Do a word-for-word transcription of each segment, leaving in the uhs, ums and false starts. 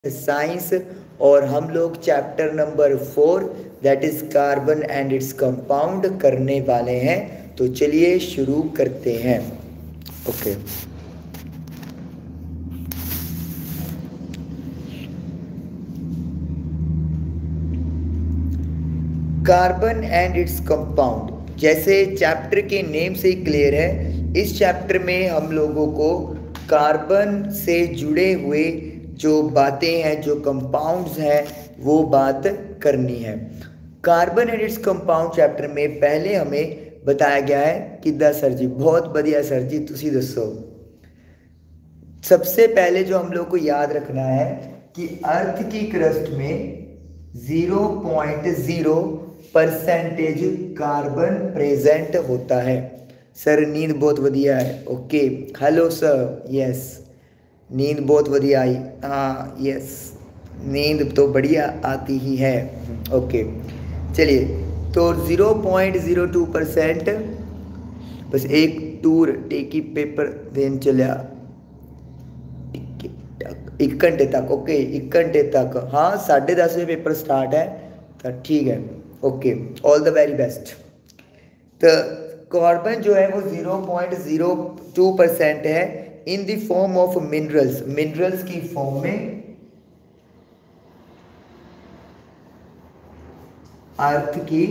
Science और हम लोग chapter number four that is carbon and its compound करने वाले हैं। तो चलिए शुरू करते हैं। Okay carbon and its compound, जैसे चैप्टर के नेम से ही क्लियर है, इस चैप्टर में हम लोगों को कार्बन से जुड़े हुए जो बातें हैं, जो कंपाउंड्स हैं, वो बात करनी है। Carbon and its compound chapter में पहले हमें बताया गया है किदा सर जी, बहुत बढ़िया सर जी, तुसी दसो। सबसे पहले जो हम लोग को याद रखना है कि अर्थ की क्रस्ट में zero point zero percentage carbon present होता है। सर नींद बहुत बढ़िया है। ओके हेलो सर, यस नींद बहुत बढ़िया आई। हाँ यस, नींद तो बढ़िया आती ही है। ओके चलिए, तो zero point zero two percent बस एक टूर टेकी पेपर देन चलिया एक घंटे तक। ओके एक घंटे तक, हाँ साढ़े दस बजे पेपर स्टार्ट है, तो ठीक है। Okay all the very best. तो कार्बन जो है वो zero point zero two percent है in the form of minerals, minerals की फॉर्म में अर्थ की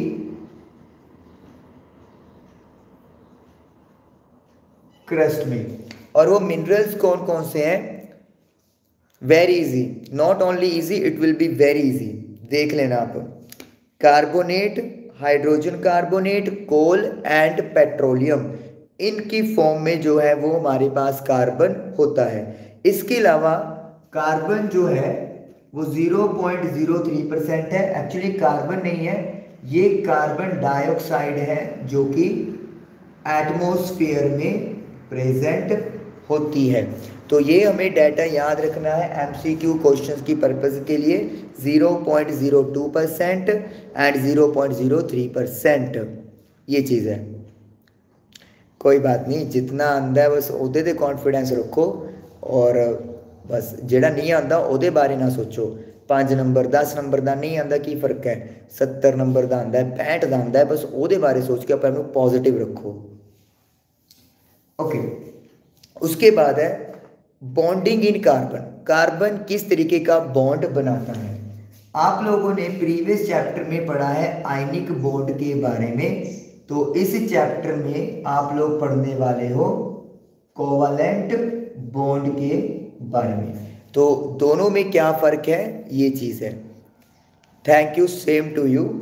क्रस्ट में। और वो मिनरल्स कौन कौन से हैं? Very easy, not only easy, it will be very easy. देख लेना आप, carbonate, hydrogen carbonate, coal and petroleum, इनकी फॉर्म में जो है वो हमारे पास कार्बन होता है। इसके अलावा कार्बन जो है वो zero point zero three percent है। एक्चुअली कार्बन नहीं है, ये कार्बन डाइऑक्साइड है जो कि एटमॉस्फेयर में प्रेजेंट होती है। तो ये हमें डाटा याद रखना है एमसीक्यू क्वेश्चंस की पर्पस के लिए। Zero point zero two percent and zero point zero three percent, ये चीज़ है। कोई बात नहीं, जितना आंदा है बस उहदे ते कॉन्फिडेंस रखो, और बस जेड़ा नहीं आंदा उहदे बारे ना सोचो। पाँच नंबर दस नंबर का नहीं आंदा की फर्क है, सत्तर नंबर का आंदा है, पैंठ का आंदा है, बस उहदे बारे सोच के अपने पॉजिटिव रखो। ओके उसके बाद है बॉन्डिंग इन कार्बन। कार्बन किस तरीके का बॉन्ड बनाता है? आप लोगों ने प्रीवियस चैप्टर में पढ़ा है आयनिक बॉन्ड के बारे में, तो इस चैप्टर में आप लोग पढ़ने वाले हो कोवलेंट बॉन्ड के बारे में। तो दोनों में क्या फ़र्क है, ये चीज़ है। Thank you, same to you.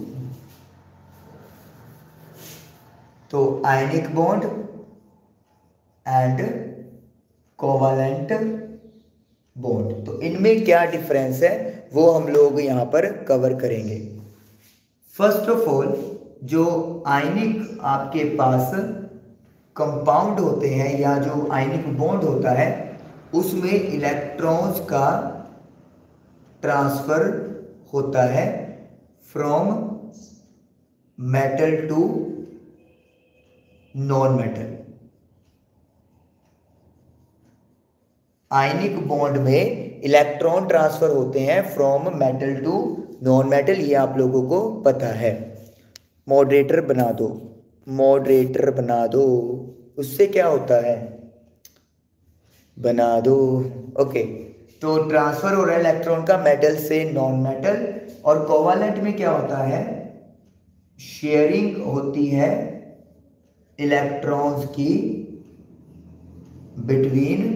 तो ionic bond and covalent bond, तो इनमें क्या डिफरेंस है वो हम लोग यहाँ पर कवर करेंगे। फर्स्ट ऑफ ऑल, जो आयनिक आपके पास कंपाउंड होते हैं या जो आयनिक बॉन्ड होता है, उसमें इलेक्ट्रॉन्स का ट्रांसफर होता है from metal to non metal. Ionic bond में इलेक्ट्रॉन ट्रांसफर होते हैं from metal to non metal, ये आप लोगों को पता है। मॉडरेटर बना दो, मॉडरेटर बना दो, उससे क्या होता है, बना दो। ओके, तो ट्रांसफर हो रहा है इलेक्ट्रॉन का मेटल से नॉन मेटल। और कोवलेंट में क्या होता है, शेयरिंग होती है इलेक्ट्रॉन्स की बिटवीन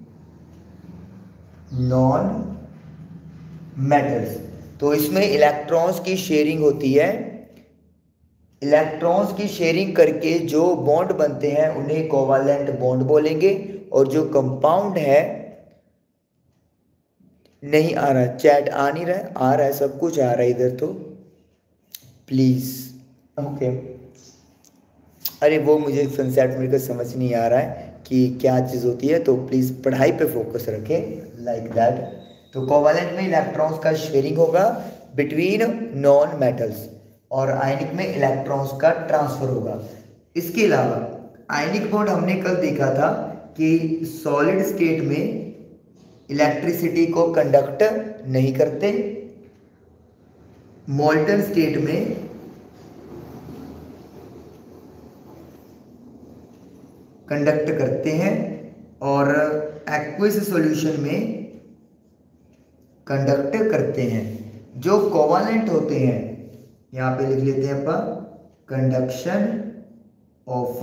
नॉन मेटल्स। तो इसमें इलेक्ट्रॉन्स की शेयरिंग होती है। इलेक्ट्रॉन्स की शेयरिंग करके जो बॉन्ड बनते हैं उन्हें कोवलेंट बॉन्ड बोलेंगे। और जो कंपाउंड है, नहीं आ रहा चैट, आ नहीं रहा है, आ रहा है, सब कुछ आ रहा है इधर तो प्लीज़। ओके अरे वो मुझे कंसेप्ट मेरे को समझ नहीं आ रहा है कि क्या चीज़ होती है, तो प्लीज़ पढ़ाई पे फोकस रखें, लाइक दैट। तो कोवलेंट में इलेक्ट्रॉन्स का शेयरिंग होगा बिटवीन नॉन मेटल्स, और आयनिक में इलेक्ट्रॉन्स का ट्रांसफर होगा। इसके अलावा आयनिक बॉन्ड हमने कल देखा था कि सॉलिड स्टेट में इलेक्ट्रिसिटी को कंडक्ट नहीं करते। मोल्टन स्टेट में कंडक्ट करते हैं और एक्वस सॉल्यूशन में कंडक्ट करते हैं। जो कोवालेंट होते हैं, यहां पे लिख लेते हैं अपन कंडक्शन ऑफ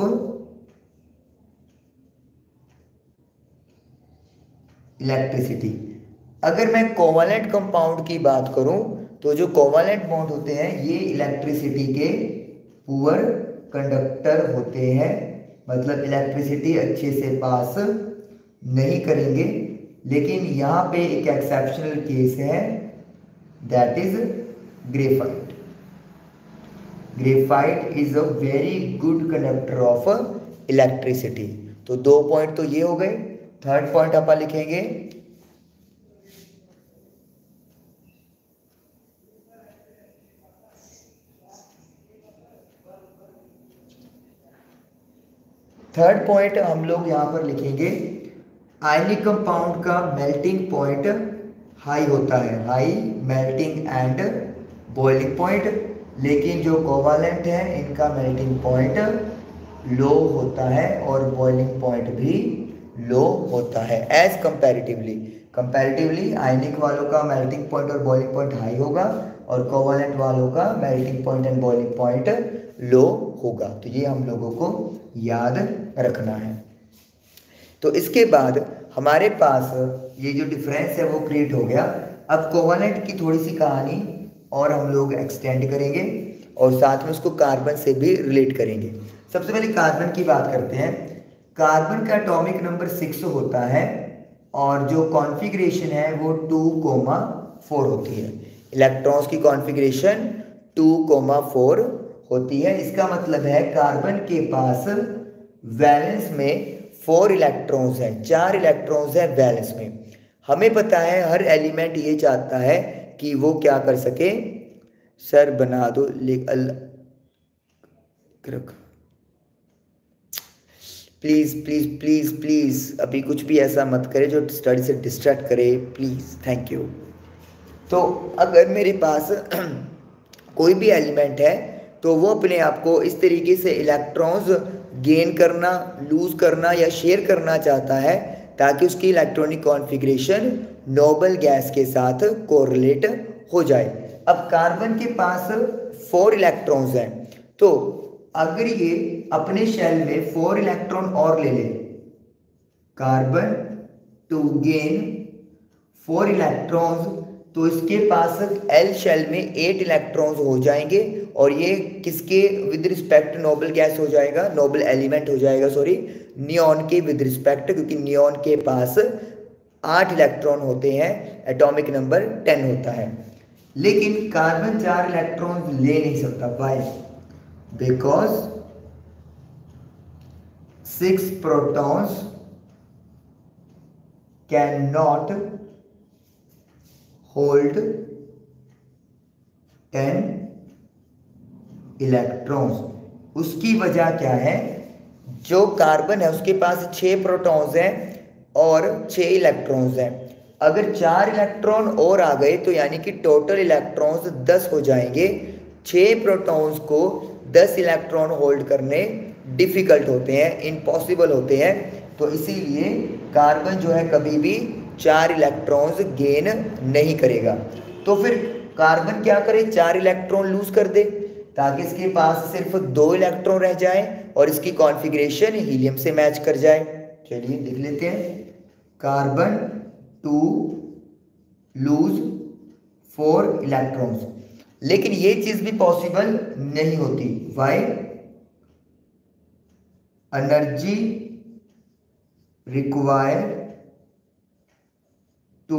इलेक्ट्रिसिटी। अगर मैं कोवालेंट कंपाउंड की बात करूं तो जो कोवालेंट बॉन्ड होते हैं ये इलेक्ट्रिसिटी के पुअर कंडक्टर होते हैं, मतलब इलेक्ट्रिसिटी अच्छे से पास नहीं करेंगे। लेकिन यहाँ पे एक एक्सेप्शनल केस है, that is graphite. Graphite is a very good conductor of electricity. तो दो पॉइंट तो ये हो गए। थर्ड पॉइंट अपन लिखेंगे थर्ड पॉइंट हम लोग यहां पर लिखेंगे आयनिक कंपाउंड का मेल्टिंग पॉइंट हाई होता है, high melting and boiling point. लेकिन जो कोवालेंट है इनका मेल्टिंग पॉइंट लो होता है और बॉइलिंग पॉइंट भी लो होता है एज कंपैरेटिवली। कंपैरेटिवली आयनिक वालों का मेल्टिंग पॉइंट और बॉइलिंग पॉइंट हाई होगा और कोवालेंट वालों का melting point and boiling point low होगा। तो ये हम लोगों को याद रखना है। तो इसके बाद हमारे पास ये जो डिफरेंस है वो क्रिएट हो गया। अब कोवालेंट की थोड़ी सी कहानी और हम लोग एक्सटेंड करेंगे और साथ में उसको कार्बन से भी रिलेट करेंगे। सबसे पहले कार्बन की बात करते हैं। कार्बन का एटॉमिक नंबर सिक्स होता है और जो कॉन्फ़िगरेशन है वो टू कोमा फोर होती है। इलेक्ट्रॉन्स की कॉन्फ़िगरेशन टू कोमा फोर होती है। इसका मतलब है कार्बन के पास वैलेंस में फोर इलेक्ट्रॉन्स हैं, चार इलेक्ट्रॉन्स हैं वैलेंस में। हमें पता है हर एलिमेंट ये चाहता है कि वो क्या कर सके, सर बना दो लिख अल प्लीज़ प्लीज़ प्लीज़ प्लीज़ अभी कुछ भी ऐसा मत करे जो स्टडी से डिस्ट्रैक्ट करे, प्लीज़, थैंक यू। तो अगर मेरे पास कोई भी एलिमेंट है तो वो अपने आप को इस तरीके से इलेक्ट्रॉन्स गेन करना, लूज करना या शेयर करना चाहता है ताकि उसकी इलेक्ट्रॉनिक कॉन्फ़िगरेशन नोबल गैस के साथ कोरिलेट हो जाए। अब कार्बन के पास फोर इलेक्ट्रॉन्स हैं, तो अगर ये अपने शेल में फोर इलेक्ट्रॉन और ले ले, carbon to gain four electrons, तो इसके पास एल शेल में एट इलेक्ट्रॉन्स हो जाएंगे और ये किसके विद रिस्पेक्ट नोबल गैस हो जाएगा, नोबल एलिमेंट हो जाएगा, सॉरी नियॉन के विद रिस्पेक्ट, क्योंकि नियॉन के पास आठ इलेक्ट्रॉन होते हैं, एटॉमिक नंबर टेन होता है। लेकिन कार्बन चार इलेक्ट्रॉन ले नहीं सकता। Why? Because six protons can not hold ten electrons. उसकी वजह क्या है, जो कार्बन है उसके पास छह प्रोटॉन्स हैं और छह इलेक्ट्रॉन्स हैं। अगर चार इलेक्ट्रॉन और आ गए तो यानी कि टोटल इलेक्ट्रॉन्स दस हो जाएंगे। छह प्रोटॉन्स को दस इलेक्ट्रॉन होल्ड करने डिफिकल्ट होते हैं, इम्पॉसिबल होते हैं। तो इसीलिए कार्बन जो है कभी भी चार इलेक्ट्रॉन्स गेन नहीं करेगा। तो फिर कार्बन क्या करे, चार इलेक्ट्रॉन लूज कर दे ताकि इसके पास सिर्फ दो इलेक्ट्रॉन रह जाए और इसकी कॉन्फ़िगरेशन हीलियम से मैच कर जाए। चलिए लिख लेते हैं, carbon to lose four electrons. लेकिन ये चीज भी पॉसिबल नहीं होती। व्हाई? एनर्जी रिक्वायर्ड टू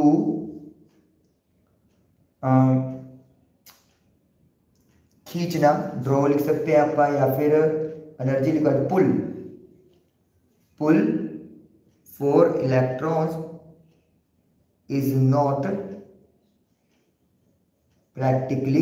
खींचना, ड्रॉ लिख सकते हैं आप, या फिर energy required pull pull four electrons is not practically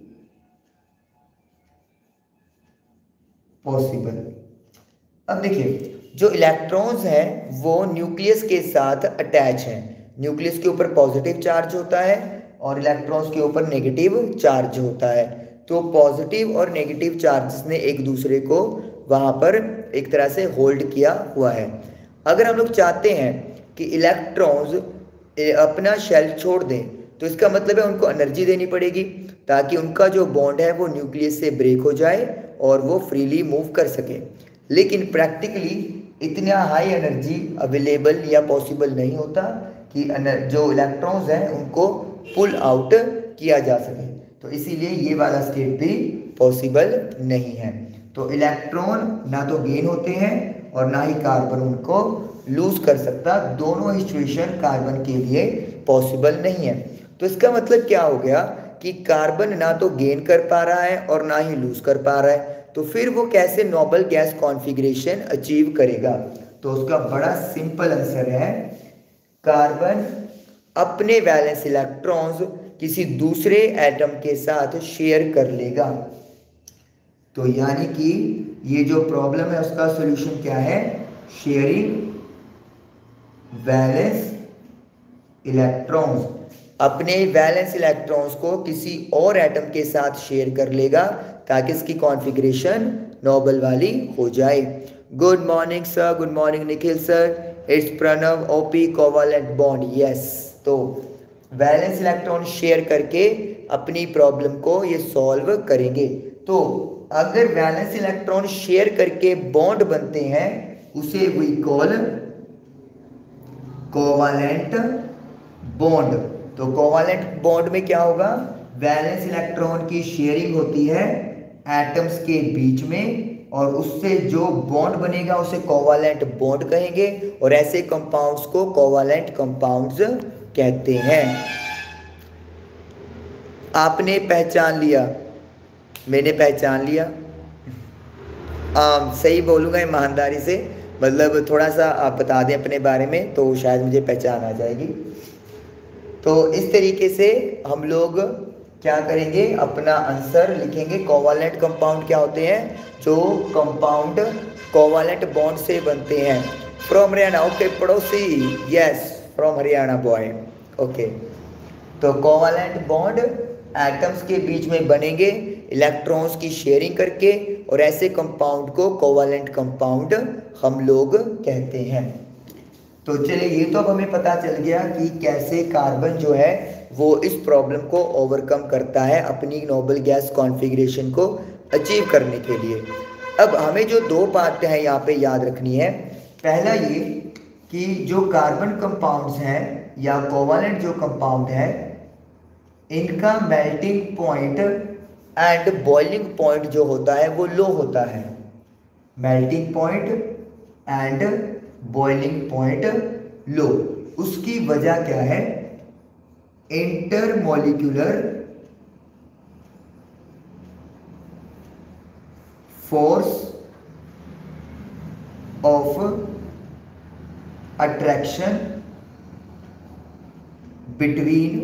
possible। अब देखिए जो इलेक्ट्रॉन्स हैं वो न्यूक्लियस के साथ अटैच हैं। न्यूक्लियस के ऊपर पॉजिटिव चार्ज होता है और इलेक्ट्रॉन्स के ऊपर नेगेटिव चार्ज होता है। तो पॉजिटिव और नेगेटिव चार्जेस ने एक दूसरे को वहाँ पर एक तरह से होल्ड किया हुआ है। अगर हम लोग चाहते हैं कि इलेक्ट्रॉन्स अपना शेल छोड़ दें तो इसका मतलब है उनको एनर्जी देनी पड़ेगी ताकि उनका जो बॉन्ड है वो न्यूक्लियस से ब्रेक हो जाए और वो फ्रीली मूव कर सके। लेकिन प्रैक्टिकली इतना हाई एनर्जी अवेलेबल या पॉसिबल नहीं होता कि जो इलेक्ट्रॉन्स हैं उनको पुल आउट किया जा सके, तो इसीलिए ये वाला स्टेट भी पॉसिबल नहीं है। तो इलेक्ट्रॉन ना तो गेन होते हैं और ना ही कार्बन उनको लूज कर सकता, दोनों ही सिचुएशन कार्बन के लिए पॉसिबल नहीं है। तो इसका मतलब क्या हो गया कि कार्बन ना तो गेन कर पा रहा है और ना ही लूज कर पा रहा है, तो फिर वो कैसे नोबल गैस कॉन्फ़िगरेशन अचीव करेगा? तो उसका बड़ा सिंपल आंसर है, कार्बन अपने वैलेंस इलेक्ट्रॉन्स किसी दूसरे एटम के साथ शेयर कर लेगा। तो यानी कि ये जो प्रॉब्लम है उसका सॉल्यूशन क्या है? शेयरिंग वैलेंस इलेक्ट्रॉन्स, अपने वैलेंस इलेक्ट्रॉन्स को किसी और एटम के साथ शेयर कर लेगा ताकि इसकी कॉन्फ़िगरेशन नोबल वाली हो जाए। Good morning sir, good morning Nikhil sir, it's Pranav OP covalent bond, yes. तो वैलेंस इलेक्ट्रॉन शेयर करके अपनी प्रॉब्लम को ये सॉल्व करेंगे। तो अगर वैलेंस इलेक्ट्रॉन शेयर करके बॉन्ड बनते हैं उसे वी कॉल कोवैलेंट बॉन्ड। तो कोवैलेंट बॉन्ड में क्या होगा? वैलेंस इलेक्ट्रॉन की शेयरिंग होती है एटम्स के बीच में और उससे जो बॉन्ड बनेगा उसे कोवैलेंट बॉन्ड कहेंगे और ऐसे कंपाउंड्स को कोवैलेंट कंपाउंड्स कहते हैं। आपने पहचान लिया? मैंने पहचान लिया। आ, सही बोलूँगा ईमानदारी से, मतलब थोड़ा सा आप बता दें अपने बारे में तो शायद मुझे पहचान आ जाएगी। तो इस तरीके से हम लोग क्या करेंगे, अपना आंसर लिखेंगे। कोवैलेंट कंपाउंड क्या होते हैं? जो कंपाउंड कोवैलेंट बॉन्ड से बनते हैं। फ्रॉम हरियाणा, ओके पड़ोसी, yes from Haryana boy, okay. तो कोवैलेंट बॉन्ड एटम्स के बीच में बनेंगे इलेक्ट्रॉन्स की शेयरिंग करके और ऐसे कंपाउंड को कोवैलेंट कंपाउंड हम लोग कहते हैं। तो चलिए, ये तो अब हमें पता चल गया कि कैसे कार्बन जो है वो इस प्रॉब्लम को ओवरकम करता है अपनी नोबल गैस कॉन्फ़िगरेशन को अचीव करने के लिए। अब हमें जो दो बातें हैं यहाँ पे याद रखनी है। पहला ये कि जो कार्बन कंपाउंड्स हैं या कोवैलेंट जो कंपाउंड है इनका melting point and boiling point जो होता है वो लो होता है। Melting point and boiling point low. उसकी वजह क्या है? Intermolecular force of attraction between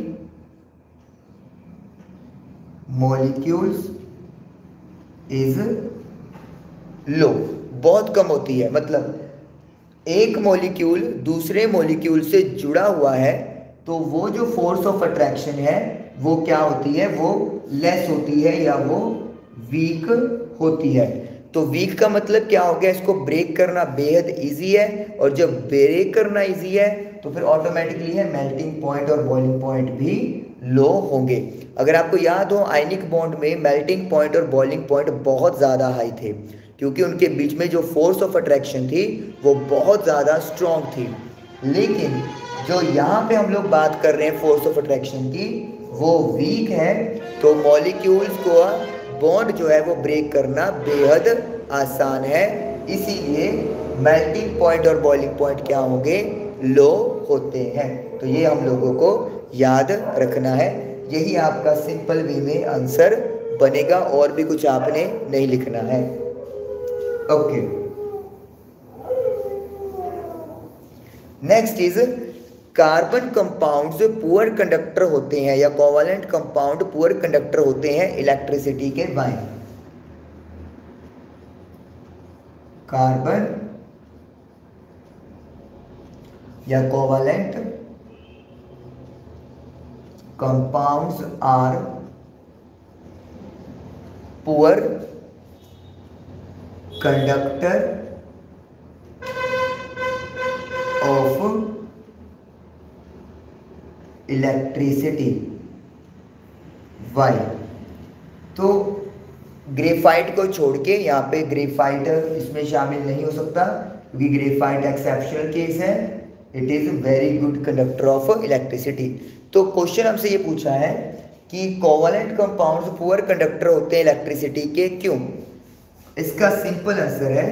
molecules is low, बहुत कम होती है। मतलब एक मॉलिक्यूल दूसरे मॉलिक्यूल से जुड़ा हुआ है तो वो जो फोर्स ऑफ अट्रैक्शन है वो क्या होती है? वो लेस होती है या वो वीक होती है। तो वीक का मतलब क्या हो गया? इसको ब्रेक करना बेहद इजी है और जब ब्रेक करना इजी है तो फिर ऑटोमेटिकली है मेल्टिंग पॉइंट और बॉइलिंग पॉइंट भी लो होंगे। अगर आपको याद हो आयनिक बॉन्ड में मेल्टिंग पॉइंट और बॉइलिंग पॉइंट बहुत ज़्यादा हाई थे क्योंकि उनके बीच में जो फोर्स ऑफ अट्रैक्शन थी वो बहुत ज़्यादा स्ट्रॉन्ग थी। लेकिन जो यहाँ पे हम लोग बात कर रहे हैं फोर्स ऑफ अट्रैक्शन की वो वीक है, तो मॉलिक्यूल्स को बॉन्ड जो है वो ब्रेक करना बेहद आसान है। इसीलिए मेल्टिंग पॉइंट और बॉइलिंग पॉइंट क्या होंगे? लो होते हैं। तो ये हम लोगों को याद रखना है। यही आपका सिंपल वे में आंसर बनेगा और भी कुछ आपने नहीं लिखना है। Okay, next is carbon compounds poor conductor होते हैं या कोवैलेंट कंपाउंड पुअर कंडक्टर होते हैं इलेक्ट्रिसिटी के बाएं। कार्बन या covalent compounds are poor conductor of electricity. Why? तो ग्रेफाइट को छोड़ के यहाँ पे ग्रेफाइट इसमें शामिल नहीं हो सकता क्योंकि ग्रेफाइट एक्सेप्शनल केस है, it is very good conductor of electricity. तो क्वेश्चन हमसे ये पूछा है कि कोवलेंट कंपाउंड्स पुअर कंडक्टर होते हैं इलेक्ट्रिसिटी के, क्यों? इसका सिंपल आंसर है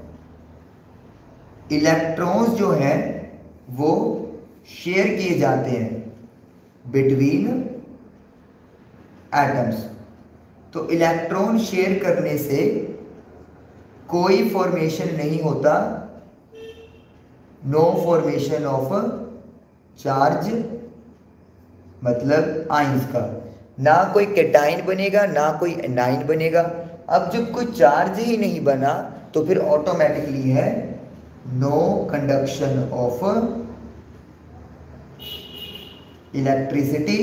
इलेक्ट्रॉन्स जो हैं वो शेयर किए जाते हैं बिटवीन एटम्स। तो इलेक्ट्रॉन शेयर करने से कोई फॉर्मेशन नहीं होता, नो फॉर्मेशन ऑफ चार्ज, मतलब आइंस का, ना कोई कैटाइन बनेगा ना कोई एनाइन बनेगा। अब जब कोई चार्ज ही नहीं बना तो फिर ऑटोमेटिकली है नो कंडक्शन ऑफ इलेक्ट्रिसिटी,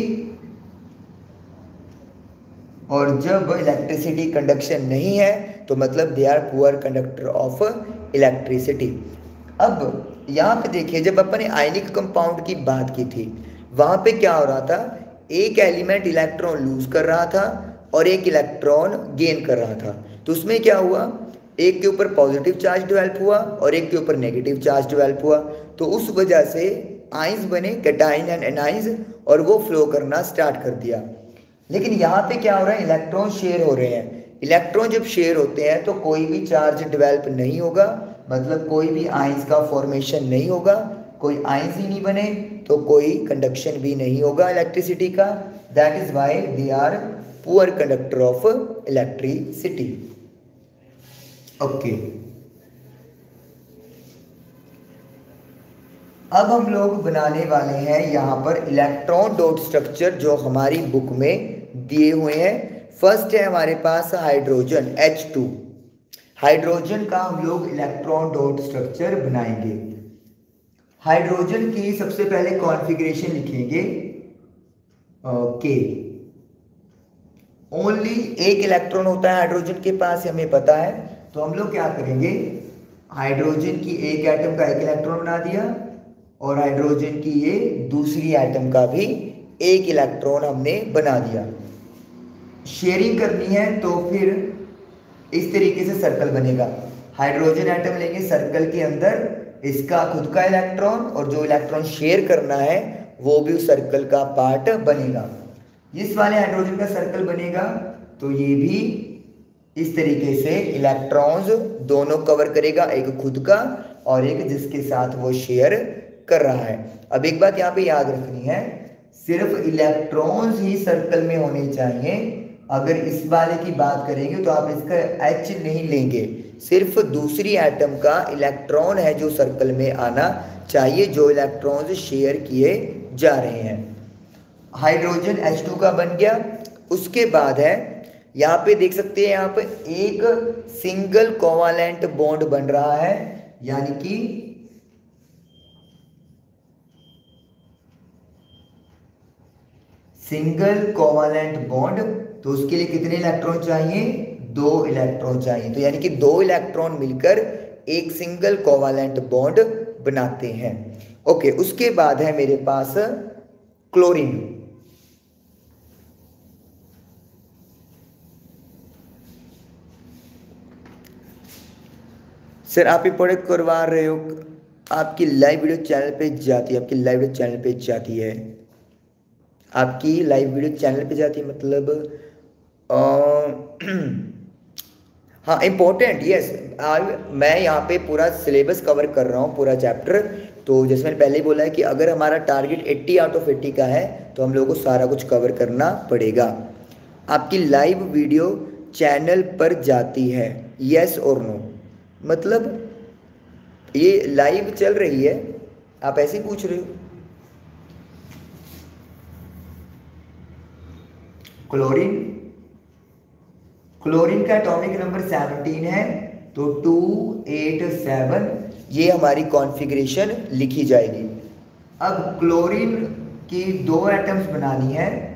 और जब इलेक्ट्रिसिटी कंडक्शन नहीं है तो मतलब they are poor conductor of electricity. अब यहाँ पे देखिए, जब अपन ने आयनिक कंपाउंड की बात की थी वहाँ पे क्या हो रहा था, एक एलिमेंट इलेक्ट्रॉन लूज कर रहा था और एक इलेक्ट्रॉन गेन कर रहा था। तो उसमें क्या हुआ, एक के ऊपर पॉजिटिव चार्ज डेवलप हुआ और एक के ऊपर नेगेटिव चार्ज डेवलप हुआ। तो उस वजह से आइंस बने, कैटाइन एंड एनाइंस, और वो फ्लो करना स्टार्ट कर दिया। लेकिन यहाँ पे क्या हो रहा है, इलेक्ट्रॉन शेयर हो रहे हैं। इलेक्ट्रॉन जब शेयर होते हैं तो कोई भी चार्ज डेवलप नहीं होगा, मतलब कोई भी आइंस का फॉर्मेशन नहीं होगा, कोई आइंस ही नहीं बने तो कोई कंडक्शन भी नहीं होगा इलेक्ट्रिसिटी का। That is why they are poor conductor of electricity. Okay, अब हम लोग बनाने वाले हैं यहाँ पर इलेक्ट्रॉन डॉट स्ट्रक्चर जो हमारी बुक में दिए हुए हैं। फर्स्ट है हमारे पास हाइड्रोजन एच टू। हाइड्रोजन का हम लोग इलेक्ट्रॉन डॉट स्ट्रक्चर बनाएंगे। हाइड्रोजन की सबसे पहले कॉन्फ़िगरेशन लिखेंगे के। ओनली एक इलेक्ट्रॉन होता है हाइड्रोजन के पास, हमें पता है। तो हम लोग क्या करेंगे, हाइड्रोजन की एक एटम का एक इलेक्ट्रॉन बना दिया और हाइड्रोजन की ये दूसरी एटम का भी एक इलेक्ट्रॉन हमने बना दिया। शेयरिंग करनी है तो फिर इस तरीके से सर्कल बनेगा। हाइड्रोजन एटम लेंगे, सर्कल के अंदर इसका खुद का इलेक्ट्रॉन और जो इलेक्ट्रॉन शेयर करना है वो भी उस सर्कल का पार्ट बनेगा। इस वाले हाइड्रोजन का सर्कल बनेगा तो ये भी इस तरीके से इलेक्ट्रॉन्स दोनों कवर करेगा, एक खुद का और एक जिसके साथ वो शेयर कर रहा है। अब एक बात यहाँ पे याद रखनी है, सिर्फ इलेक्ट्रॉन्स ही सर्कल में होने चाहिए। अगर इस वाले की बात करेंगे तो आप इसका एच नहीं लेंगे, सिर्फ दूसरी एटम का इलेक्ट्रॉन है जो सर्कल में आना चाहिए, जो इलेक्ट्रॉन्स शेयर किए जा रहे हैं। हाइड्रोजन एच टू का बन गया। उसके बाद है यहाँ पे देख सकते हैं, यहाँ पे एक सिंगल कोवालेंट बॉन्ड बन रहा है, यानी कि सिंगल कोवालेंट बॉन्ड। तो उसके लिए कितने इलेक्ट्रॉन चाहिए, दो इलेक्ट्रॉन चाहिए। तो यानी कि दो इलेक्ट्रॉन मिलकर एक सिंगल कोवालेंट बॉन्ड बनाते हैं। ओके, उसके बाद है मेरे पास क्लोरीन। सर आप ये प्रोडक्ट करवा रहे हो, आपकी लाइव वीडियो चैनल पे जाती है, आपकी लाइव वीडियो चैनल पे जाती है, आपकी लाइव वीडियो चैनल पे जाती है मतलब आ, हाँ इम्पोर्टेंट, यस। मैं यहाँ पे पूरा सिलेबस कवर कर रहा हूँ, पूरा चैप्टर। तो जैसे मैंने पहले ही बोला है कि अगर हमारा टारगेट अस्सी आउट ऑफ अस्सी का है तो हम लोगों को सारा कुछ कवर करना पड़ेगा। आपकी लाइव वीडियो चैनल पर जाती है, यस और नो, मतलब ये लाइव चल रही है, आप ऐसे ही पूछ रहे हो। क्लोरीन, क्लोरीन का एटॉमिक नंबर सत्रह है, तो टू एट सेवन ये हमारी कॉन्फ़िगरेशन लिखी जाएगी। अब क्लोरीन की दो एटम्स बनानी है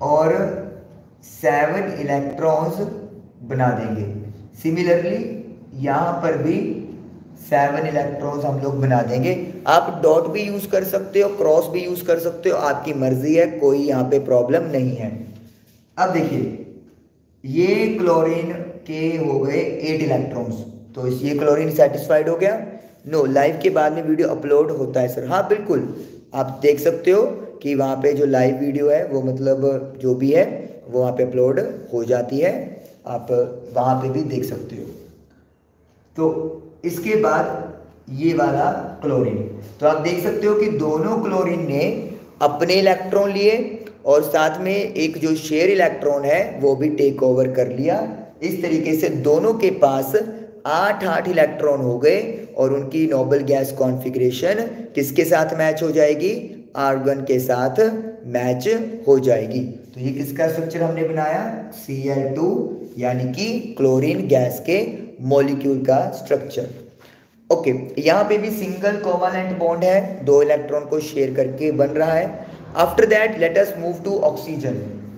और सेवन इलेक्ट्रॉन्स बना देंगे। सिमिलरली यहाँ पर भी सेवन इलेक्ट्रॉन्स हम लोग बना देंगे। आप डॉट भी यूज कर सकते हो, क्रॉस भी यूज कर सकते हो, आपकी मर्जी है, कोई यहाँ पे प्रॉब्लम नहीं है। अब देखिए ये क्लोरीन के हो गए एट इलेक्ट्रॉन्स, तो ये क्लोरीन सेटिस्फाइड हो गया। नो, लाइव के बाद में वीडियो अपलोड होता है सर। हाँ बिल्कुल, आप देख सकते हो कि वहाँ पे जो लाइव वीडियो है वो मतलब जो भी है वो वहाँ पे अपलोड हो जाती है, आप वहाँ पे भी देख सकते हो। तो इसके बाद ये वाला क्लोरीन, तो आप देख सकते हो कि दोनों क्लोरीन ने अपने इलेक्ट्रॉन लिए और साथ में एक जो शेयर इलेक्ट्रॉन है वो भी टेक ओवर कर लिया। इस तरीके से दोनों के पास आठ आठ इलेक्ट्रॉन हो गए और उनकी नोबल गैस कॉन्फ़िगरेशन किसके साथ मैच हो जाएगी? आर्गन के साथ मैच हो जाएगी। तो ये किसका स्ट्रक्चर हमने बनाया? सी एल टू, यानी कि क्लोरीन गैस के मॉलिक्यूल का स्ट्रक्चर। ओके, यहाँ पे भी सिंगल कोवालेंट बॉन्ड है, दो इलेक्ट्रॉन को शेयर करके बन रहा है। After that let us move to oxygen.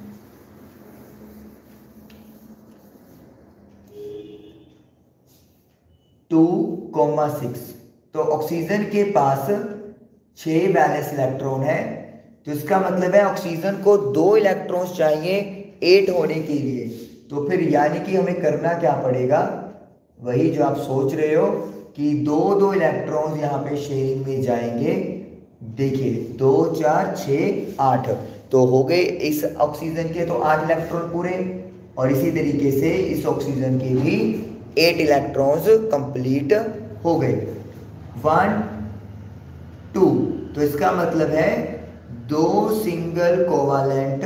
Two comma six, तो ऑक्सीजन के पास छह वैलेंस इलेक्ट्रॉन है, तो इसका मतलब है ऑक्सीजन को दो इलेक्ट्रॉन्स चाहिए एट होने के लिए। तो फिर यानी कि हमें करना क्या पड़ेगा? वही जो आप सोच रहे हो कि दो दो इलेक्ट्रॉन्स यहाँ पे शेयरिंग में जाएंगे। देखिए दो चार छः आठ, तो हो गए इस ऑक्सीजन के तो आठ इलेक्ट्रॉन पूरे, और इसी तरीके से इस ऑक्सीजन के भी एट इलेक्ट्रॉन्स कंप्लीट हो गए। वन टू, तो इसका मतलब है दो single covalent,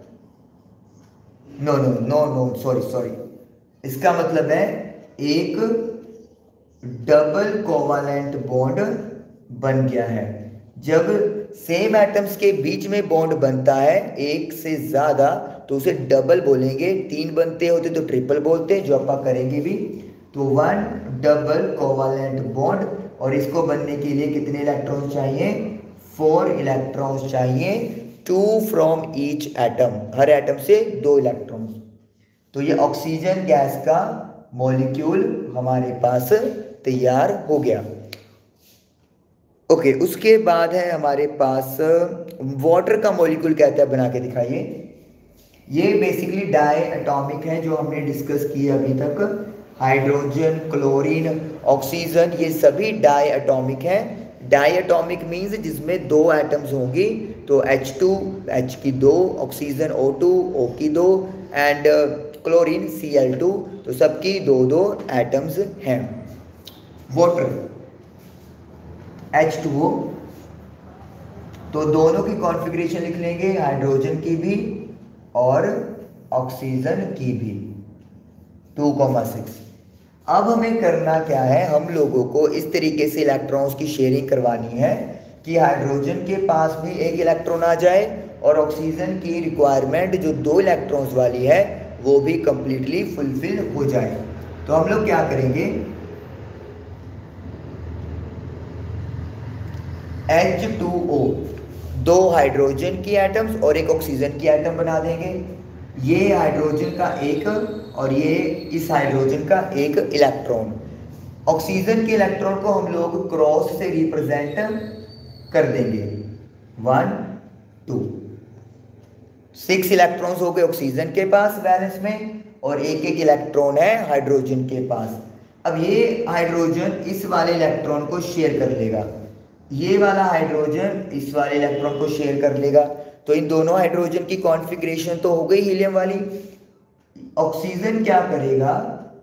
no no no no sorry sorry इसका मतलब है एक डबल कोवालेंट बॉन्ड बन गया है। जब सेम एटम्स के बीच में बॉन्ड बनता है एक से ज्यादा तो उसे डबल बोलेंगे, तीन बनते होते तो ट्रिपल बोलते हैं, जो आप करेंगे भी। तो वन डबल कोवालेंट बॉन्ड, और इसको बनने के लिए कितने इलेक्ट्रॉन्स चाहिए? फोर इलेक्ट्रॉन्स चाहिए, टू फ्रॉम ईच एटम, हर एटम से दो इलेक्ट्रॉन्स। तो ये ऑक्सीजन गैस का मॉलिक्यूल हमारे पास तैयार हो गया। ओके okay, उसके बाद है हमारे पास वाटर का मॉलिक्यूल कहता है, बना के दिखाइए। ये बेसिकली डाई एटॉमिक है जो हमने डिस्कस किया अभी तक। हाइड्रोजन, क्लोरीन, ऑक्सीजन, ये सभी डाई एटॉमिक हैं। डाई एटॉमिक मीन्स जिसमें दो एटम्स होंगी, तो एच टू, H की दो, ऑक्सीजन ओ टू, O की दो, and chlorine C L two, तो सबकी दो दो एटम्स हैं। वाटर एच टू ओ, तो दोनों की कॉन्फ़िगरेशन लिख लेंगे, हाइड्रोजन की भी और ऑक्सीजन की भी, टू कॉमा सिक्स। अब हमें करना क्या है? हम लोगों को इस तरीके से इलेक्ट्रॉन्स की शेयरिंग करवानी है कि हाइड्रोजन के पास भी एक इलेक्ट्रॉन आ जाए और ऑक्सीजन की रिक्वायरमेंट जो दो इलेक्ट्रॉन्स वाली है वो भी कंप्लीटली फुलफिल हो जाए। तो हम लोग क्या करेंगे? एच टू ओ, दो हाइड्रोजन की एटम्स और एक ऑक्सीजन की एटम बना देंगे। ये हाइड्रोजन का एक और ये इस हाइड्रोजन का एक इलेक्ट्रॉन। ऑक्सीजन के इलेक्ट्रॉन को हम लोग क्रॉस से रिप्रेजेंट कर देंगे, वन टू। सिक्स इलेक्ट्रॉन्स हो गए ऑक्सीजन के पास वैलेंस में, और एक एक इलेक्ट्रॉन है हाइड्रोजन के पास। अब ये हाइड्रोजन इस वाले इलेक्ट्रॉन को शेयर कर लेगा, ये वाला हाइड्रोजन इस वाले इलेक्ट्रॉन को शेयर कर लेगा। तो इन दोनों हाइड्रोजन की कॉन्फ़िगरेशन तो हो गई हीलियम वाली। ऑक्सीजन क्या करेगा?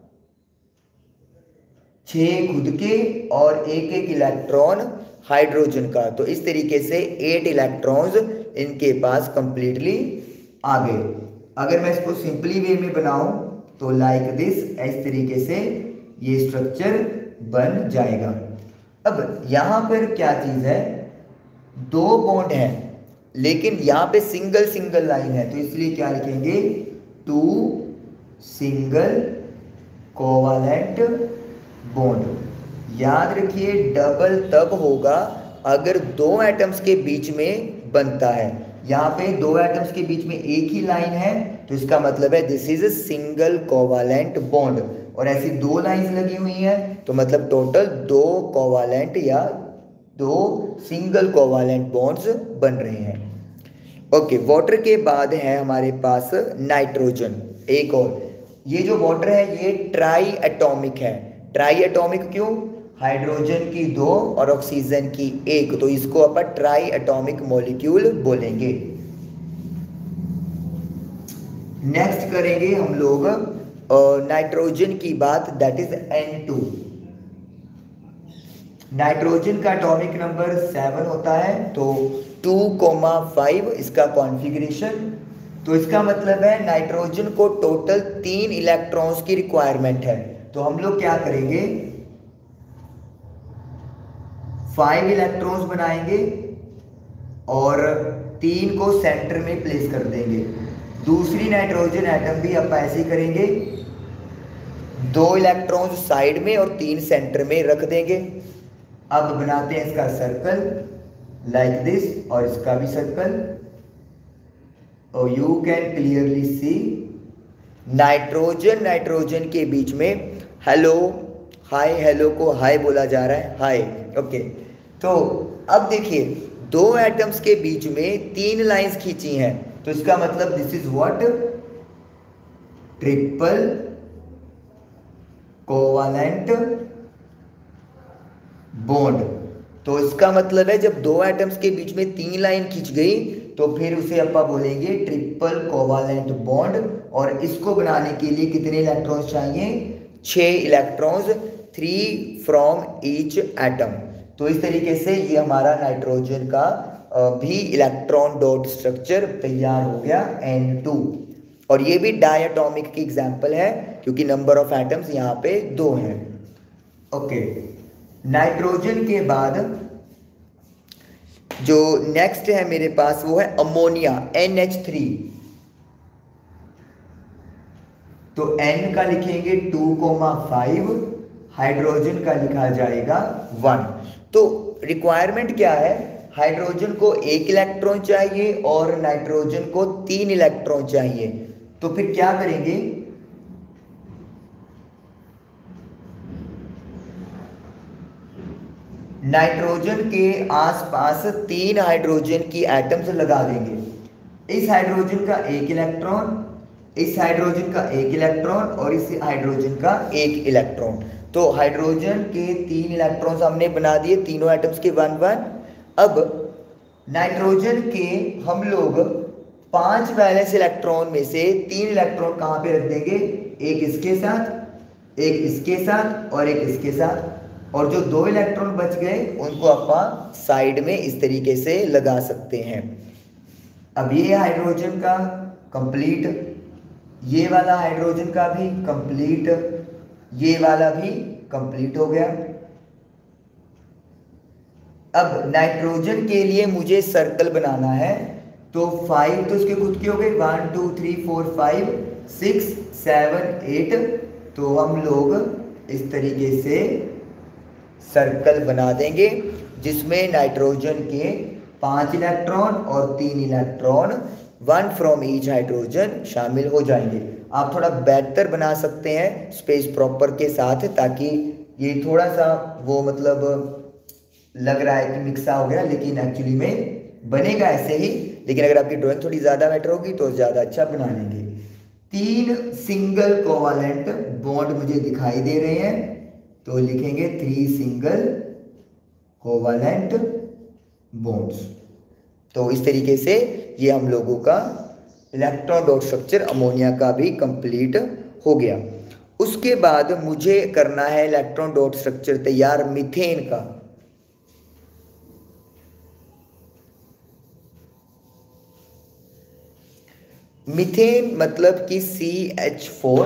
छह खुद के और एक एक इलेक्ट्रॉन हाइड्रोजन का, तो इस तरीके से एट इलेक्ट्रॉन्स इनके पास कंप्लीटली आ गए। अगर मैं इसको सिंपली वे में बनाऊं तो लाइक दिस, इस तरीके से ये स्ट्रक्चर बन जाएगा। अब यहां पर क्या चीज है? दो बॉन्ड है लेकिन यहां पे सिंगल सिंगल लाइन है, तो इसलिए क्या लिखेंगे? Two single covalent bond. याद रखिए डबल तब होगा अगर दो एटम्स के बीच में बनता है, यहाँ पे दो एटम्स के बीच में एक ही लाइन है, तो इसका मतलब है this is a single covalent bond. और ऐसी दो लाइंस लगी हुई हैं तो मतलब टोटल दो कोवालेंट या दो सिंगल कोवालेंट बॉन्ड्स बन रहे हैं। ओके, वाटर के बाद है हमारे पास नाइट्रोजन। एक और, ये जो वाटर है ये ट्राई एटॉमिक है। ट्राई एटॉमिक क्यों? हाइड्रोजन की दो और ऑक्सीजन की एक, तो इसको अपन ट्राई एटॉमिक मॉलिक्यूल बोलेंगे। नेक्स्ट करेंगे हम लोग नाइट्रोजन की बात, that is N two. Nitrogen का एटॉमिक नंबर सेवन होता है, तो टू कोमा फाइव इसका कॉन्फ़िगरेशन। तो इसका मतलब है नाइट्रोजन को टोटल तीन इलेक्ट्रॉन्स की रिक्वायरमेंट है। तो हम लोग क्या करेंगे, फाइव इलेक्ट्रॉन्स बनाएंगे और तीन को सेंटर में प्लेस कर देंगे। दूसरी नाइट्रोजन एटम भी अब ऐसे ही करेंगे, दो इलेक्ट्रॉन्स साइड में और तीन सेंटर में रख देंगे। अब बनाते हैं इसका सर्कल लाइक दिस, और इसका भी सर्कल। और you can clearly see nitrogen nitrogen के बीच में हेलो हाय, हेलो को हाय बोला जा रहा है, हाय। ओके, तो अब देखिए दो एटम्स के बीच में तीन लाइंस खींची हैं, तो इसका मतलब this is what, triple covalent bond. तो इसका मतलब है जब दो एटम्स के बीच में तीन लाइन खींच गई तो फिर उसे अपन बोलेंगे ट्रिपल कोवालेंट बॉन्ड। और इसको बनाने के लिए कितने इलेक्ट्रॉन्स चाहिए? छह electrons, three from each atom. तो इस तरीके से ये हमारा नाइट्रोजन का भी इलेक्ट्रॉन डॉट स्ट्रक्चर तैयार हो गया एन टू। और ये भी डायटॉमिक की एग्जांपल है क्योंकि नंबर ऑफ एटम्स यहाँ पे दो हैं। ओके, नाइट्रोजन के बाद जो नेक्स्ट है मेरे पास वो है अमोनिया, एन एच थ्री। तो N का लिखेंगे टू कोमा फाइव, हाइड्रोजन का लिखा जाएगा वन। तो रिक्वायरमेंट क्या है? हाइड्रोजन को एक इलेक्ट्रॉन चाहिए और नाइट्रोजन को तीन इलेक्ट्रॉन चाहिए। तो फिर क्या करेंगे, नाइट्रोजन के आसपास तीन हाइड्रोजन की एटम्स लगा देंगे। इस हाइड्रोजन का एक इलेक्ट्रॉन, इस हाइड्रोजन का एक इलेक्ट्रॉन और इस हाइड्रोजन का एक इलेक्ट्रॉन। तो हाइड्रोजन के तीन इलेक्ट्रॉन्स हमने बना दिए, तीनों एटम्स के वन वन। अब नाइट्रोजन के हम लोग पांच वैलेंस इलेक्ट्रॉन में से तीन इलेक्ट्रॉन कहाँ पे रख देंगे? एक इसके साथ, एक इसके साथ और एक इसके साथ। और जो दो इलेक्ट्रॉन बच गए उनको अपन साइड में इस तरीके से लगा सकते हैं। अब ये हाइड्रोजन का कंप्लीट, ये वाला हाइड्रोजन का भी कंप्लीट, ये वाला भी कंप्लीट हो गया। अब नाइट्रोजन के लिए मुझे सर्कल बनाना है, तो फाइव तो इसके खुद के हो गए, one two three four five six seven eight. तो हम लोग इस तरीके से सर्कल बना देंगे जिसमें नाइट्रोजन के पांच इलेक्ट्रॉन और तीन electron, one from each hydrogen शामिल हो जाएंगे। आप थोड़ा बेहतर बना सकते हैं स्पेस प्रॉपर के साथ, ताकि ये थोड़ा सा वो मतलब लग रहा है कि मिक्सा हो गया, लेकिन एक्चुअली में बनेगा ऐसे ही। लेकिन अगर आपकी ड्राइंग थोड़ी ज़्यादा बेटर होगी तो ज़्यादा अच्छा बना लेंगे। तीन सिंगल कोवालेंट बॉन्ड मुझे दिखाई दे रहे हैं, तो लिखेंगे थ्री सिंगल कोवालेंट बॉन्ड्स। तो इस तरीके से ये हम लोगों का इलेक्ट्रॉन डॉट स्ट्रक्चर अमोनिया का भी कंप्लीट हो गया। उसके बाद मुझे करना है इलेक्ट्रॉन डॉट स्ट्रक्चर तैयार मीथेन का। मीथेन मतलब कि सी एच फोर,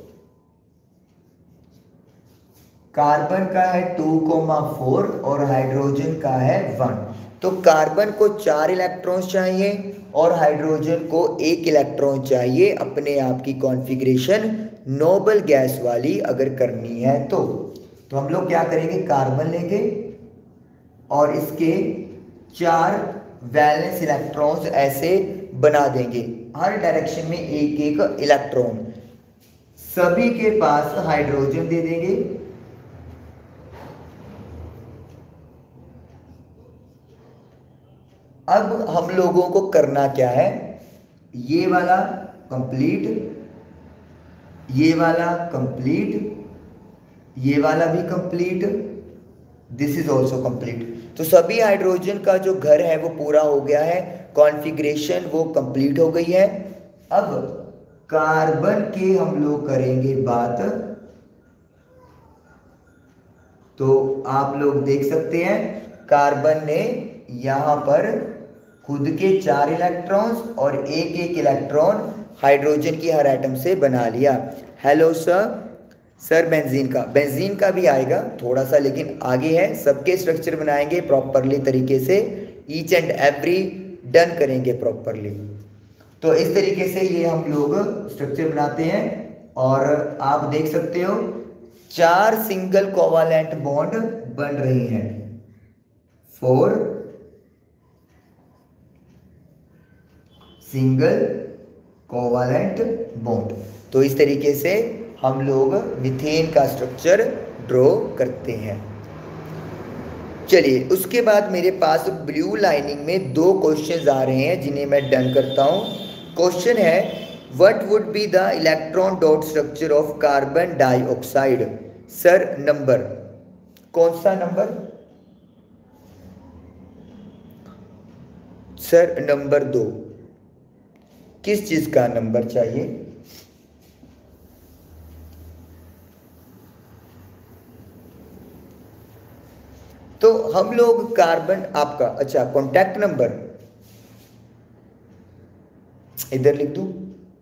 कार्बन का है टू कोमा फोर और हाइड्रोजन का है वन। तो कार्बन को चार इलेक्ट्रॉन्स चाहिए और हाइड्रोजन को एक इलेक्ट्रॉन चाहिए अपने आप की कॉन्फ़िगरेशन नोबल गैस वाली अगर करनी है तो। तो हम लोग क्या करेंगे, कार्बन लेंगे और इसके चार वैलेंस इलेक्ट्रॉन्स ऐसे बना देंगे, हर डायरेक्शन में एक एक इलेक्ट्रॉन, सभी के पास हाइड्रोजन दे देंगे। अब हम लोगों को करना क्या है, ये वाला कंप्लीट, ये वाला कंप्लीट, ये वाला भी complete, this is also complete. तो सभी हाइड्रोजन का जो घर है वो पूरा हो गया है, कॉन्फ़िगरेशन वो कंप्लीट हो गई है। अब कार्बन के हम लोग करेंगे बात, तो आप लोग देख सकते हैं कार्बन ने यहां पर खुद के चार इलेक्ट्रॉन्स और एक एक इलेक्ट्रॉन हाइड्रोजन की हर एटम से बना लिया। हेलो सर, सर बेंजीन का, बेंजीन का भी आएगा थोड़ा सा लेकिन आगे है, सबके स्ट्रक्चर बनाएंगे प्रॉपरली तरीके से, ईच एंड एवरी डन करेंगे प्रॉपरली। तो इस तरीके से ये हम लोग स्ट्रक्चर बनाते हैं और आप देख सकते हो चार सिंगल कोवालेंट बॉन्ड बन रही हैं, फोर सिंगल कोवालेंट बॉन्ड। तो इस तरीके से हम लोग मीथेन का स्ट्रक्चर ड्रॉ करते हैं। चलिए उसके बाद मेरे पास ब्लू लाइनिंग में दो क्वेश्चंस आ रहे हैं जिन्हें मैं डन करता हूं। क्वेश्चन है what would be the electron dot structure of carbon dioxide. Sir number, कौन सा नंबर? सर नंबर दो, किस चीज का नंबर चाहिए? तो हम लोग कार्बन आपका, अच्छा कॉन्टैक्ट नंबर इधर लिख दूं,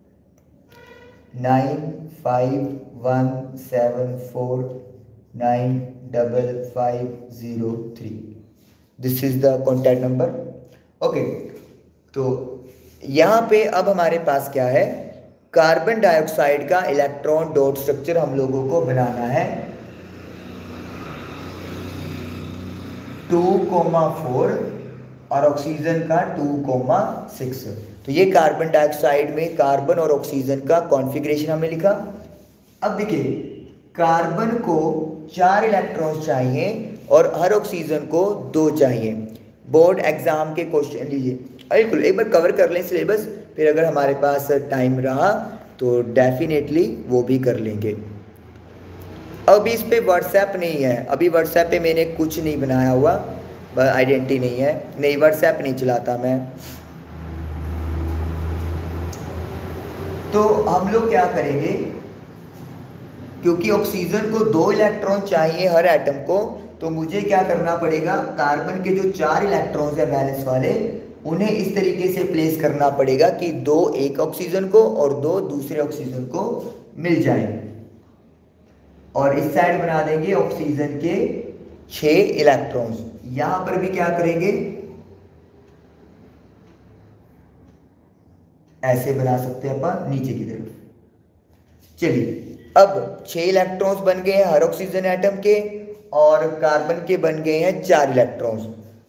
nine five one seven four nine double five zero three, this is the contact number. Okay, तो यहाँ पे अब हमारे पास क्या है, कार्बन डाइऑक्साइड का इलेक्ट्रॉन डॉट स्ट्रक्चर हम लोगों को बनाना है, टू कोमा फोर और ऑक्सीजन का टू कोमा सिक्स। तो ये कार्बन डाइऑक्साइड में कार्बन और ऑक्सीजन का कॉन्फ़िगरेशन हमने लिखा। अब देखिए कार्बन को चार इलेक्ट्रॉन्स चाहिए और हर ऑक्सीजन को दो चाहिए। बोर्ड एग्जाम के क्वेश्चन लीजिए, बिल्कुल एक बार कवर कर लें सिलेबस, फिर अगर हमारे पास टाइम रहा तो डेफिनेटली वो भी कर लेंगे। अभी इस पे व्हाट्सएप नहीं है, अभी व्हाट्सएप पे मैंने कुछ नहीं बनाया हुआ, आइडेंटिटी नहीं है, नहीं व्हाट्सएप नहीं चलाता मैं। तो हम लोग क्या करेंगे, क्योंकि ऑक्सीजन को दो इलेक्ट्रॉन चाहिए हर एटम को, तो मुझे क्या करना पड़ेगा, कार्बन के जो चार इलेक्ट्रॉन्स है वैलेंस वाले, उन्हें इस तरीके से प्लेस करना पड़ेगा कि दो एक ऑक्सीजन को और दो दूसरे ऑक्सीजन को मिल जाए। और इस साइड बना देंगे ऑक्सीजन के छह इलेक्ट्रॉन्स। यहां पर भी क्या करेंगे, ऐसे बना सकते हैं अपन नीचे की तरफ। चलिए अब छह इलेक्ट्रॉन्स बन गए हैं हर ऑक्सीजन एटम के और कार्बन के बन गए हैं चार इलेक्ट्रॉन्स।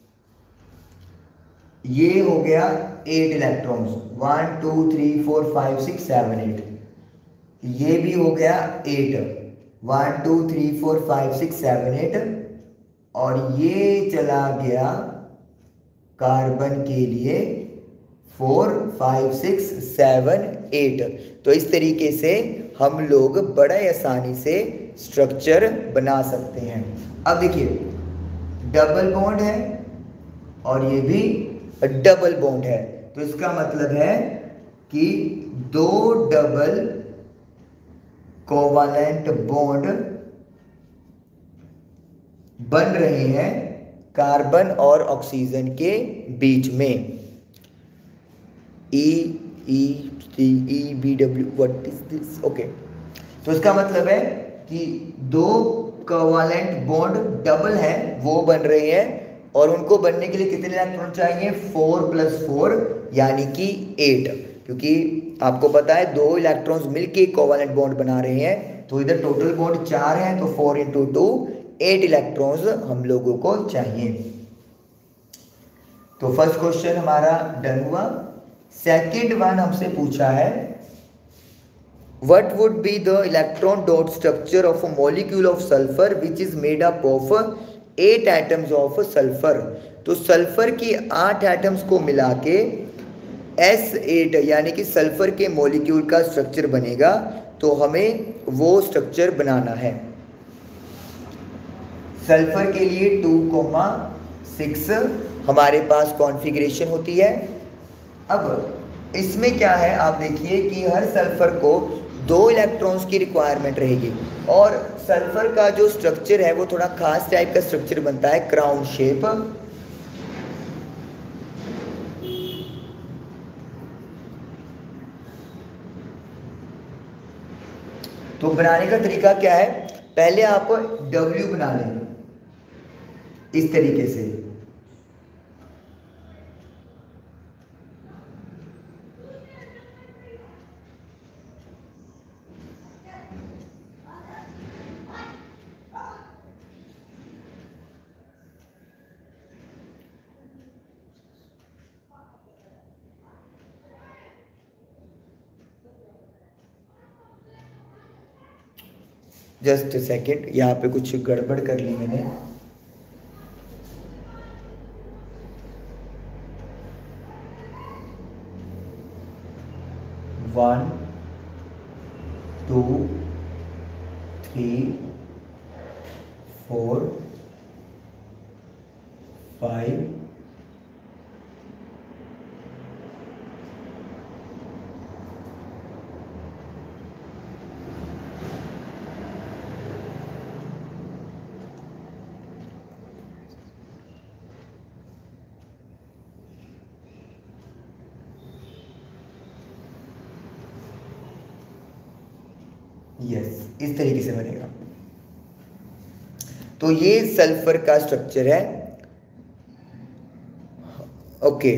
ये हो गया eight electrons, one two three four five six seven eight. ये भी हो गया eight, one two three four five six seven eight. और ये चला गया कार्बन के लिए four five six seven eight. तो इस तरीके से हम लोग बड़े आसानी से स्ट्रक्चर बना सकते हैं। अब देखिए डबल बॉन्ड है और ये भी डबल बॉन्ड है, तो इसका मतलब है कि दो डबल कोवालेंट बॉन्ड बन रहे हैं कार्बन और ऑक्सीजन के बीच में। E E C E B W, what is this? Okay, तो इसका मतलब है कि दो कोवालेंट बॉन्ड डबल है वो बन रहे हैं और उनको बनने के लिए कितने इलेक्ट्रॉन चाहिए, फोर प्लस फोर यानी कि एट, क्योंकि आपको पता है दो इलेक्ट्रॉन्स मिलके कोवालेंट बॉन्ड बना रहे हैं, तो इधर टोटल बॉन्ड चार है, तो four into two eight electrons हम लोगों को चाहिए। तो फर्स्ट क्वेश्चन हमारा डन हुआ। सेकेंड वन हमसे पूछा है what would be the electron dot structure of a molecule of sulphur which is made up of eight atoms of sulphur. तो सल्फर की आठ एटम्स को मिला के एस एट यानी कि सल्फर के मॉलिक्यूल का स्ट्रक्चर बनेगा, तो हमें वो स्ट्रक्चर बनाना है। सल्फर के लिए टू कोमा सिक्स हमारे पास कॉन्फ़िगरेशन होती है। अब इसमें क्या है, आप देखिए कि हर सल्फर को दो इलेक्ट्रॉन्स की रिक्वायरमेंट रहेगी और सल्फर का जो स्ट्रक्चर है वो थोड़ा खास टाइप का स्ट्रक्चर बनता है, क्राउन शेप। तो बनाने का तरीका क्या है, पहले आप W बना लें इस तरीके से। जस्ट सेकेंड, यहाँ पे कुछ गड़बड़ कर ली मैंने। One two three four five yes yes, इस तरीके से बनेगा। तो ये सल्फर का स्ट्रक्चर है। ओके,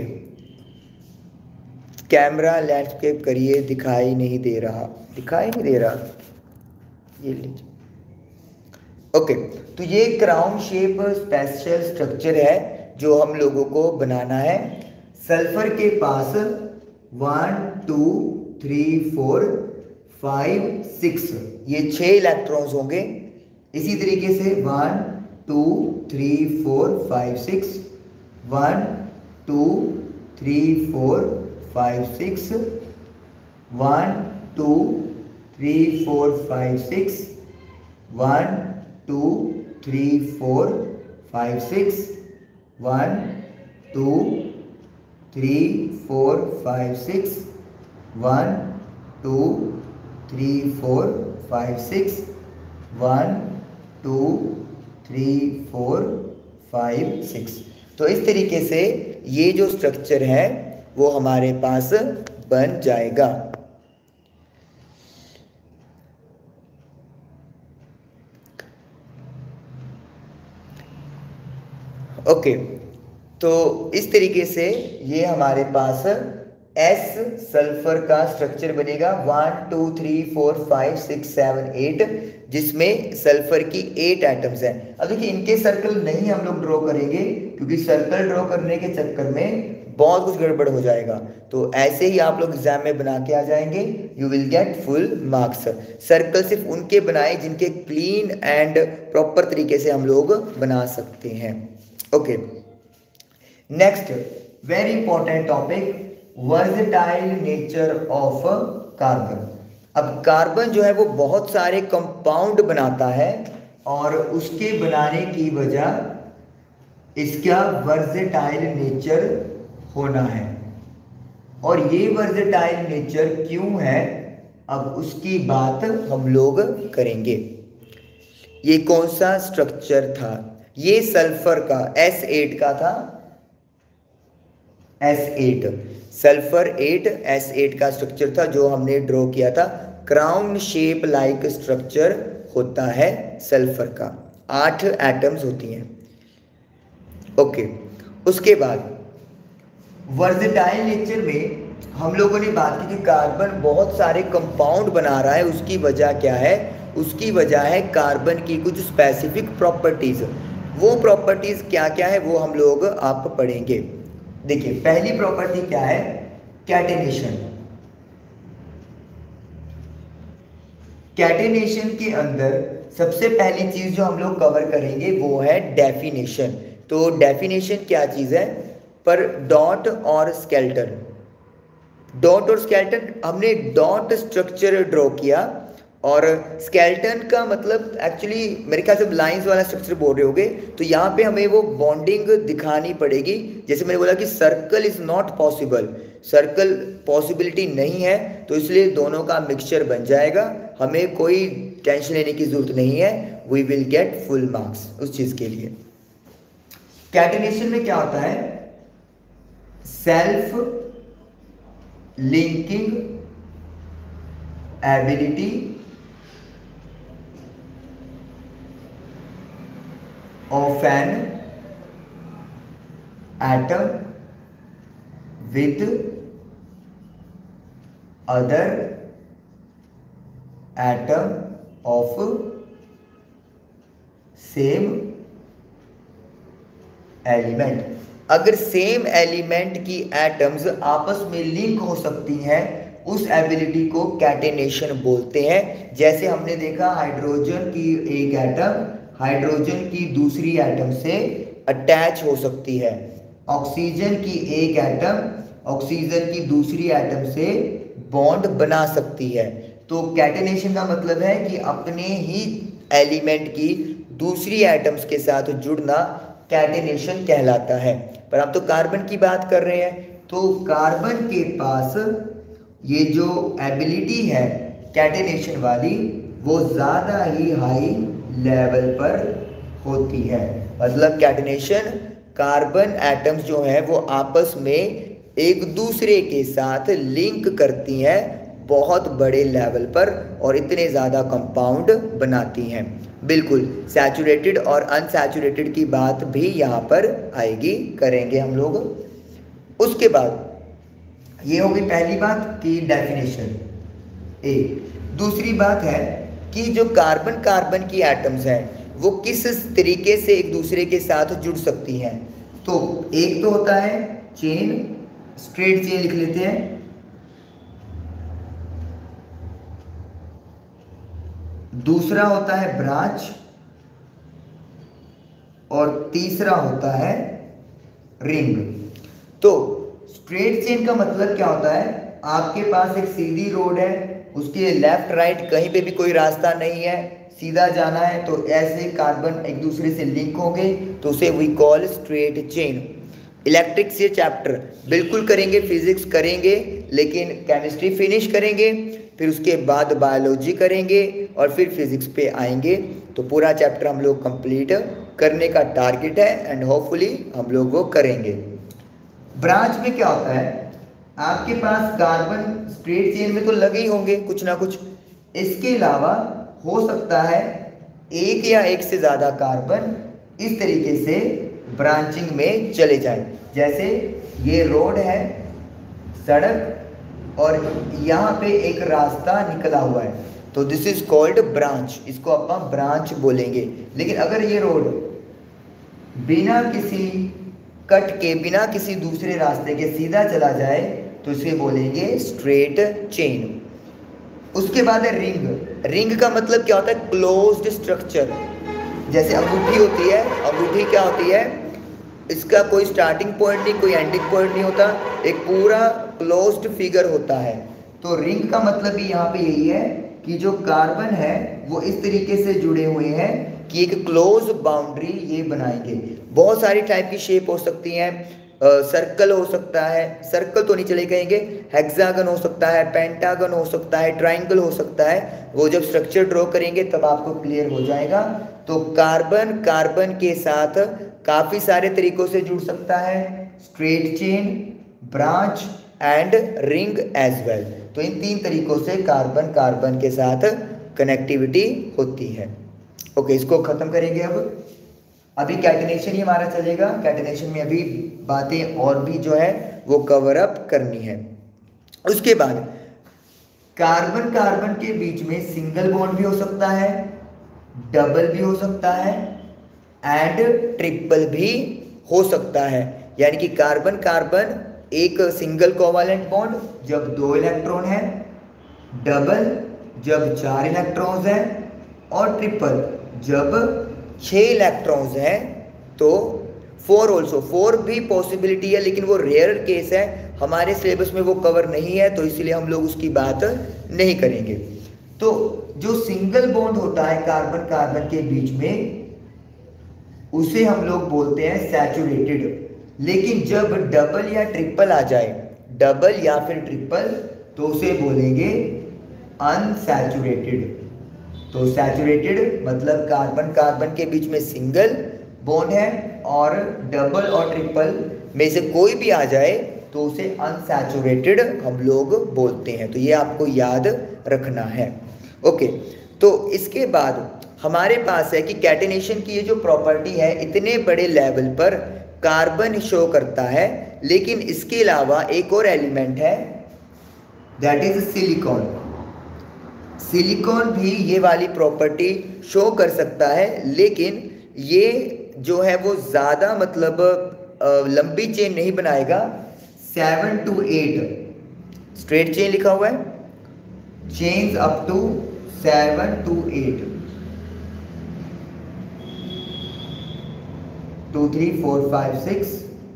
कैमरा लैंडस्केप करिए, दिखाई नहीं दे रहा, दिखाई नहीं दे रहा, ये लीजिए। ओके, तो ये क्राउन शेप स्पेशल स्ट्रक्चर है जो हम लोगों को बनाना है। सल्फर के पास one two three four five six ये छह इलेक्ट्रॉन्स होंगे। इसी तरीके से one two three four five six, one two three four five six, one two three four five six, one two three four five six, one two three four five six, one two three four five six, one two three four five six. तो इस तरीके से ये जो structure है वो हमारे पास बन जाएगा। ओके, तो इस तरीके से ये हमारे पास एस सल्फर का स्ट्रक्चर बनेगा one two three four five six seven eight, जिसमें सल्फर की एट एटम्स हैं। अब देखिए इनके सर्कल नहीं हम लोग ड्रॉ करेंगे क्योंकि सर्कल ड्रॉ करने के चक्कर में बहुत कुछ गड़बड़ हो जाएगा। तो ऐसे ही आप लोग एग्जाम में बना के आ जाएंगे, you will get full marks. Circle सिर्फ उनके बनाए जिनके क्लीन एंड प्रॉपर तरीके से हम लोग बना सकते हैं। Okay, next very important topic, versatile nature of carbon. अब कार्बन जो है वो बहुत सारे कंपाउंड बनाता है और उसके बनाने की वजह इसका वर्सेटाइल नेचर होना है। और ये वर्सेटाइल नेचर क्यों है, अब उसकी बात हम लोग करेंगे। ये कौन सा स्ट्रक्चर था, ये सल्फर का एस एट का था, S eight sulphur eight S eight का स्ट्रक्चर था जो हमने ड्रॉ किया था। क्राउन शेप लाइक स्ट्रक्चर होता है सल्फर का, आठ एटम्स होती हैं। ओके, उसके बाद वर्सेटाइल नेचर में हम लोगों ने बात की कि कार्बन बहुत सारे कंपाउंड बना रहा है। उसकी वजह क्या है, उसकी वजह है कार्बन की कुछ स्पेसिफिक प्रॉपर्टीज। वो प्रॉपर्टीज क्या क्या है वो हम लोग आप पढ़ेंगे। देखिए पहली प्रॉपर्टी क्या है, कैटेनेशन। कैटेनेशन के अंदर सबसे पहली चीज जो हम लोग कवर करेंगे वो है डेफिनेशन। तो डेफिनेशन क्या चीज है, पर डॉट और स्केलेटन, डॉट और स्केलेटन, हमने डॉट स्ट्रक्चर ड्रॉ किया और स्केलेटन का मतलब एक्चुअली मेरे ख्याल से लाइंस वाला स्ट्रक्चर बोल रहे होगे। तो यहाँ पे हमें वो बॉन्डिंग दिखानी पड़ेगी। जैसे मैंने बोला कि circle is not possible, circle possibility नहीं है, तो इसलिए दोनों का मिक्सचर बन जाएगा। हमें कोई टेंशन लेने की जरूरत नहीं है, we will get full marks उस चीज के लिए। कैटेनेशन में क्या होता है, self linking ability of an atom with other atom of same element. अगर सेम एलिमेंट की एटम्स आपस में लिंक हो सकती हैं, उस एबिलिटी को कैटेनेशन बोलते हैं। जैसे हमने देखा हाइड्रोजन की एक एटम हाइड्रोजन की दूसरी एटम से अटैच हो सकती है, ऑक्सीजन की एक एटम ऑक्सीजन की दूसरी एटम से बॉन्ड बना सकती है। तो कैटेनेशन का मतलब है कि अपने ही एलिमेंट की दूसरी एटम्स के साथ जुड़ना कैटेनेशन कहलाता है। पर अब तो कार्बन की बात कर रहे हैं, तो कार्बन के पास ये जो एबिलिटी है कैटेनेशन वाली वो ज़्यादा ही हाई लेवल पर होती है। मतलब कैटेनेशन कार्बन एटम्स जो है वो आपस में एक दूसरे के साथ लिंक करती हैं बहुत बड़े लेवल पर और इतने ज़्यादा कंपाउंड बनाती हैं। बिल्कुल सैचुरेटेड और अनसैचुरेटेड की बात भी यहाँ पर आएगी, करेंगे हम लोग। उसके बाद ये होगी पहली बात कि डेफिनेशन ए। दूसरी बात है कि जो कार्बन कार्बन की एटम्स हैं वो किस तरीके से एक दूसरे के साथ जुड़ सकती हैं। तो एक तो होता है चेन, स्ट्रेट चेन लिख लेते हैं, दूसरा होता है ब्रांच और तीसरा होता है रिंग। तो स्ट्रेट चेन का मतलब क्या होता है, आपके पास एक सीधी रोड है, उसके लेफ्ट राइट कहीं पे भी कोई रास्ता नहीं है, सीधा जाना है, तो ऐसे कार्बन एक दूसरे से लिंक होंगे, तो उसे we call straight chain. Electric से चैप्टर बिल्कुल करेंगे, फिजिक्स करेंगे, लेकिन केमिस्ट्री फिनिश करेंगे, फिर उसके बाद बायोलॉजी करेंगे और फिर फिजिक्स पे आएंगे। तो पूरा चैप्टर हम लोग कंप्लीट करने का टारगेट है एंड होपफुली हम लोग वो करेंगे। ब्रांच में क्या होता है, आपके पास कार्बन स्ट्रेट चेन में तो लगे ही होंगे कुछ ना कुछ, इसके अलावा हो सकता है एक या एक से ज़्यादा कार्बन इस तरीके से ब्रांचिंग में चले जाएं। जैसे ये रोड है, सड़क, और यहाँ पे एक रास्ता निकला हुआ है, तो दिस इज कॉल्ड ब्रांच, इसको अपन ब्रांच बोलेंगे। लेकिन अगर ये रोड बिना किसी कट के, बिना किसी दूसरे रास्ते के सीधा चला जाए तो इसे बोलेंगे स्ट्रेट चेन। उसके बाद है रिंग। रिंग का मतलब क्या होता है, क्लोज्ड स्ट्रक्चर। जैसे अंगूठी होती है, अंगूठी क्या होती है, इसका कोई स्टार्टिंग पॉइंट नहीं, कोई एंडिंग पॉइंट नहीं होता, एक पूरा क्लोज्ड फिगर होता है। तो रिंग का मतलब भी यहाँ पे यही है कि जो कार्बन है वो इस तरीके से जुड़े हुए हैं कि एक क्लोज बाउंड्री ये बनाएंगे। बहुत सारी टाइप की शेप हो सकती हैं, सर्कल हो सकता है, सर्कल तो नहीं चले कहेंगे, हेक्सागन हो सकता है, पेंटागन हो सकता है, ट्राइंगल हो सकता है। वो जब स्ट्रक्चर ड्रॉ करेंगे तब आपको क्लियर हो जाएगा। तो कार्बन कार्बन के साथ काफ़ी सारे तरीकों से जुड़ सकता है, straight chain, branch and ring as well. तो इन तीन तरीकों से कार्बन कार्बन के साथ कनेक्टिविटी होती है। ओके, इसको ख़त्म करेंगे। अब अभी कैटेनेशन ही हमारा चलेगा। कैटेनेशन में अभी बातें और भी जो है वो कवर अप करनी है। उसके बाद कार्बन कार्बन के बीच में सिंगल बॉन्ड भी हो सकता है, डबल भी हो सकता है एंड ट्रिपल भी हो सकता है। यानी कि कार्बन कार्बन एक सिंगल कोवैलेंट बॉन्ड जब दो इलेक्ट्रॉन है, डबल जब चार इलेक्ट्रॉन्स हैं, और ट्रिपल जब छः इलेक्ट्रॉन्स हैं। तो फोर ऑल्सो, फोर भी पॉसिबिलिटी है लेकिन वो रेयर केस है, हमारे सिलेबस में वो कवर नहीं है, तो इसलिए हम लोग उसकी बात नहीं करेंगे। तो जो सिंगल बॉन्ड होता है कार्बन कार्बन के बीच में उसे हम लोग बोलते हैं सैचुरेटेड। लेकिन जब डबल या ट्रिपल आ जाए, डबल या फिर ट्रिपल, तो उसे बोलेंगे अनसैचुरेटेड। तो सैचुरेटेड मतलब कार्बन कार्बन के बीच में सिंगल बॉन्ड है और डबल और ट्रिपल में से कोई भी आ जाए तो उसे अनसैचुरेटेड हम लोग बोलते हैं। तो ये आपको याद रखना है। ओके, तो इसके बाद हमारे पास है कि कैटेनेशन की ये जो प्रॉपर्टी है इतने बड़े लेवल पर कार्बन शो करता है, लेकिन इसके अलावा एक और एलिमेंट है दैट इज सिलिकॉन। सिलिकॉन भी ये वाली प्रॉपर्टी शो कर सकता है, लेकिन ये जो है वो ज़्यादा मतलब लंबी चेन नहीं बनाएगा। Seven to eight straight chain लिखा हुआ है, chains up to seven to eight, two three four five six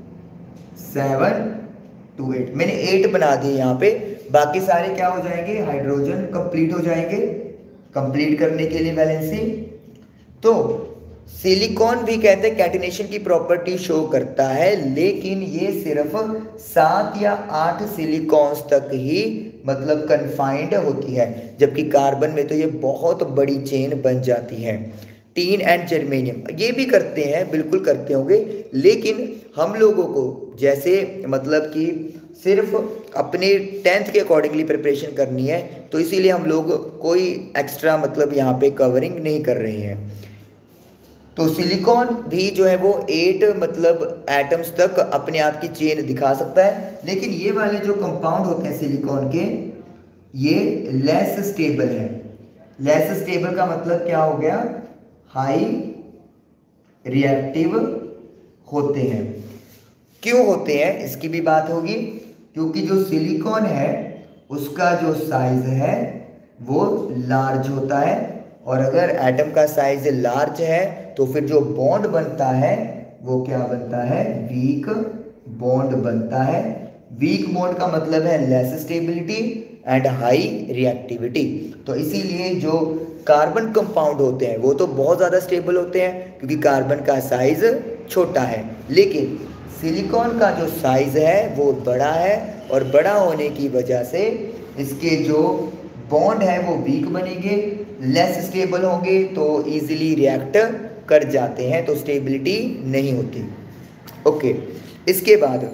seven to eight. मैंने एट बना दिए यहाँ पे, बाकी सारे क्या हो जाएंगे, हाइड्रोजन कंप्लीट हो जाएंगे, कंप्लीट करने के लिए वैलेंसी। तो सिलिकॉन भी कहते हैं कैटेनेशन की प्रॉपर्टी शो करता है, लेकिन ये सिर्फ सात या आठ सिलिकॉन्स तक ही मतलब कन्फाइंड होती है, जबकि कार्बन में तो ये बहुत बड़ी चेन बन जाती है। टीन एंड जर्मेनियम ये भी करते हैं, बिल्कुल करते होंगे, लेकिन हम लोगों को जैसे मतलब कि सिर्फ अपने टेंथ के अकॉर्डिंगली प्रिपरेशन करनी है, तो इसीलिए हम लोग कोई एक्स्ट्रा मतलब यहाँ पे कवरिंग नहीं कर रहे हैं। तो सिलिकॉन भी जो है वो एट मतलब एटम्स तक अपने आप की चेन दिखा सकता है, लेकिन ये वाले जो कंपाउंड होते हैं सिलिकॉन के, ये लेस स्टेबल है। लेस स्टेबल का मतलब क्या हो गया, हाई रिएक्टिव होते हैं। क्यों होते हैं इसकी भी बात होगी, क्योंकि जो सिलिकॉन है उसका जो साइज है वो लार्ज होता है, और अगर एटम का साइज लार्ज है तो फिर जो बॉन्ड बनता है वो क्या बनता है, वीक बॉन्ड बनता है। वीक बॉन्ड का मतलब है less stability and high reactivity. तो इसीलिए जो कार्बन कंपाउंड होते हैं वो तो बहुत ज़्यादा स्टेबल होते हैं क्योंकि कार्बन का साइज छोटा है, लेकिन सिलिकॉन का जो साइज है वो बड़ा है, और बड़ा होने की वजह से इसके जो बॉन्ड है वो वीक बनेंगे, लेस स्टेबल होंगे, तो इजीली रिएक्ट कर जाते हैं, तो स्टेबिलिटी नहीं होती। ओके, इसके बाद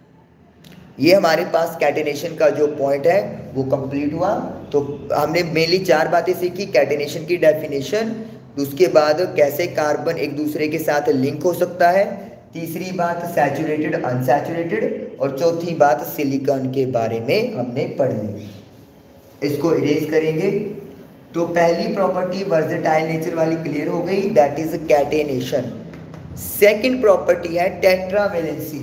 ये हमारे पास कैटेनेशन का जो पॉइंट है वो कंप्लीट हुआ। तो हमने मेनली चार बातें सीखी, कैटेनेशन की डेफिनेशन, उसके बाद कैसे कार्बन एक दूसरे के साथ लिंक हो सकता है, तीसरी बात सैचुरेटेड अनसैचुरेटेड, और चौथी बात सिलिकॉन के बारे में हमने पढ़ ली। इसको इरेज करेंगे तो पहली प्रॉपर्टी वर्सेटाइल नेचर वाली क्लियर हो गई, that is catenation. Second property है टेट्रावैलेंसी।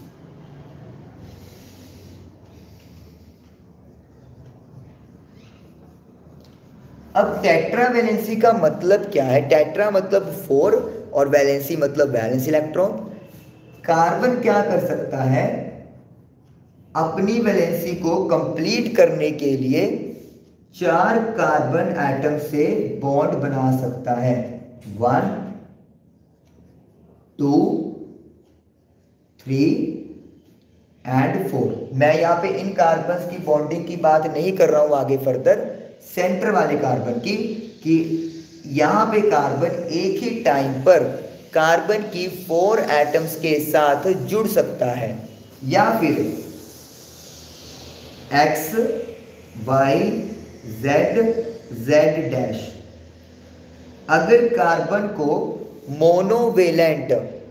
अब टेट्रावैलेंसी का मतलब क्या है, टेट्रा मतलब फोर और वैलेंसी मतलब वैलेंस इलेक्ट्रॉन। कार्बन क्या कर सकता है, अपनी वैलेंसी को कंप्लीट करने के लिए चार कार्बन एटम से बॉन्ड बना सकता है, one two three and four. मैं यहाँ पे इन कार्बन की बॉन्डिंग की बात नहीं कर रहा हूं आगे फर्दर, सेंटर वाले कार्बन की, कि यहाँ पे कार्बन एक ही टाइम पर कार्बन की फोर एटम्स के साथ जुड़ सकता है, या फिर X Y Z Z dash. अगर कार्बन को मोनोवेलेंट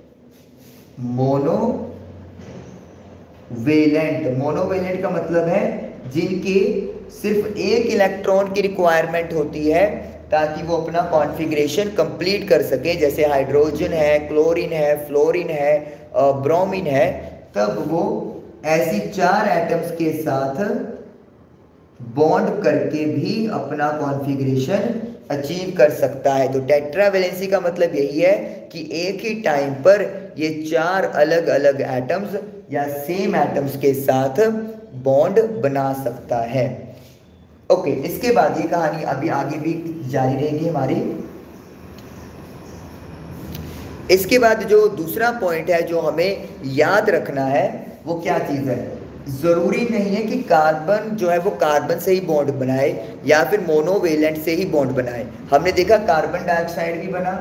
मोनोवेलेंट मोनोवेलेंट का मतलब है जिनके सिर्फ एक इलेक्ट्रॉन की रिक्वायरमेंट होती है ताकि वो अपना कॉन्फ़िगरेशन कंप्लीट कर सके, जैसे हाइड्रोजन है, क्लोरीन है, फ्लोरीन है, ब्रोमीन है, तब वो ऐसी चार एटम्स के साथ बॉन्ड करके भी अपना कॉन्फ़िगरेशन अचीव कर सकता है। तो टेट्रावैलेंसी का मतलब यही है कि एक ही टाइम पर ये चार अलग अलग एटम्स या सेम एटम्स के साथ बॉन्ड बना सकता है। ओके, इसके बाद ये कहानी अभी आगे भी जारी रहेगी हमारी। इसके बाद जो दूसरा पॉइंट है जो हमें याद रखना है वो क्या चीज़ है, ज़रूरी नहीं है कि कार्बन जो है वो कार्बन से ही बॉन्ड बनाए या फिर मोनोवेलेंट से ही बॉन्ड बनाए। हमने देखा कार्बन डाइऑक्साइड भी बना,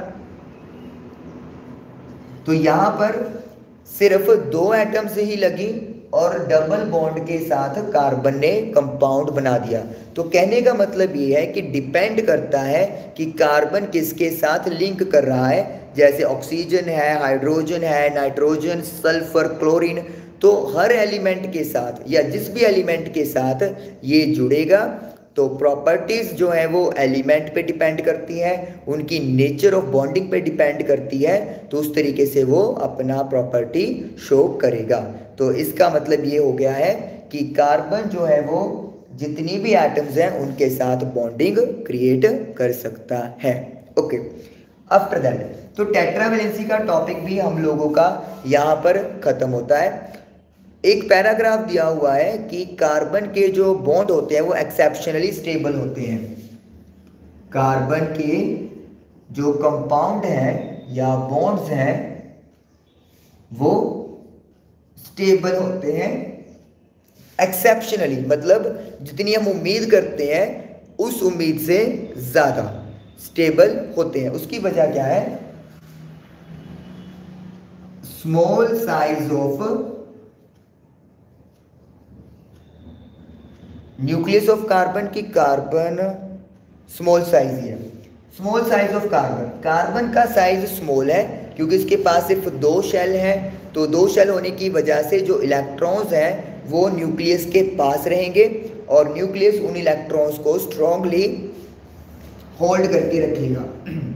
तो यहाँ पर सिर्फ दो एटम से ही लगी और डबल बॉन्ड के साथ कार्बन ने कंपाउंड बना दिया। तो कहने का मतलब ये है कि डिपेंड करता है कि कार्बन किसके साथ लिंक कर रहा है। जैसे ऑक्सीजन है, हाइड्रोजन है, नाइट्रोजन, सल्फर, क्लोरीन, तो हर एलिमेंट के साथ या जिस भी एलिमेंट के साथ ये जुड़ेगा तो प्रॉपर्टीज़ जो है वो एलिमेंट पे डिपेंड करती हैं, उनकी नेचर ऑफ बॉन्डिंग पे डिपेंड करती है, तो उस तरीके से वो अपना प्रॉपर्टी शो करेगा। तो इसका मतलब ये हो गया है कि कार्बन जो है वो जितनी भी एटम्स हैं उनके साथ बॉन्डिंग क्रिएट कर सकता है। ओके, आफ्टर दैट तो टेट्रावैलेंसी का टॉपिक भी हम लोगों का यहाँ पर ख़त्म होता है। एक पैराग्राफ दिया हुआ है कि कार्बन के जो बॉन्ड होते हैं वो एक्सेप्शनली स्टेबल होते हैं। कार्बन के जो कंपाउंड हैं या बॉन्ड्स हैं वो स्टेबल होते हैं एक्सेप्शनली, मतलब जितनी हम उम्मीद करते हैं उस उम्मीद से ज़्यादा स्टेबल होते हैं। उसकी वजह क्या है, small size of nucleus of carbon की कार्बन स्मॉल साइज ही है। Small size of carbon, carbon का साइज स्मॉल है क्योंकि इसके पास सिर्फ दो शेल हैं, तो दो शेल होने की वजह से जो इलेक्ट्रॉन्स हैं वो न्यूक्लियस के पास रहेंगे और न्यूक्लियस उन इलेक्ट्रॉन्स को स्ट्रांगली होल्ड करके रखेगा।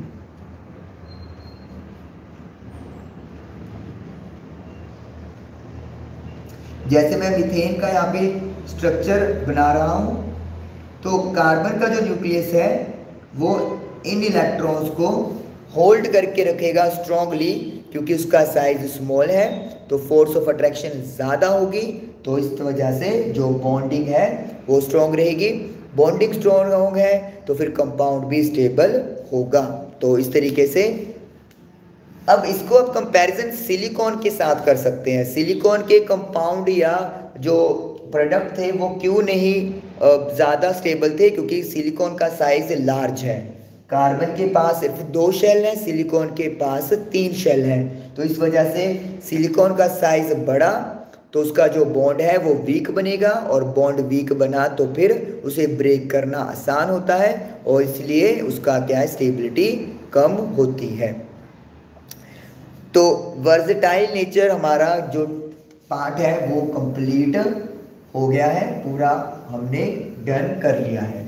जैसे मैं मीथेन का यहाँ पे स्ट्रक्चर बना रहा हूँ, तो कार्बन का जो न्यूक्लियस है वो इन इलेक्ट्रॉन्स को होल्ड करके रखेगा स्ट्रांगली, क्योंकि उसका साइज स्मॉल है तो फोर्स ऑफ अट्रैक्शन ज़्यादा होगी, तो इस वजह से जो बॉन्डिंग है वो स्ट्रॉन्ग रहेगी। बॉन्डिंग स्ट्रॉन्ग है तो फिर कंपाउंड भी स्टेबल होगा। तो इस तरीके से अब इसको अब कंपैरिजन सिलिकॉन के साथ कर सकते हैं। सिलिकॉन के कंपाउंड या जो प्रोडक्ट थे वो क्यों नहीं ज़्यादा स्टेबल थे, क्योंकि सिलिकॉन का साइज लार्ज है। कार्बन के पास सिर्फ दो शेल हैं, सिलिकॉन के पास तीन शेल हैं, तो इस वजह से सिलिकॉन का साइज बड़ा तो उसका जो बॉन्ड है वो वीक बनेगा, और बॉन्ड वीक बना तो फिर उसे ब्रेक करना आसान होता है और इसलिए उसका क्या है, स्टेबिलिटी कम होती है। तो वर्सेटाइल नेचर हमारा जो पार्ट है वो कंप्लीट हो गया है, पूरा हमने डन कर लिया है।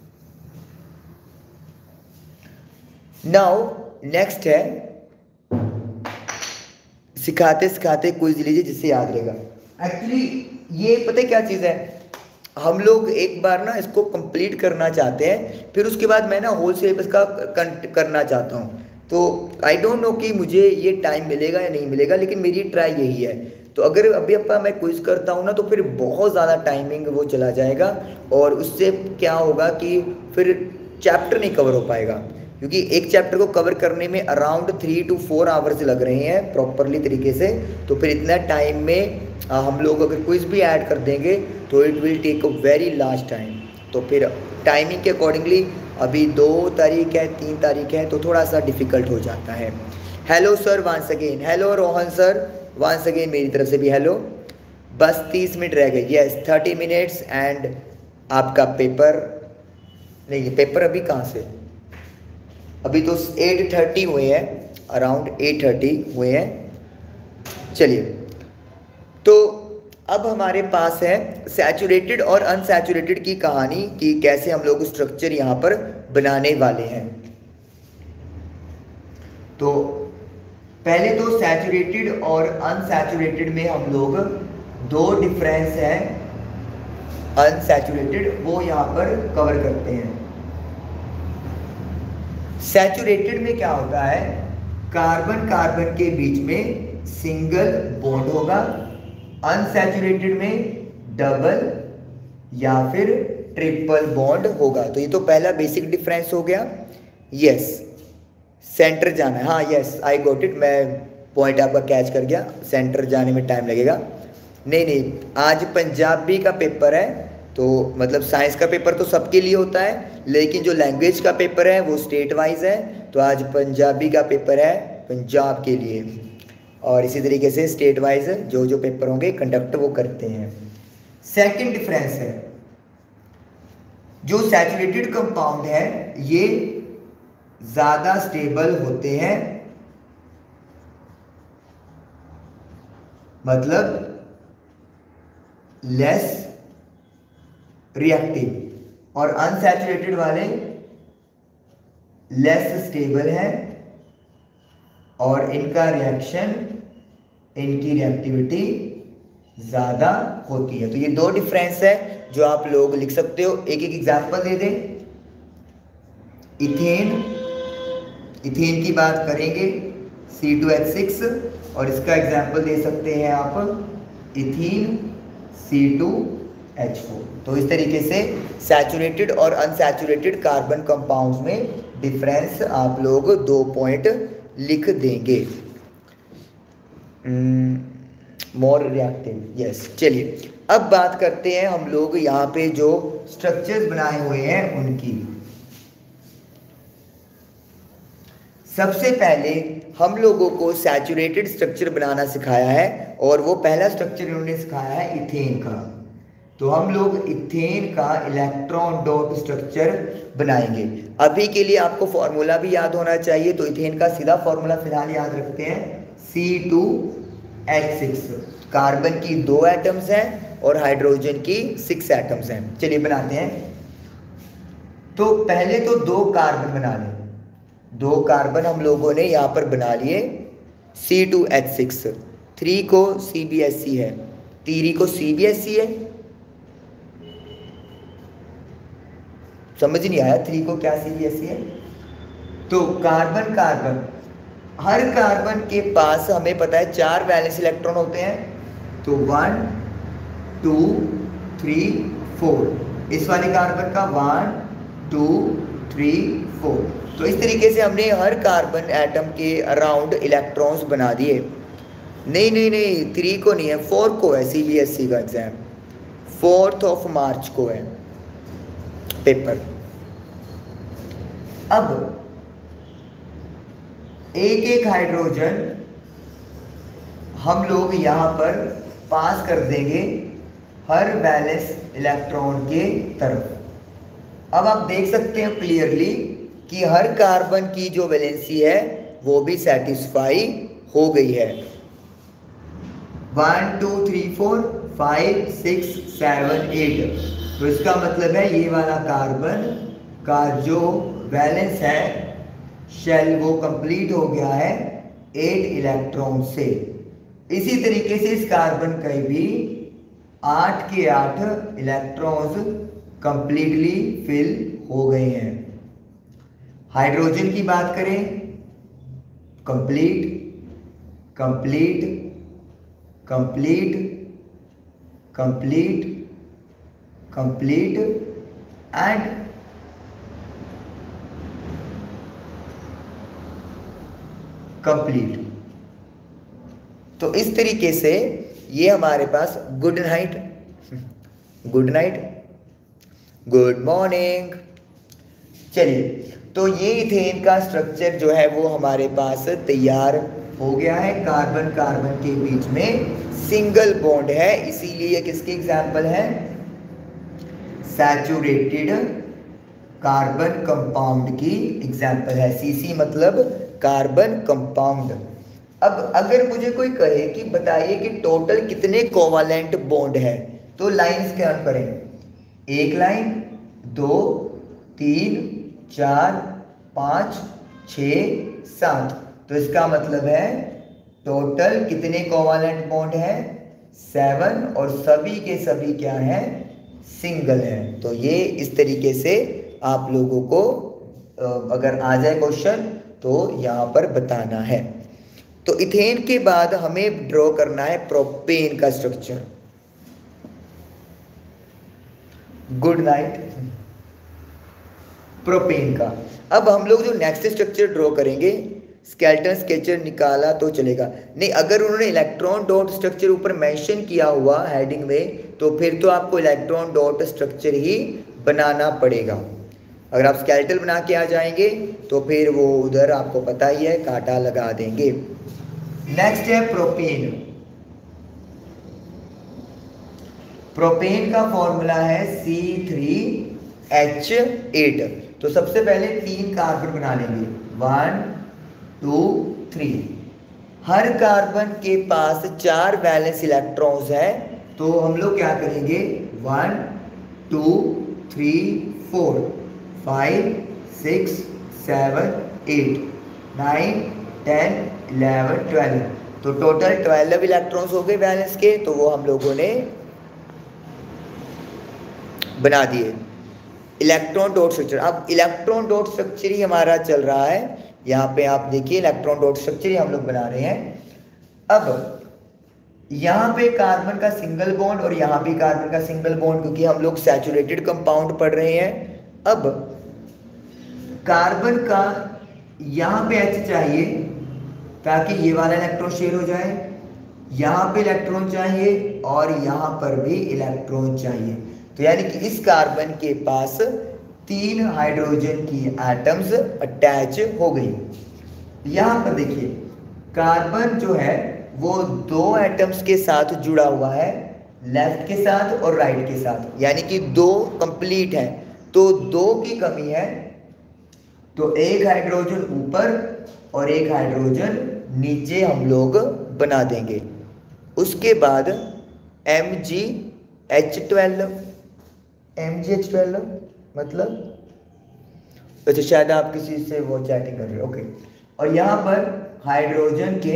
नाउ नेक्स्ट है सिखाते सिखाते क्विज लीजिए जिससे याद रहेगा। एक्चुअली ये पता है क्या चीज़ है, हम लोग एक बार ना इसको कंप्लीट करना चाहते हैं, फिर उसके बाद मैं ना होल सिलेबस का करना चाहता हूँ। तो आई डोंट नो कि मुझे ये टाइम मिलेगा या नहीं मिलेगा, लेकिन मेरी ट्राई यही है। तो अगर अभी अपना मैं क्विज करता हूँ ना तो फिर बहुत ज़्यादा टाइमिंग वो चला जाएगा और उससे क्या होगा कि फिर चैप्टर नहीं कवर हो पाएगा, क्योंकि एक चैप्टर को कवर करने में around three two four hours लग रहे हैं प्रॉपरली तरीके से। तो फिर इतना टाइम में आ, हम लोग अगर क्विज भी ऐड कर देंगे तो it will take a very last time. तो फिर टाइमिंग के अकॉर्डिंगली अभी दो तारीख है, तीन तारीख है, तो थोड़ा सा डिफ़िकल्ट हो जाता है। Hello sir once again, hello Rohan sir once again मेरी तरफ से भी हेलो। बस तीस मिनट रह गए, यस थर्टी मिनट्स एंड आपका पेपर नहीं, पेपर अभी कहाँ से, अभी तो एट थर्टी हुए हैं, अराउंड एट थर्टी हुए हैं। चलिए, तो अब हमारे पास है सैचुरेटेड और अनसैचुरेटेड की कहानी कि कैसे हम लोग स्ट्रक्चर यहाँ पर बनाने वाले हैं। तो पहले तो सैचुरेटेड और अनसैचुरेटेड में हम लोग दो डिफरेंस है अनसैचुरेटेड वो यहाँ पर कवर करते हैं। सैचुरेटेड में क्या होता है, कार्बन कार्बन के बीच में सिंगल बॉन्ड होगा, अनसैचुरेटेड में डबल या फिर ट्रिपल बॉन्ड होगा। तो ये तो पहला बेसिक डिफरेंस हो गया। यस, सेंटर जाना है, हाँ यस आई गॉट इट, मैं पॉइंट आपका कैच कर गया, सेंटर जाने में टाइम लगेगा। नहीं नहीं, आज पंजाबी का पेपर है, तो मतलब साइंस का पेपर तो सबके लिए होता है, लेकिन जो लैंग्वेज का पेपर है वो स्टेट वाइज है, तो आज पंजाबी का पेपर है पंजाब के लिए, और इसी तरीके से स्टेट वाइज जो जो पेपर होंगे कंडक्ट वो करते हैं। सेकंड डिफरेंस है, जो सैचुरेटेड कंपाउंड है ये ज़्यादा स्टेबल होते हैं, मतलब लेस रिएक्टिव, और अनसैचुरेटेड वाले लेस स्टेबल है और इनका रिएक्शन, इनकी रिएक्टिविटी ज़्यादा होती है। तो ये दो डिफरेंस है जो आप लोग लिख सकते हो। एक एक एग्जांपल दे दें। इथेन, इथेन की बात करेंगे सी टू एच सिक्स, और इसका एग्जांपल दे सकते हैं आप ethene C two H four. तो इस तरीके से सैचुरेटेड और अनसैचुरेटेड कार्बन कंपाउंड्स में डिफरेंस आप लोग दो पॉइंट लिख देंगे। More reactive, yes. चलिए अब बात करते हैं हम लोग यहाँ पे जो स्ट्रक्चर्स बनाए हुए हैं उनकी। सबसे पहले हम लोगों को सैचुरेटेड स्ट्रक्चर बनाना सिखाया है, और वो पहला स्ट्रक्चर इन्होंने सिखाया है इथेन का। तो हम लोग इथेन का इलेक्ट्रॉन डॉट स्ट्रक्चर बनाएंगे। अभी के लिए आपको फॉर्मूला भी याद होना चाहिए, तो इथेन का सीधा फॉर्मूला फिलहाल याद रखते हैं, C two H six. Carbon की दो एटम्स हैं और हाइड्रोजन की सिक्स एटम्स हैं। चलिए बनाते हैं। तो पहले तो दो कार्बन बना लें, दो कार्बन हम लोगों ने यहाँ पर बना लिए, C two H six. Three को सी बी एस सी है, तीन को सी बी एस सी है, समझ नहीं आया थ्री को क्या सी बी एस सी है। तो कार्बन कार्बन, हर कार्बन के पास हमें पता है चार वैलेंस इलेक्ट्रॉन होते हैं, तो वन टू थ्री फोर। इस वाले कार्बन का वन टू थ्री फोर। तो इस तरीके से हमने हर कार्बन एटम के अराउंड इलेक्ट्रॉन्स बना दिए। नहीं नहीं नहीं, थ्री को नहीं है, फोर को है, सी बी एस सी का एग्जाम फोर्थ ऑफ मार्च को है पेपर। अब एक एक हाइड्रोजन हम लोग यहाँ पर पास कर देंगे हर वैलेंस इलेक्ट्रॉन के तरफ। अब आप देख सकते हैं क्लियरली कि हर कार्बन की जो वैलेंसी है वो भी सेटिस्फाई हो गई है। One two three four five six seven eight. तो इसका मतलब है ये वाला कार्बन का जो वैलेंस है शेल वो कंप्लीट हो गया है एट इलेक्ट्रॉन से। इसी तरीके से इस कार्बन के भी आठ के आठ इलेक्ट्रॉन्स कंप्लीटली फिल हो गए हैं। हाइड्रोजन की बात करें, complete complete complete complete complete and complete. तो इस तरीके से ये हमारे पास good night, good night, good morning. चलिए, तो ये इथेन का स्ट्रक्चर जो है वो हमारे पास तैयार हो गया है। कार्बन कार्बन के बीच में सिंगल बॉन्ड है, इसीलिए ये किसकी एग्जाम्पल है, सैचुरेटेड कार्बन कंपाउंड की एग्जाम्पल है। सीसी मतलब कार्बन कंपाउंड। अब अगर मुझे कोई कहे कि बताइए कि टोटल कितने कोवालेंट बॉन्ड है, तो लाइंस क्या करें, एक लाइन, दो, तीन, चार, पाँच, छ, सात। तो इसका मतलब है टोटल कितने कोवालेंट बॉन्ड है? सेवन, और सभी के सभी क्या है? सिंगल है। तो ये इस तरीके से आप लोगों को अगर आ जाए क्वेश्चन तो यहाँ पर बताना है। तो इथेन के बाद हमें ड्रॉ करना है प्रोपेन का स्ट्रक्चर। Good night. प्रोपेन का अब हम लोग जो नेक्स्ट स्ट्रक्चर ड्रॉ करेंगे, स्केलेटन स्केचर निकाला तो चलेगा नहीं, अगर उन्होंने इलेक्ट्रॉन डॉट स्ट्रक्चर ऊपर मेंशन किया हुआ हेडिंग में तो फिर तो आपको इलेक्ट्रॉन डॉट स्ट्रक्चर ही बनाना पड़ेगा। अगर आप स्केलेटल बना के आ जाएंगे तो फिर वो उधर आपको पता ही है कांटा लगा देंगे। नेक्स्ट है प्रोपेन। प्रोपेन का फॉर्मूला है सी थ्री एच एट। तो सबसे पहले तीन कार्बन बना लेंगे, वन टू थ्री। हर कार्बन के पास चार वैलेंस इलेक्ट्रॉन्स है, तो हम लोग क्या करेंगे, one two three four five six seven eight nine ten eleven twelve. तो टोटल ट्वेल्व इलेक्ट्रॉन्स हो गए वैलेंस के, तो वो हम लोगों ने बना दिए इलेक्ट्रॉन डॉट स्ट्रक्चर। अब इलेक्ट्रॉन डॉट स्ट्रक्चर ही हमारा चल रहा है, यहाँ पे आप देखिए इलेक्ट्रॉन डॉट स्ट्रक्चर ही हम लोग बना रहे हैं। अब यहाँ पे कार्बन का सिंगल बॉन्ड और यहाँ पे कार्बन का सिंगल बॉन्ड, क्योंकि हम लोग सैचुरेटेड कंपाउंड पढ़ रहे हैं। अब कार्बन का यहाँ पे H चाहिए ताकि ये वाला इलेक्ट्रॉन शेयर हो जाए, यहाँ पे इलेक्ट्रॉन चाहिए और यहाँ पर भी इलेक्ट्रॉन चाहिए। तो यानी कि इस कार्बन के पास तीन हाइड्रोजन की एटम्स अटैच हो गई। यहाँ पर देखिए कार्बन जो है वो दो एटम्स के साथ जुड़ा हुआ है, लेफ्ट के साथ और राइट के साथ, यानी कि दो कंप्लीट है। तो दो की कमी है, तो एक हाइड्रोजन ऊपर और एक हाइड्रोजन नीचे हम लोग बना देंगे। उसके बाद M G H twelve, M G H twelve मतलब अच्छा शायद आप किसी से वो चैटिंग कर रहे हो, ओके। और यहाँ पर हाइड्रोजन के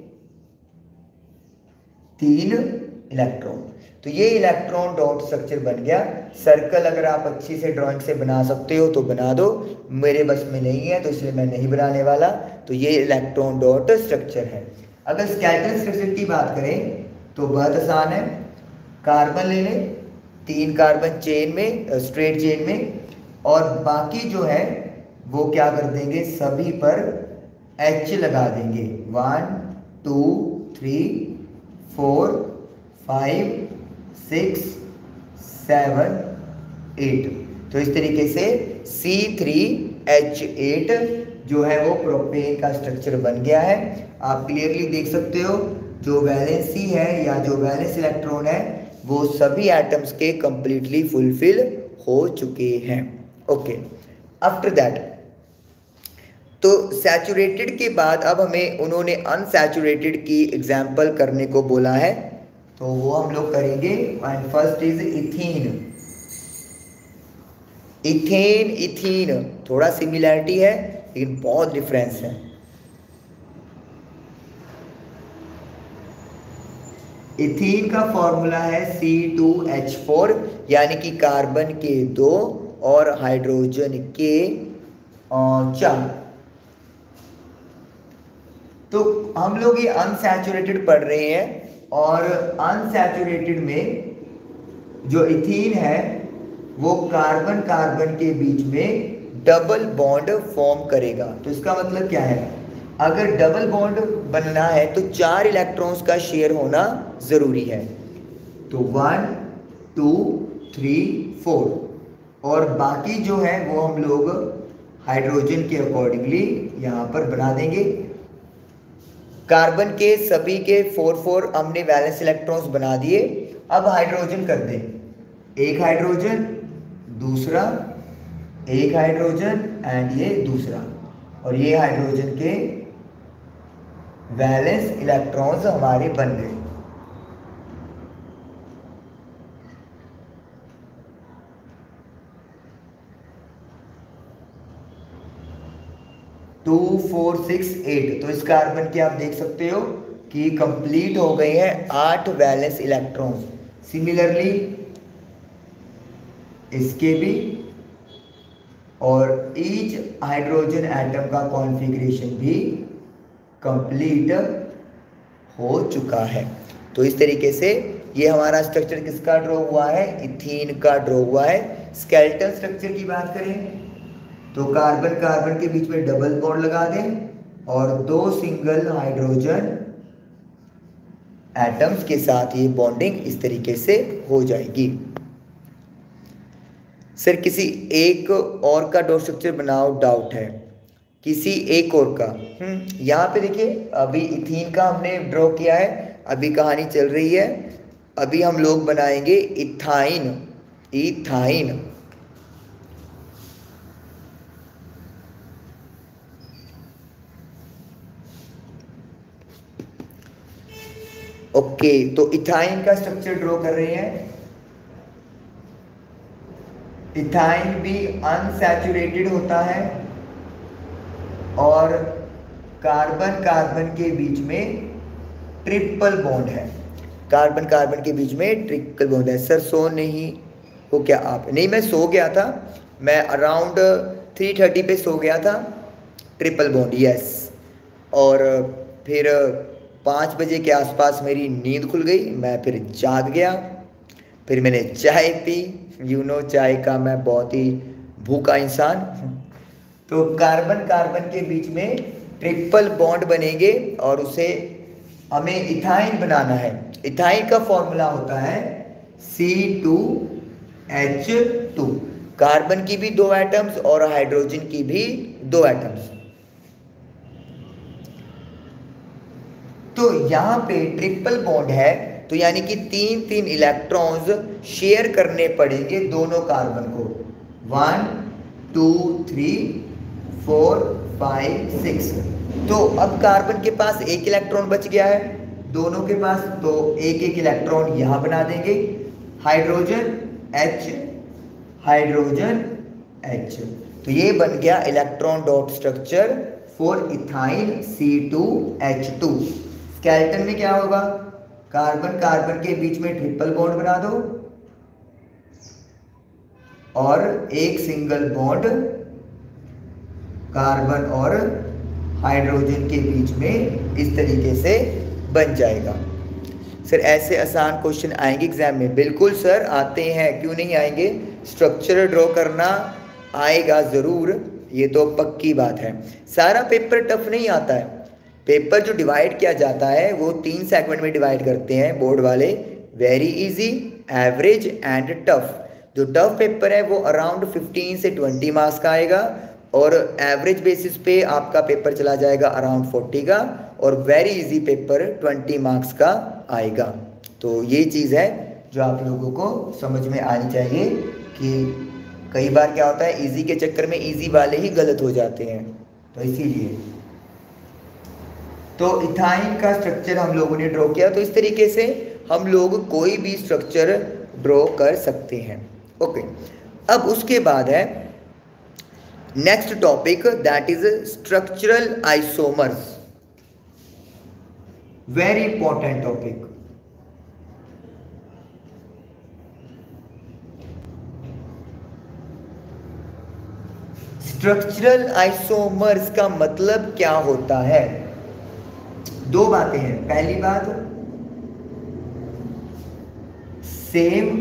तीन इलेक्ट्रॉन, तो ये इलेक्ट्रॉन डॉट स्ट्रक्चर बन गया। सर्कल अगर आप अच्छी से ड्राइंग से बना सकते हो तो बना दो, मेरे बस में नहीं है तो इसलिए मैं नहीं बनाने वाला। तो ये इलेक्ट्रॉन डॉट स्ट्रक्चर है। अगर स्केलेटन स्ट्रक्चर की बात करें तो बहुत आसान है, कार्बन ले लें तीन कार्बन चेन में, स्ट्रेट चेन में, और बाकी जो है वो क्या कर देंगे, सभी पर H लगा देंगे, one two three four five six seven eight. तो इस तरीके से सी थ्री एच एट जो है वो प्रोपेन का स्ट्रक्चर बन गया है। आप क्लियरली देख सकते हो जो वैलेंसी है या जो वैलेंस इलेक्ट्रॉन है वो सभी एटम्स के कंप्लीटली फुलफिल हो चुके हैं। ओके, आफ्टर दैट तो सैचुरेटेड के बाद अब हमें उन्होंने अनसैचुरेटेड की एग्जाम्पल करने को बोला है, तो वो हम लोग करेंगे। And first is ethene. Ethane ethene थोड़ा सिमिलैरिटी है लेकिन बहुत डिफरेंस है। इथीन का फॉर्मूला है सी टू एच फोर, यानी कि कार्बन के दो और हाइड्रोजन के चार। तो हम लोग ये अनसैचुरेटेड पढ़ रहे हैं, और अनसैचुरेटेड में जो इथीन है वो कार्बन कार्बन के बीच में डबल बॉन्ड फॉर्म करेगा। तो इसका मतलब क्या है, अगर डबल बॉन्ड बनना है तो चार इलेक्ट्रॉन्स का शेयर होना जरूरी है। तो वन टू थ्री फोर, और बाकी जो है वो हम लोग हाइड्रोजन के अकॉर्डिंगली यहाँ पर बना देंगे। कार्बन के सभी के फोर फोर हमने वैलेंस इलेक्ट्रॉन्स बना दिए। अब हाइड्रोजन कर दें, एक हाइड्रोजन दूसरा, एक हाइड्रोजन एंड ये दूसरा, और ये हाइड्रोजन के वैलेंस इलेक्ट्रॉन्स हमारे बन गए। टू फोर सिक्स एट, तो इस कार्बन के आप देख सकते हो कि कंप्लीट हो गए हैं आठ वैलेंस इलेक्ट्रॉन। सिमिलरली इसके भी, और ईच हाइड्रोजन एटम का कॉन्फ़िगरेशन भी कंप्लीट हो चुका है। तो इस तरीके से ये हमारा स्ट्रक्चर किसका ड्रॉ हुआ है, इथीन का ड्रॉ हुआ है। स्केलेटल स्ट्रक्चर की बात करें तो कार्बन कार्बन के बीच में डबल बॉन्ड लगा दें और दो सिंगल हाइड्रोजन एटम्स के साथ ये बॉन्डिंग इस तरीके से हो जाएगी। सर किसी एक और का ड्रॉ स्ट्रक्चर बनाओ, डाउट है किसी एक और का। हम्म यहाँ पे देखिए अभी इथीन का हमने ड्रॉ किया है, अभी कहानी चल रही है। अभी हम लोग बनाएंगे इथाइन। इथाइन ओके, तो इथाइन का स्ट्रक्चर ड्रॉ कर रहे हैं। इथाइन भी अनसैचुरेटेड होता है और कार्बन कार्बन के बीच में ट्रिपल बॉन्ड है। कार्बन कार्बन के बीच में ट्रिपल बॉन्ड है। सर सो नहीं हो क्या आप? नहीं, मैं सो गया था, मैं अराउंड थ्री थर्टी पे सो गया था। Triple bond yes. और फिर पाँच बजे के आसपास मेरी नींद खुल गई, मैं फिर जाग गया, फिर मैंने चाय पी। यू नो चाय का मैं बहुत ही भूखा इंसान। तो कार्बन कार्बन के बीच में ट्रिपल बॉन्ड बनेंगे और उसे हमें इथाइन बनाना है। इथाइन का फॉर्मूला होता है C two H two. Carbon की भी दो एटम्स और हाइड्रोजन की भी दो एटम्स। तो यहां पे ट्रिपल बॉन्ड है, तो यानी कि तीन तीन इलेक्ट्रॉन्स शेयर करने पड़ेंगे दोनों कार्बन को। One two three four five six. तो अब कार्बन के पास एक इलेक्ट्रॉन बच गया है दोनों के पास, तो एक एक इलेक्ट्रॉन यहां बना देंगे। Hydrogen H, hydrogen H। तो ये बन गया electron dot structure for ethyne C two H two. Skeleton में क्या होगा, कार्बन कार्बन के बीच में ट्रिपल बॉन्ड बना दो और एक सिंगल बॉन्ड कार्बन और हाइड्रोजन के बीच में इस तरीके से बन जाएगा। सर ऐसे आसान क्वेश्चन आएंगे एग्जाम में? बिल्कुल सर आते हैं, क्यों नहीं आएंगे। स्ट्रक्चर ड्रॉ करना आएगा ज़रूर, ये तो पक्की बात है। सारा पेपर टफ नहीं आता है। पेपर जो डिवाइड किया जाता है वो तीन सेगमेंट में डिवाइड करते हैं बोर्ड वाले, very easy, average and tough. जो टफ पेपर है वो अराउंड फिफ्टीन से ट्वेंटी मार्क्स का आएगा और एवरेज बेसिस पे आपका पेपर चला जाएगा अराउंड फोर्टी का, और very easy paper twenty marks का आएगा। तो ये चीज़ है जो आप लोगों को समझ में आनी चाहिए कि कई बार क्या होता है, इजी के चक्कर में इजी वाले ही गलत हो जाते हैं, तो इसीलिए। तो इथाइन का स्ट्रक्चर हम लोगों ने ड्रॉ किया। तो इस तरीके से हम लोग कोई भी स्ट्रक्चर ड्रॉ कर सकते हैं। ओके, अब उसके बाद है next topic, that is structural isomers. Very important topic. Structural isomers का मतलब क्या होता है? दो बातें हैं। पहली बात, same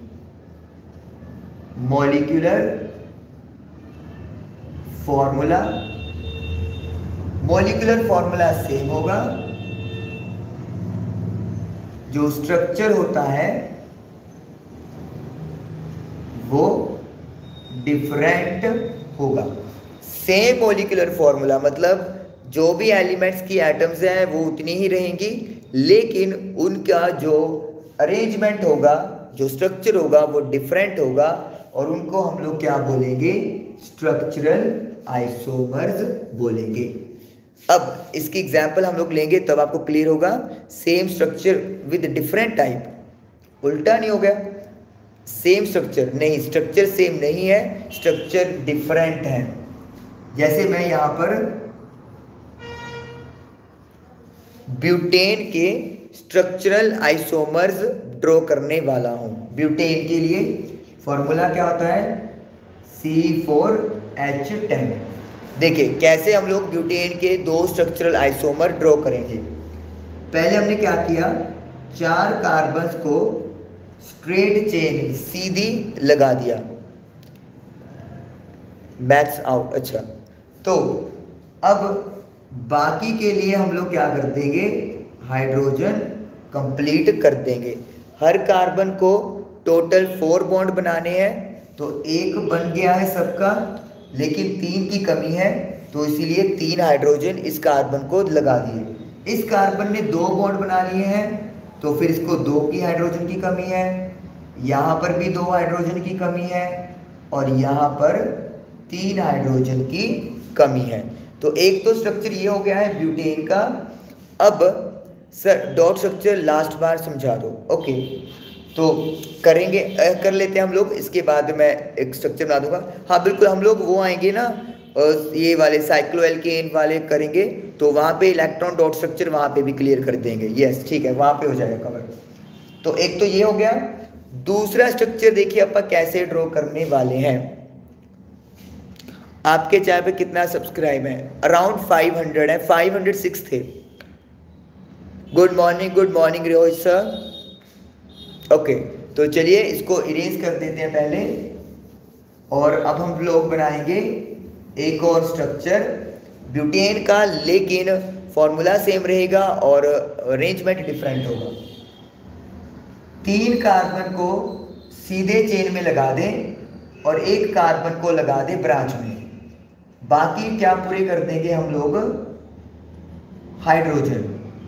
molecular formula. Molecular formula same होगा, जो स्ट्रक्चर होता है वो डिफरेंट होगा। सेम मॉलिक्यूलर फॉर्मूला मतलब जो भी एलिमेंट्स की एटम्स हैं वो उतनी ही रहेंगी, लेकिन उनका जो अरेंजमेंट होगा, जो स्ट्रक्चर होगा वो डिफरेंट होगा, और उनको हम लोग क्या बोलेंगे? स्ट्रक्चरल आइसोमर्स बोलेंगे। अब इसकी एग्जांपल हम लोग लेंगे तब आपको क्लियर होगा। Same structure with different type, उल्टा नहीं हो गया। सेम स्ट्रक्चर नहीं, स्ट्रक्चर सेम नहीं है, स्ट्रक्चर डिफरेंट है। जैसे मैं यहाँ पर ब्यूटेन के स्ट्रक्चरल आइसोमर्स ड्रॉ करने वाला हूं। ब्यूटेन के लिए फॉर्मूला क्या होता है, सी फोर एच टेन। देखिए कैसे हम लोग ब्यूटेन के दो स्ट्रक्चरल आइसोमर ड्रॉ करेंगे। पहले हमने क्या किया, चार कार्बन्स को स्ट्रेट चेन सीधी लगा दिया, मैक्स आउट। अच्छा, तो अब बाकी के लिए हम लोग क्या कर देंगे, हाइड्रोजन कंप्लीट कर देंगे। हर कार्बन को टोटल फोर बॉन्ड बनाने हैं, तो एक बन गया है सबका, लेकिन तीन की कमी है, तो इसीलिए तीन हाइड्रोजन इस कार्बन को लगा दिए। इस कार्बन ने दो बॉन्ड बना लिए हैं, तो फिर इसको दो की हाइड्रोजन की कमी है, यहाँ पर भी दो हाइड्रोजन की कमी है, और यहाँ पर तीन हाइड्रोजन की कमी है। तो एक तो स्ट्रक्चर ये हो गया है ब्यूटेन का। अब सर डॉट स्ट्रक्चर लास्ट बार समझा दो। ओके, तो करेंगे, कर लेते हैं हम लोग, इसके बाद मैं एक स्ट्रक्चर बना दूंगा। हाँ बिल्कुल, हम लोग वो आएंगे ना, ये वाले साइक्लोएल्केन वाले करेंगे, तो वहाँ पे इलेक्ट्रॉन डॉट स्ट्रक्चर वहाँ पे भी क्लियर कर देंगे। यस ठीक है, वहाँ पे हो जाएगा कवर। तो एक तो ये हो गया। दूसरा स्ट्रक्चर देखिए अपन कैसे ड्रॉ करने वाले हैं। आपके चैनल पे कितना सब्सक्राइब है, अराउंड फाइव हंड्रेड है, फाइव हंड्रेड सिक्स थे। Good morning, good morning Rohit sir. Okay, तो चलिए इसको इरेज कर देते हैं पहले, और अब हम लोग बनाएंगे एक और स्ट्रक्चर ब्यूटेन का, लेकिन फॉर्मूला सेम रहेगा और अरेंजमेंट डिफरेंट होगा। तीन कार्बन को सीधे चेन में लगा दें और एक कार्बन को लगा दें ब्रांच में, बाकी क्या पूरे कर देंगे हम लोग, हाइड्रोजन।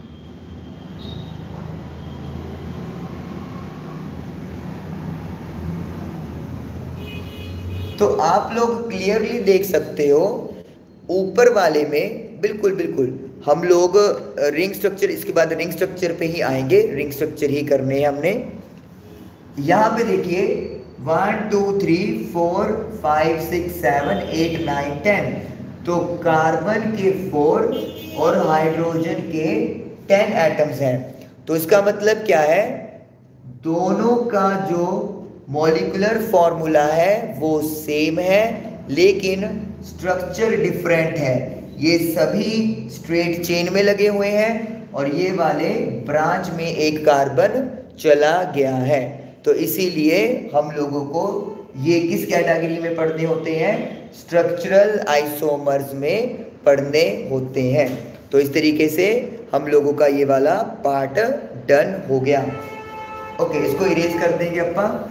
तो आप लोग क्लियरली देख सकते हो ऊपर वाले में, बिल्कुल बिल्कुल हम लोग रिंग स्ट्रक्चर, इसके बाद रिंग स्ट्रक्चर पे ही आएंगे, रिंग स्ट्रक्चर ही करने हैं हमने। यहाँ पे देखिए one two three four five six seven eight nine ten, तो कार्बन के फोर और हाइड्रोजन के टेन एटम्स हैं। तो इसका मतलब क्या है, दोनों का जो मॉलिक्यूलर फॉर्मूला है वो सेम है, लेकिन स्ट्रक्चर डिफरेंट है। ये सभी स्ट्रेट चेन में लगे हुए हैं और ये वाले ब्रांच में एक कार्बन चला गया है। तो इसीलिए हम लोगों को ये किस कैटेगरी में पढ़ने होते हैं, स्ट्रक्चरल आइसोमर्स में पढ़ने होते हैं। तो इस तरीके से हम लोगों का ये वाला पार्ट डन हो गया। ओके, इसको इरेज कर देंगे अपन।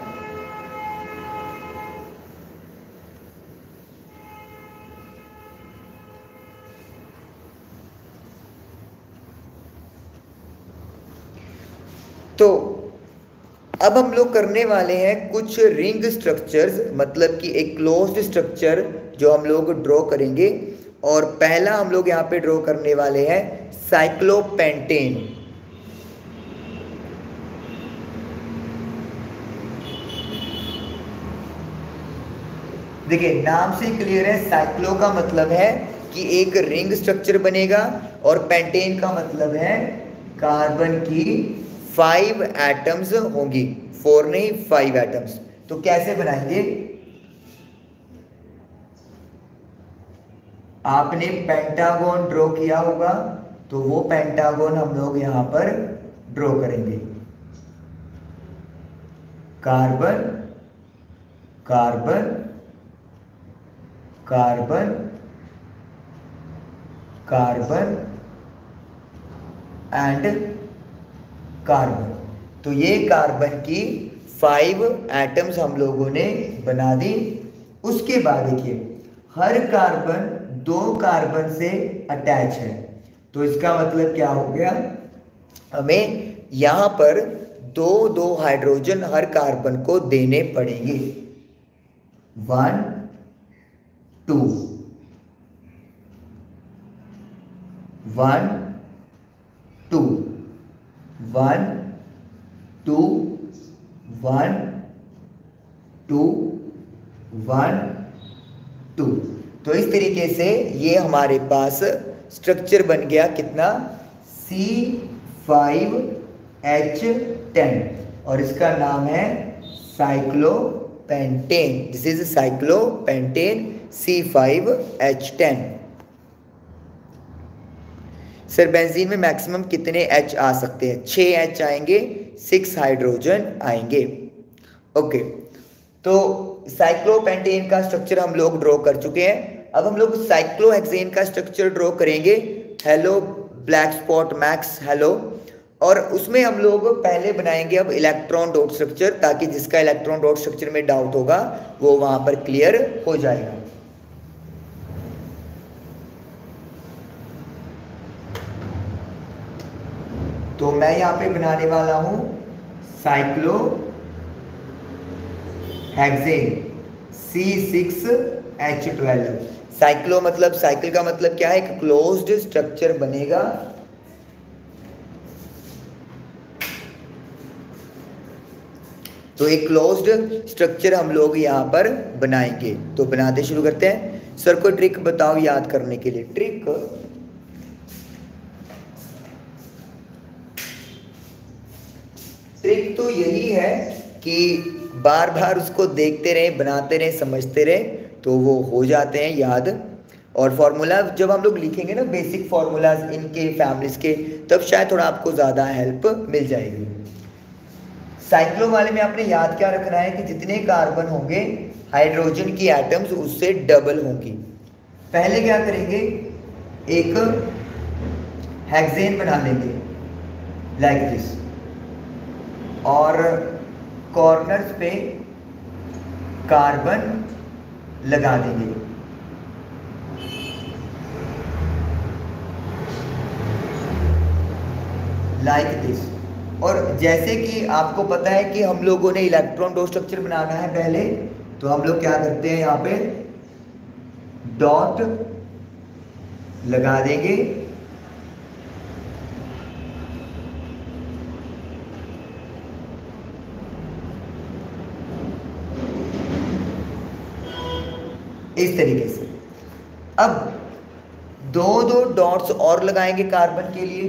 तो अब हम लोग करने वाले हैं कुछ रिंग स्ट्रक्चर्स, मतलब कि एक क्लोज्ड स्ट्रक्चर जो हम लोग ड्रॉ करेंगे। और पहला हम लोग यहाँ पे ड्रॉ करने वाले हैं साइक्लोपेंटेन। देखिए नाम से क्लियर है, साइक्लो का मतलब है कि एक रिंग स्ट्रक्चर बनेगा, और पेंटेन का मतलब है कार्बन की फाइव एटम्स होंगी, फोर नहीं फाइव एटम्स। तो कैसे बनाएंगे, आपने पेंटागन ड्रॉ किया होगा, तो वो पेंटागन हम लोग यहां पर ड्रॉ करेंगे। Carbon carbon carbon carbon and carbon. तो ये कार्बन की फाइव एटम्स हम लोगों ने बना दी। उसके बाद देखिए हर कार्बन दो कार्बन से अटैच है, तो इसका मतलब क्या हो गया, हमें यहां पर दो दो हाइड्रोजन हर कार्बन को देने पड़ेंगे। One two one two one two one two one two. तो इस तरीके से ये हमारे पास स्ट्रक्चर बन गया कितना, सी फाइव एच टेन और इसका नाम है cyclopentane. This is cyclopentane C five H ten. Sir benzene में मैक्सिमम कितने एच आ सकते हैं? छः एच आएंगे, सिक्स हाइड्रोजन आएंगे। ओके, तो साइक्लोपेंटेन का स्ट्रक्चर हम लोग ड्रॉ कर चुके हैं। अब हम लोग साइक्लोहेक्सेन का स्ट्रक्चर ड्रॉ करेंगे। Hello black spot Max, hello. और उसमें हम लोग पहले बनाएंगे अब इलेक्ट्रॉन डॉट स्ट्रक्चर, ताकि जिसका इलेक्ट्रॉन डॉट स्ट्रक्चर में डाउट होगा वो वहां पर क्लियर हो जाएगा। तो मैं यहाँ पे बनाने वाला हूं cyclohexane C six H twelve. Cyclo मतलब साइकिल का मतलब क्या है? एक क्लोज्ड स्ट्रक्चर बनेगा। तो एक क्लोज्ड स्ट्रक्चर हम लोग यहाँ पर बनाएंगे। तो बनाते शुरू करते हैं। सर कोई ट्रिक बताओ याद करने के लिए। ट्रिक ट्रिक तो यही है कि बार बार उसको देखते रहे, बनाते रहे, समझते रहे, तो वो हो जाते हैं याद। और फॉर्मूला जब हम लोग लिखेंगे ना, बेसिक फॉर्मूलाज इनके फैमिलीज के, तब शायद थोड़ा आपको ज़्यादा हेल्प मिल जाएगी। साइक्लो वाले में आपने याद क्या रखना है कि जितने कार्बन होंगे हाइड्रोजन की एटम्स उससे डबल होंगी। पहले क्या करेंगे, एक हेक्सेन बना लेंगे लाइक दिस, और कॉर्नर्स पे कार्बन लगा देंगे। Like this. और जैसे कि आपको पता है कि हम लोगों ने इलेक्ट्रॉन डॉट स्ट्रक्चर बनाना है पहले, तो हम लोग क्या करते हैं, यहाँ पे डॉट लगा देंगे। इस तरीके से। अब दो दो डॉट्स और लगाएंगे कार्बन के लिए।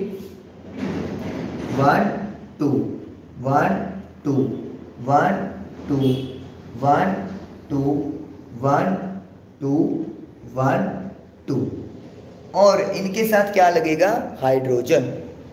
One two one two one two one two one two one two. और इनके साथ क्या लगेगा? हाइड्रोजन।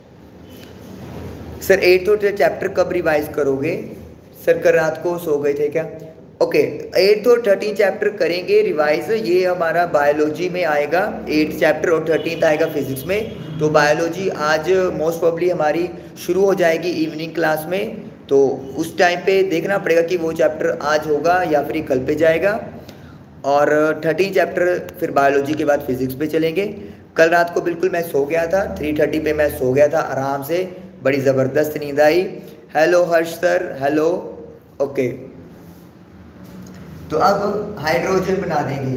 सर एट्थ और चैप्टर कब रिवाइज करोगे? सर कल रात को सो गए थे क्या? ओके, एट्थ और थर्टीन चैप्टर करेंगे रिवाइज। ये हमारा बायोलॉजी में आएगा, एट्थ चैप्टर और थर्टीन आएगा फिजिक्स में। तो बायोलॉजी आज मोस्ट प्रोबेबली हमारी शुरू हो जाएगी इवनिंग क्लास में। तो उस टाइम पे देखना पड़ेगा कि वो चैप्टर आज होगा या फिर कल पे जाएगा। और थर्टीन चैप्टर फिर बायोलॉजी के बाद फिजिक्स पे चलेंगे। कल रात को बिल्कुल मैं सो गया था, थ्री थर्टी पे मैं सो गया था आराम से, बड़ी ज़बरदस्त नींद आई। Hello Harsh sir, hello. Okay, तो अब हाइड्रोजन बना देंगे।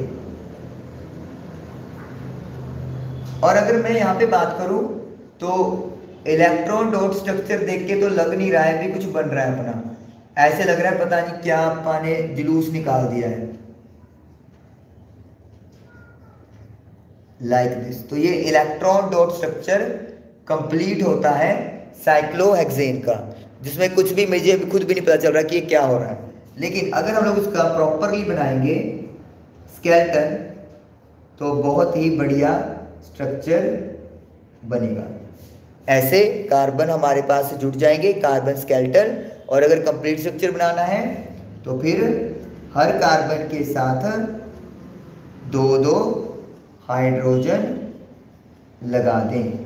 और अगर मैं यहाँ पे बात करूं तो इलेक्ट्रॉन डॉट स्ट्रक्चर देख के तो लग नहीं रहा है भी कुछ बन रहा है अपना, ऐसे लग रहा है पता नहीं क्या अपना ने जुलूस निकाल दिया है लाइक like दिस। तो ये इलेक्ट्रॉन डॉट स्ट्रक्चर कंप्लीट होता है साइक्लोहेक्सेन का, जिसमें कुछ भी मुझे अभी खुद भी नहीं पता चल रहा कि ये क्या हो रहा है। लेकिन अगर हम लोग उसका प्रॉपरली बनाएंगे स्केलेटन, तो बहुत ही बढ़िया स्ट्रक्चर बनेगा। ऐसे कार्बन हमारे पास से जुड़ जाएंगे, कार्बन स्केलेटन। और अगर कंप्लीट स्ट्रक्चर बनाना है तो फिर हर कार्बन के साथ दो दो हाइड्रोजन लगा दें।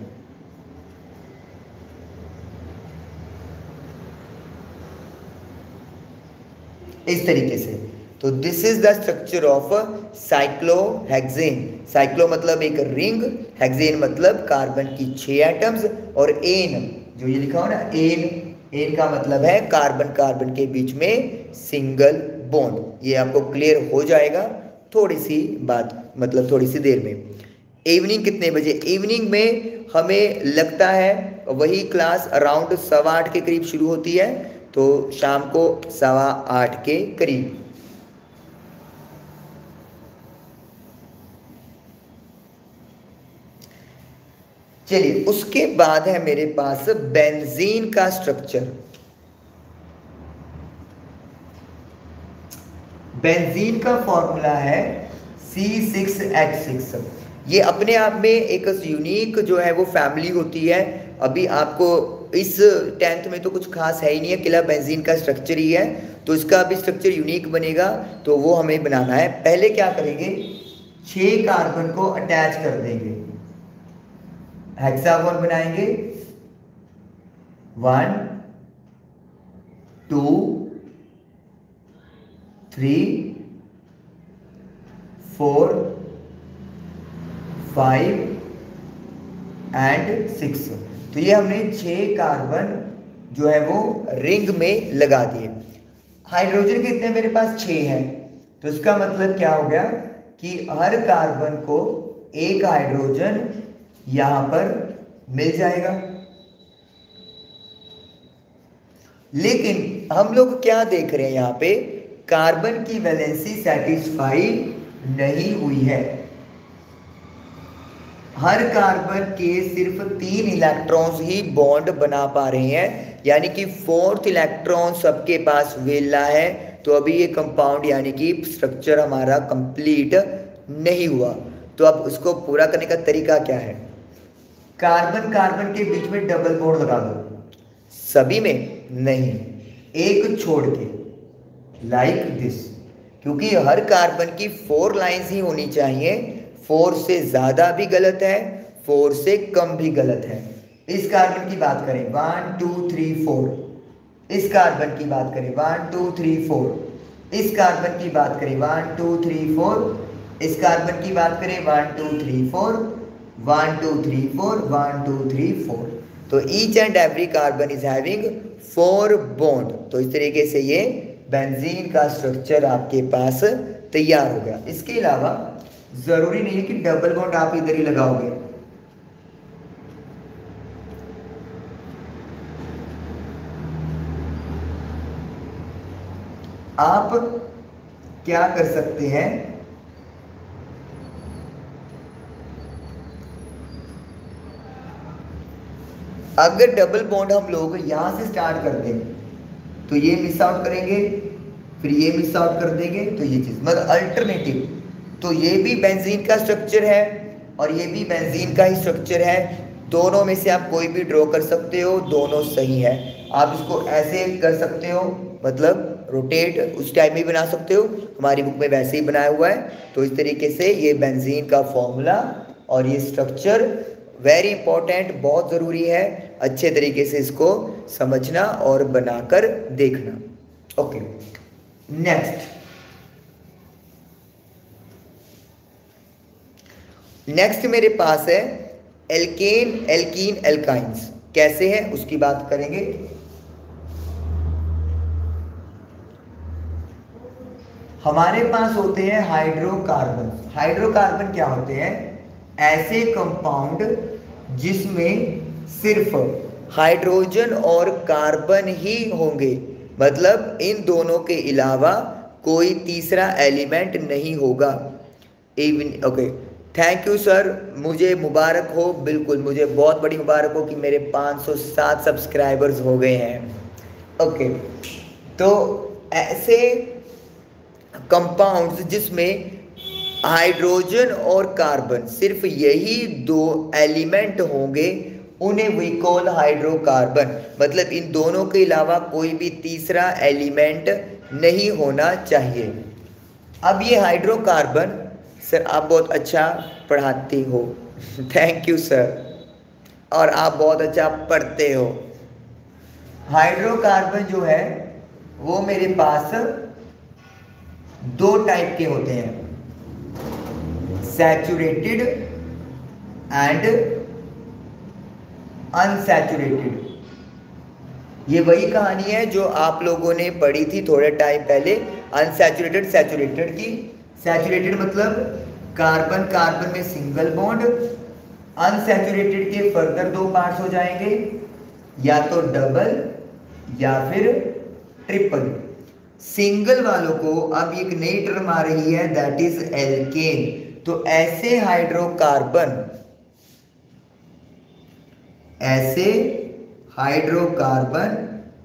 इस तरीके से। तो this is the structure of cyclohexane. Cyclo मतलब एक रिंग, हेक्सेन मतलब कार्बन की छह एटम्स, और एन जो ये लिखा हो ना, एन एन का मतलब है कार्बन कार्बन के बीच में सिंगल बॉन्ड। ये आपको क्लियर हो जाएगा थोड़ी सी बात, मतलब थोड़ी सी देर में। इवनिंग कितने बजे? इवनिंग में हमें लगता है वही क्लास अराउंड सवा आठ के करीब शुरू होती है, तो शाम को सवा आठ के करीब। चलिए उसके बाद है मेरे पास बेंजीन का स्ट्रक्चर। बेंजीन का फॉर्मूला है सी सिक्स एच सिक्स। ये अपने आप में एक यूनिक जो है वो फैमिली होती है। अभी आपको इस टेंथ में तो कुछ खास है ही नहीं है, केवल बेंजीन का स्ट्रक्चर ही है, तो इसका भी स्ट्रक्चर यूनिक बनेगा, तो वो हमें बनाना है। पहले क्या करेंगे, छह कार्बन को अटैच कर देंगे, हेक्सागोन बनाएंगे, one two three four five and six. तो ये हमने छह कार्बन जो है वो रिंग में लगा दिए। हाइड्रोजन कितने मेरे पास छह हैं, तो इसका मतलब क्या हो गया कि हर कार्बन को एक हाइड्रोजन यहां पर मिल जाएगा। लेकिन हम लोग क्या देख रहे हैं, यहां पे कार्बन की वैलेंसी सेटिस्फाई नहीं हुई है। हर कार्बन के सिर्फ तीन इलेक्ट्रॉन्स ही बॉन्ड बना पा रहे हैं, यानी कि फोर्थ इलेक्ट्रॉन सबके पास वेला है। तो अभी ये कंपाउंड यानी कि स्ट्रक्चर हमारा कंप्लीट नहीं हुआ। तो अब उसको पूरा करने का तरीका क्या है, कार्बन कार्बन के बीच में डबल बॉन्ड लगा दो, सभी में नहीं, एक छोड़ के, लाइक दिस, क्योंकि हर कार्बन की फोर लाइंस ही होनी चाहिए। फोर से ज्यादा भी गलत है, फोर से कम भी गलत है। इस कार्बन की बात करें वन टू थ्री फोर, इस कार्बन की बात करें वन टू थ्री फोर, इस कार्बन की बात करें वन टू थ्री फोर, इस कार्बन की बात करें one two three four, one two three four, one two three four. तो each and every carbon is having four bond. तो इस तरीके से ये बेंजीन का स्ट्रक्चर आपके पास तैयार हो गया। इसके अलावा जरूरी नहीं है कि डबल बॉन्ड आप इधर ही लगाओगे, आप क्या कर सकते हैं, अगर डबल बॉन्ड हम लोग यहां से स्टार्ट कर दें तो ये मिस आउट करेंगे, फिर ये मिस आउट कर देंगे, तो ये चीज मतलब अल्टरनेटिव। तो ये भी बेंजीन का स्ट्रक्चर है और ये भी बेंजीन का ही स्ट्रक्चर है। दोनों में से आप कोई भी ड्रॉ कर सकते हो, दोनों सही है। आप इसको ऐसे कर सकते हो, मतलब रोटेट उस टाइप में बना सकते हो, हमारी बुक में वैसे ही बनाया हुआ है। तो इस तरीके से ये बेंजीन का फॉर्मूला और ये स्ट्रक्चर वेरी इंपॉर्टेंट, बहुत ज़रूरी है। अच्छे तरीके से इसको समझना और बनाकर देखना। ओके, नेक्स्ट नेक्स्ट मेरे पास है एल्केन, एल्कीन, एल्काइंस कैसे है उसकी बात करेंगे। हमारे पास होते हैं हाइड्रोकार्बन। हाइड्रोकार्बन क्या होते हैं, ऐसे कंपाउंड जिसमें सिर्फ हाइड्रोजन और कार्बन ही होंगे, मतलब इन दोनों के अलावा कोई तीसरा एलिमेंट नहीं होगा। Even okay, thank you sir, मुझे मुबारक हो, बिल्कुल मुझे बहुत बड़ी मुबारक हो कि मेरे पाँच सौ सात सब्सक्राइबर्स हो गए हैं। ओके, तो ऐसे कंपाउंड्स जिसमें हाइड्रोजन और कार्बन सिर्फ यही दो एलिमेंट होंगे, उन्हें वी कॉल हाइड्रोकार्बन। मतलब इन दोनों के अलावा कोई भी तीसरा एलिमेंट नहीं होना चाहिए। अब ये हाइड्रोकार्बन, सर आप बहुत अच्छा पढ़ाते हो, थैंक यू सर, और आप बहुत अच्छा पढ़ते हो। हाइड्रोकार्बन जो है वो मेरे पास दो टाइप के होते हैं, सैचुरेटेड एंड अनसैचुरेटेड। ये वही कहानी है जो आप लोगों ने पढ़ी थी थोड़े टाइम पहले, अनसैचुरेटेड सैचुरेटेड की। सैचुरेटेड मतलब कार्बन कार्बन में सिंगल बॉन्ड, अनसैचुरेटेड के फर्दर दो पार्ट्स हो जाएंगे, या तो डबल या फिर ट्रिपल। सिंगल वालों को अब एक नई टर्म आ रही है, दैट इज एल्केन। तो ऐसे हाइड्रोकार्बन ऐसे हाइड्रोकार्बन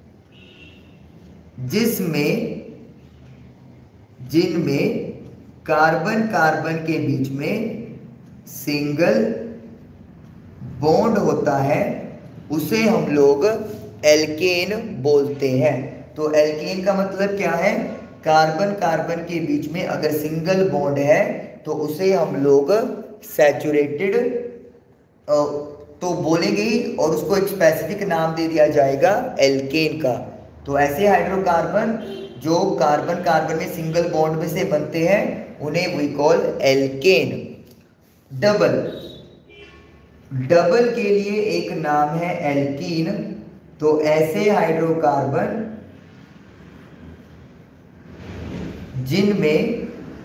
जिसमें जिनमें कार्बन कार्बन के बीच में सिंगल बॉन्ड होता है उसे हम लोग एल्केन बोलते हैं। तो एल्केन का मतलब क्या है? कार्बन कार्बन के बीच में अगर सिंगल बॉन्ड है तो उसे हम लोग सैचुरेटेड तो बोलेंगे ही, और उसको एक स्पेसिफिक नाम दे दिया जाएगा एल्केन का। तो ऐसे हाइड्रोकार्बन जो कार्बन कार्बन में सिंगल बॉन्ड में से बनते हैं उन्हें we call alkane. Double double के लिए एक नाम है एल्कीन। तो ऐसे हाइड्रोकार्बन जिनमें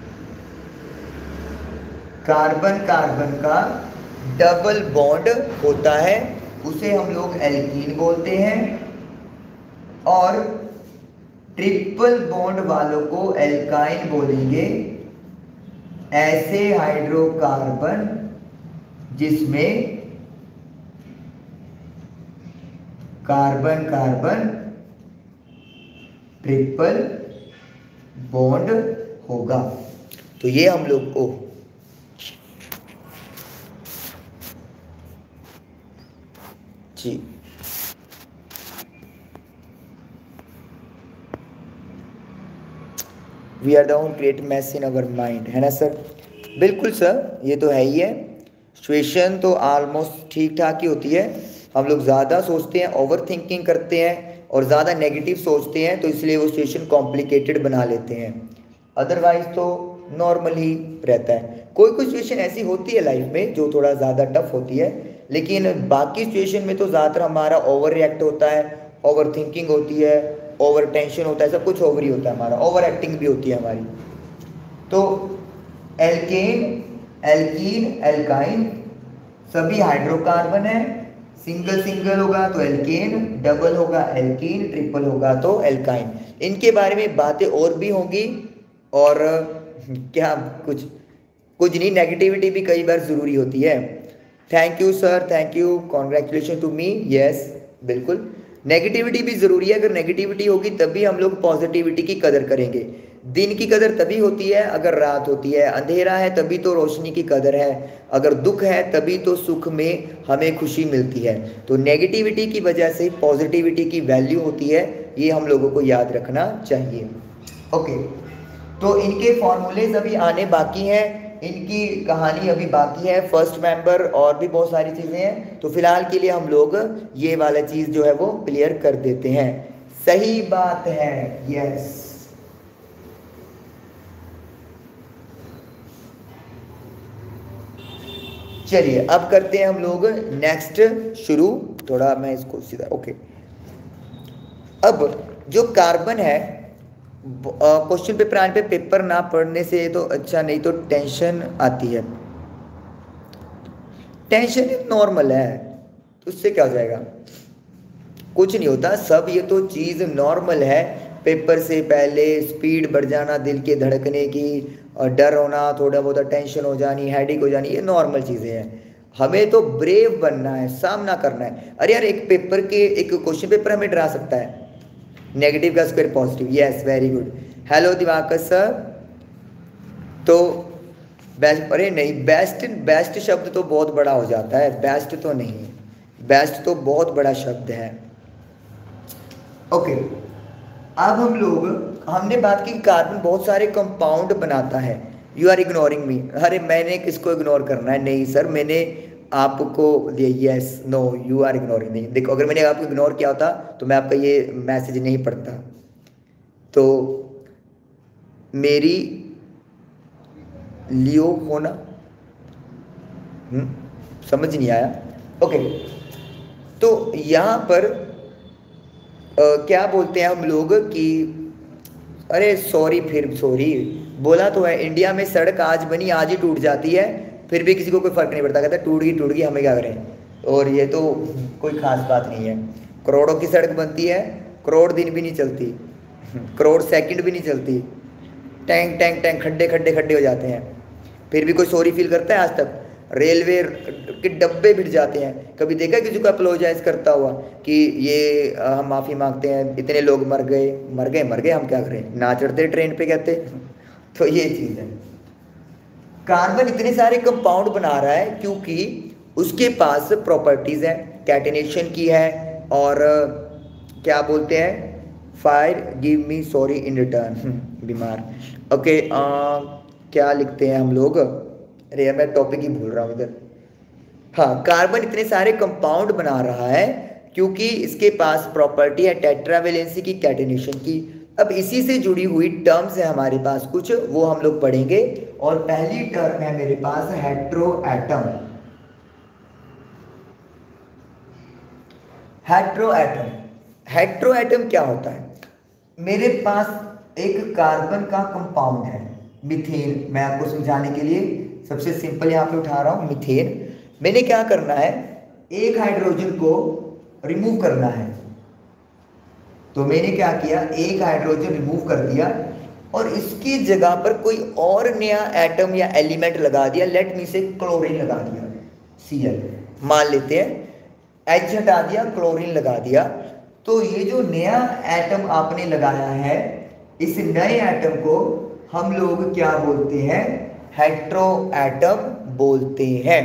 कार्बन कार्बन का डबल बॉन्ड होता है उसे हम लोग एल्कीन बोलते हैं, और ट्रिपल बॉन्ड वालों को एल्काइन बोलेंगे। ऐसे हाइड्रोकार्बन जिसमें कार्बन कार्बन ट्रिपल बॉन्ड होगा। तो ये हम लोग को जी we are the own create mess in our mind, है ना सर? बिल्कुल सर, ये तो है ही है। सिचुएशन तो ऑलमोस्ट ठीक ठाक ही होती है। हम लोग ज़्यादा सोचते हैं, ओवर थिंकिंग करते हैं और ज़्यादा नेगेटिव सोचते हैं, तो इसलिए वो सिचुएशन कॉम्प्लिकेटेड बना लेते हैं। अदरवाइज तो नॉर्मल ही रहता है। कोई कोई सिचुएशन ऐसी होती है लाइफ में जो थोड़ा ज़्यादा टफ होती है, लेकिन बाकी सिचुएशन में तो ज़्यादातर हमारा ओवर रिएक्ट होता है, ओवर थिंकिंग होती है, ओवर टेंशन होता है, सब कुछ ओवर ही होता है हमारा, ओवर एक्टिंग भी होती है हमारी। तो एल्केन, एल्कीन, एल्काइन सभी हाइड्रोकार्बन है। सिंगल सिंगल होगा तो एल्केन, डबल होगा एल्कीन, ट्रिपल होगा तो एल्काइन। इनके बारे में बातें और भी होंगी, और क्या कुछ कुछ नहीं, नेगेटिविटी भी कई बार ज़रूरी होती है। Thank you sir, thank you, congratulation to me. Yes बिल्कुल, नेगेटिविटी भी ज़रूरी है। अगर नेगेटिविटी होगी तभी हम लोग पॉजिटिविटी की कदर करेंगे। दिन की कदर तभी होती है अगर रात होती है, अंधेरा है तभी तो रोशनी की कदर है, अगर दुख है तभी तो सुख में हमें खुशी मिलती है। तो नेगेटिविटी की वजह से पॉजिटिविटी की वैल्यू होती है, ये हम लोगों को याद रखना चाहिए। ओके, तो इनके फॉर्मूलेज अभी आने बाकी हैं, इनकी कहानी अभी बाकी है, फर्स्ट मेंबर और भी बहुत सारी चीज़ें हैं। तो फिलहाल के लिए हम लोग ये वाला चीज़ जो है वो क्लियर कर देते हैं। सही बात है, यस। चलिए अब करते हैं हम लोग नेक्स्ट शुरू। थोड़ा मैं इसको सीधा, ओके। अब जो कार्बन है, क्वेश्चन पेपर आने पे पेपर ना पढ़ने से तो अच्छा, नहीं तो टेंशन आती है। टेंशन नॉर्मल है, तो उससे क्या हो जाएगा? कुछ नहीं होता, सब ये तो चीज़ नॉर्मल है। पेपर से पहले स्पीड बढ़ जाना दिल के धड़कने की, और डर होना, थोड़ा बहुत टेंशन हो जानी, हेडेक हो जानी, ये नॉर्मल चीज़ें हैं। हमें तो ब्रेव बनना है, सामना करना है। अरे यार, एक पेपर के एक क्वेश्चन पेपर हमें डरा सकता है, नेगेटिव का square positive. Yes, very good. Hello Diwakar sir. तो बेस्ट, अरे नहीं, बेस्ट बेस्ट शब्द तो बहुत बड़ा हो जाता है, बेस्ट तो नहीं, बेस्ट तो बहुत बड़ा शब्द है। ओके, अब हम लोग हमने बात की कार्बन बहुत सारे कंपाउंड बनाता है। You are ignoring me. अरे मैंने किसको इग्नोर करना है? नहीं सर, मैंने आपको दिया। Yes, no, you are ignoring. नहीं, देखो, अगर मैंने आपको इग्नोर किया होता तो मैं आपका ये मैसेज नहीं पढ़ता। तो मेरी लियो होना, हुँ? समझ नहीं आया। ओके, तो यहाँ पर आ, क्या बोलते हैं हम लोग कि अरे सॉरी, फिर सॉरी बोला तो है। इंडिया में सड़क आज बनी आज ही टूट जाती है, फिर भी किसी को कोई फर्क नहीं पड़ता, कहता टूट गई टूट गई, हमें क्या करें। और ये तो कोई खास बात नहीं है। करोड़ों की सड़क बनती है, करोड़ दिन भी नहीं चलती, करोड़ सेकंड भी नहीं चलती, टैंक टैंक टैंक खड्डे खड्डे खड्डे हो जाते हैं, फिर भी कोई सॉरी फील करता है आज तक? रेलवे के डब्बे भिड़ जाते हैं। कभी देखा किसी को अपोलोजाइज करता हुआ कि ये आ, हम माफ़ी मांगते हैं, इतने लोग मर गए मर गए मर गए हम क्या करें, ना चढ़ते ट्रेन पे कहते। तो ये चीज़ है। कार्बन इतने सारे कंपाउंड बना रहा है क्योंकि उसके पास प्रॉपर्टीज़ हैं, कैटेनेशन की है, और क्या बोलते हैं, fire give me sorry in return, बीमार। ओके, क्या लिखते हैं हम लोग, अरे यार मैं टॉपिक ही भूल रहा हूँ इधर। हाँ, कार्बन इतने सारे कंपाउंड बना रहा है क्योंकि इसके पास प्रॉपर्टी है टेट्रावेलेंसी की, कैटेनेशन की। अब इसी से जुड़ी हुई टर्म्स है हमारे पास कुछ, वो हम लोग पढ़ेंगे। और पहली टर्म है मेरे पास hetero atom. Hetero atom hetero atom क्या होता है? मेरे पास एक कार्बन का कंपाउंड है मीथेन। मैं आपको समझाने के लिए सबसे सिंपल यहाँ पे उठा रहा हूँ मीथेन। मैंने क्या करना है, एक हाइड्रोजन को रिमूव करना है। तो मैंने क्या किया, एक हाइड्रोजन रिमूव कर दिया और इसकी जगह पर कोई और नया एटम या एलिमेंट लगा दिया। लेट मी से क्लोरीन लगा दिया, सी एल मान लेते हैं। एच हटा दिया, क्लोरीन लगा दिया। तो ये जो नया एटम आपने लगाया है, इस नए एटम को हम लोग क्या बोलते हैं, हेट्रो एटम बोलते हैं।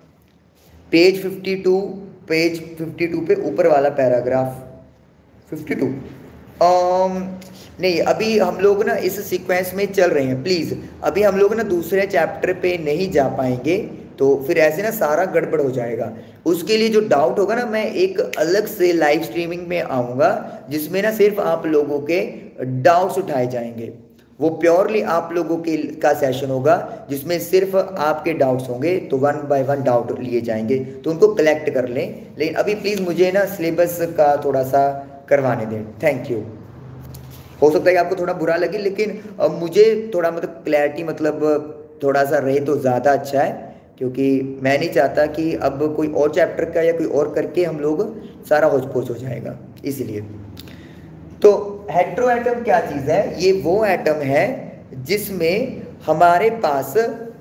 Page fifty two, page fifty two पे ऊपर वाला पैराग्राफ फिफ्टी टू। um, नहीं, अभी हम लोग ना इस सीक्वेंस में चल रहे हैं। प्लीज़ अभी हम लोग ना दूसरे चैप्टर पे नहीं जा पाएंगे, तो फिर ऐसे ना सारा गड़बड़ हो जाएगा। उसके लिए जो डाउट होगा ना, मैं एक अलग से लाइव स्ट्रीमिंग में आऊँगा जिसमें ना सिर्फ आप लोगों के डाउट्स उठाए जाएंगे। वो प्योरली आप लोगों के का सेशन होगा जिसमें सिर्फ आपके डाउट्स होंगे। तो वन बाय वन डाउट लिए जाएंगे, तो उनको कलेक्ट कर लें। लेकिन अभी प्लीज़ मुझे ना सिलेबस का थोड़ा सा करवाने दें। Thank you. हो सकता है कि आपको थोड़ा बुरा लगे, लेकिन अब मुझे थोड़ा मतलब क्लैरिटी मतलब थोड़ा सा रहे तो ज़्यादा अच्छा है, क्योंकि मैं नहीं चाहता कि अब कोई और चैप्टर का या कोई और करके हम लोग सारा होच पोच हो जाएगा, इसलिए। तो हेट्रो एटम क्या चीज़ है? ये वो एटम है जिसमें हमारे पास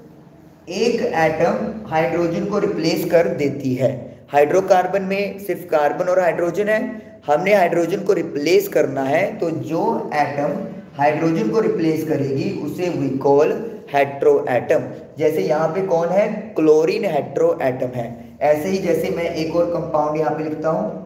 एक एटम हाइड्रोजन को रिप्लेस कर देती है। हाइड्रोकार्बन में सिर्फ कार्बन और हाइड्रोजन है, हमने हाइड्रोजन को रिप्लेस करना है। तो जो एटम हाइड्रोजन को रिप्लेस करेगी उसे वी कॉल हेट्रो एटम। जैसे यहाँ पे कौन है, क्लोरीन हेट्रो एटम है। ऐसे ही जैसे मैं एक और कंपाउंड यहाँ पे लिखता हूँ।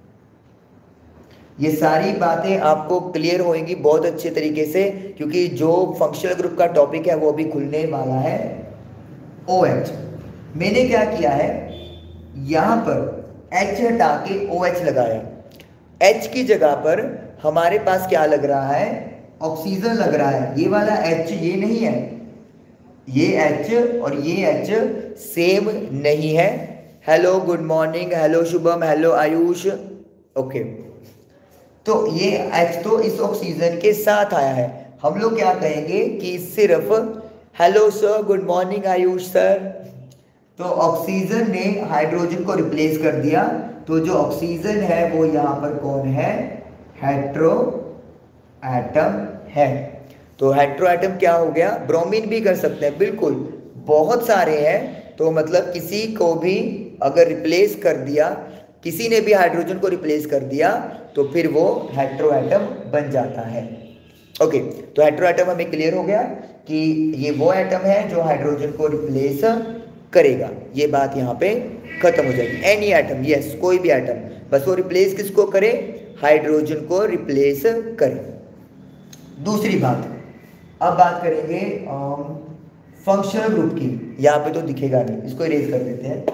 ये सारी बातें आपको क्लियर होंगी बहुत अच्छे तरीके से, क्योंकि जो फंक्शनल ग्रुप का टॉपिक है वो भी खुलने वाला है। OH मैंने क्या किया है, यहाँ पर H हटा के OH लगाया। H की जगह पर हमारे पास क्या लग रहा है, ऑक्सीजन लग रहा है। ये वाला H ये नहीं है, ये H और ये H सेम नहीं है। Hello good morning, hello Shubham, hello Ayush. Okay, तो ये H तो इस ऑक्सीजन के साथ आया है। हम लोग क्या कहेंगे कि सिर्फ hello sir, good morning Ayush sir. तो ऑक्सीजन ने हाइड्रोजन को रिप्लेस कर दिया। तो जो ऑक्सीजन है वो यहाँ पर कौन है, हेट्रो एटम है। तो हेट्रो एटम क्या हो गया, ब्रोमीन भी कर सकते हैं, बिल्कुल बहुत सारे हैं। तो मतलब किसी को भी अगर रिप्लेस कर दिया, किसी ने भी हाइड्रोजन को रिप्लेस कर दिया, तो फिर वो हेट्रो एटम बन जाता है। ओके, तो हेट्रो एटम हमें क्लियर हो गया कि ये वो एटम है जो हाइड्रोजन को रिप्लेस करेगा। ये बात यहाँ पे खत्म हो जाएगी। एनी एटम, यस, कोई भी एटम, बस वो रिप्लेस किसको करे, हाइड्रोजन को रिप्लेस करे। दूसरी बात, अब बात करेंगे फंक्शनल ग्रुप की। यहाँ पे तो दिखेगा नहीं, इसको इरेज कर देते हैं।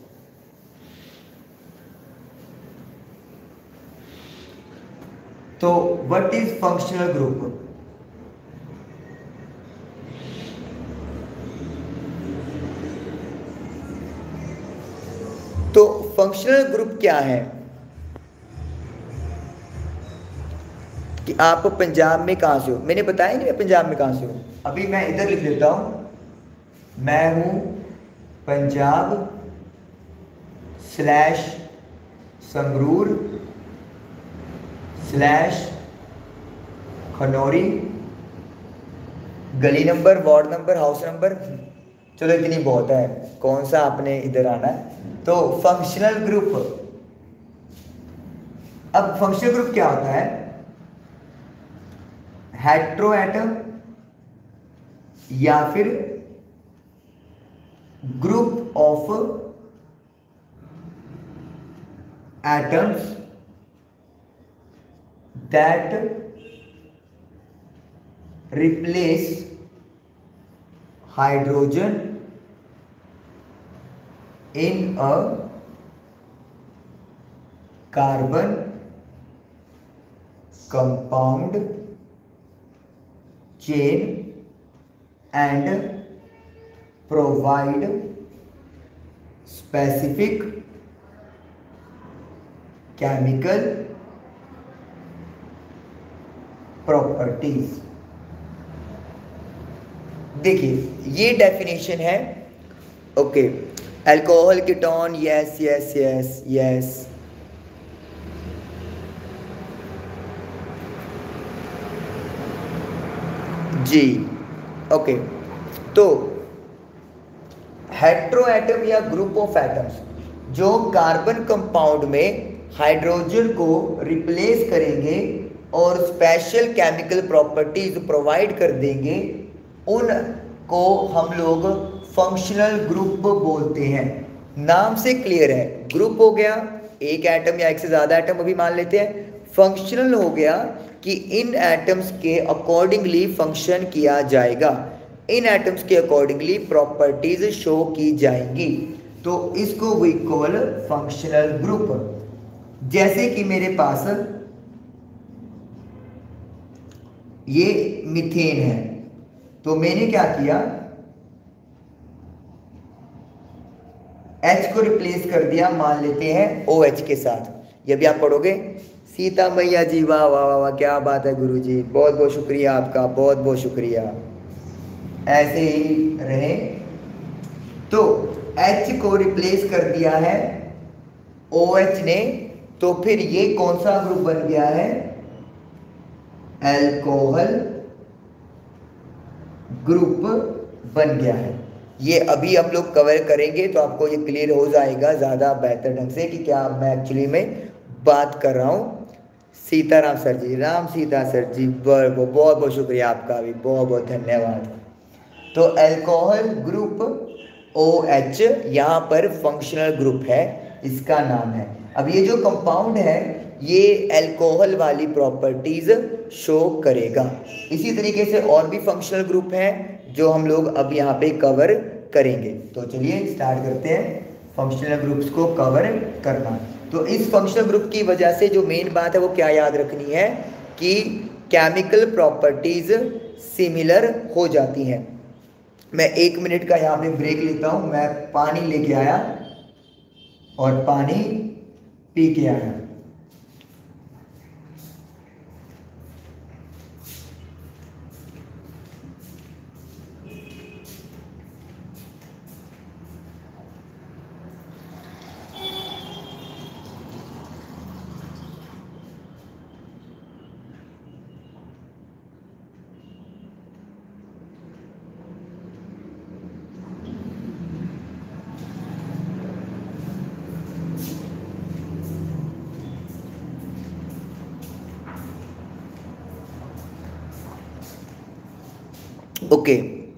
तो व्हाट इज फंक्शनल ग्रुप? तो फंक्शनल ग्रुप क्या है कि आप पंजाब में कहां से हो? मैंने बताया नहीं मैं पंजाब में कहां से हूं। अभी मैं इधर लिख देता हूं, मैं हूं पंजाब स्लैश संगरूर स्लैश खनौरी, गली number, ward number, house number चलो इतनी बहुत है, कौन सा आपने इधर आना है। तो फंक्शनल ग्रुप, अब फंक्शनल ग्रुप क्या होता है, हेट्रो एटम या फिर group of atoms that replace hydrogen in a carbon compound chain and provide specific chemical properties। देखिए ये डेफिनेशन है। Okay, alcohol ketone, yes yes yes yes, जी ओके okay. तो हेट्रो एटम या ग्रुप ऑफ एटम्स जो carbon compound में hydrogen को replace करेंगे और स्पेशल केमिकल प्रॉपर्टीज प्रोवाइड कर देंगे, उनको हम लोग फंक्शनल ग्रुप बोलते हैं। नाम से क्लियर है, ग्रुप हो गया एक एटम या एक से ज़्यादा एटम अभी मान लेते हैं, फंक्शनल हो गया कि इन एटम्स के अकॉर्डिंगली फंक्शन किया जाएगा, इन एटम्स के अकॉर्डिंगली प्रॉपर्टीज शो की जाएंगी, तो इसको वी कॉल फंक्शनल ग्रुप। जैसे कि मेरे पास ये मीथेन है, तो मैंने क्या किया, H को रिप्लेस कर दिया, मान लेते हैं OH के साथ। ये भी आप पढ़ोगे, सीता मैया जी, वाह वाह वाह वाह, क्या बात है गुरुजी, बहुत बहुत शुक्रिया आपका, बहुत बहुत शुक्रिया, ऐसे ही रहे। तो H को रिप्लेस कर दिया है OH ने, तो फिर ये कौन सा ग्रुप बन गया है, अल्कोहल ग्रुप बन गया है। ये अभी हम लोग कवर करेंगे तो आपको ये क्लियर हो जाएगा ज़्यादा बेहतर ढंग से कि क्या मैं एक्चुअली में बात कर रहा हूँ। सीताराम सर जी, राम सीता सर जी, बहुत बहुत बहुत शुक्रिया आपका भी, बहुत बहुत धन्यवाद। तो अल्कोहल ग्रुप OH यहाँ पर फंक्शनल ग्रुप है, इसका नाम है। अब ये जो कंपाउंड है ये अल्कोहल वाली प्रॉपर्टीज शो करेगा। इसी तरीके से और भी फंक्शनल ग्रुप हैं जो हम लोग अब यहाँ पे कवर करेंगे। तो चलिए स्टार्ट करते हैं फंक्शनल ग्रुप्स को कवर करना। तो इस फंक्शनल ग्रुप की वजह से जो मेन बात है वो क्या याद रखनी है कि केमिकल प्रॉपर्टीज सिमिलर हो जाती हैं। मैं एक मिनट का यहाँ पे ब्रेक लेता हूँ, मैं पानी लेके आया और पानी पी के आया। ओके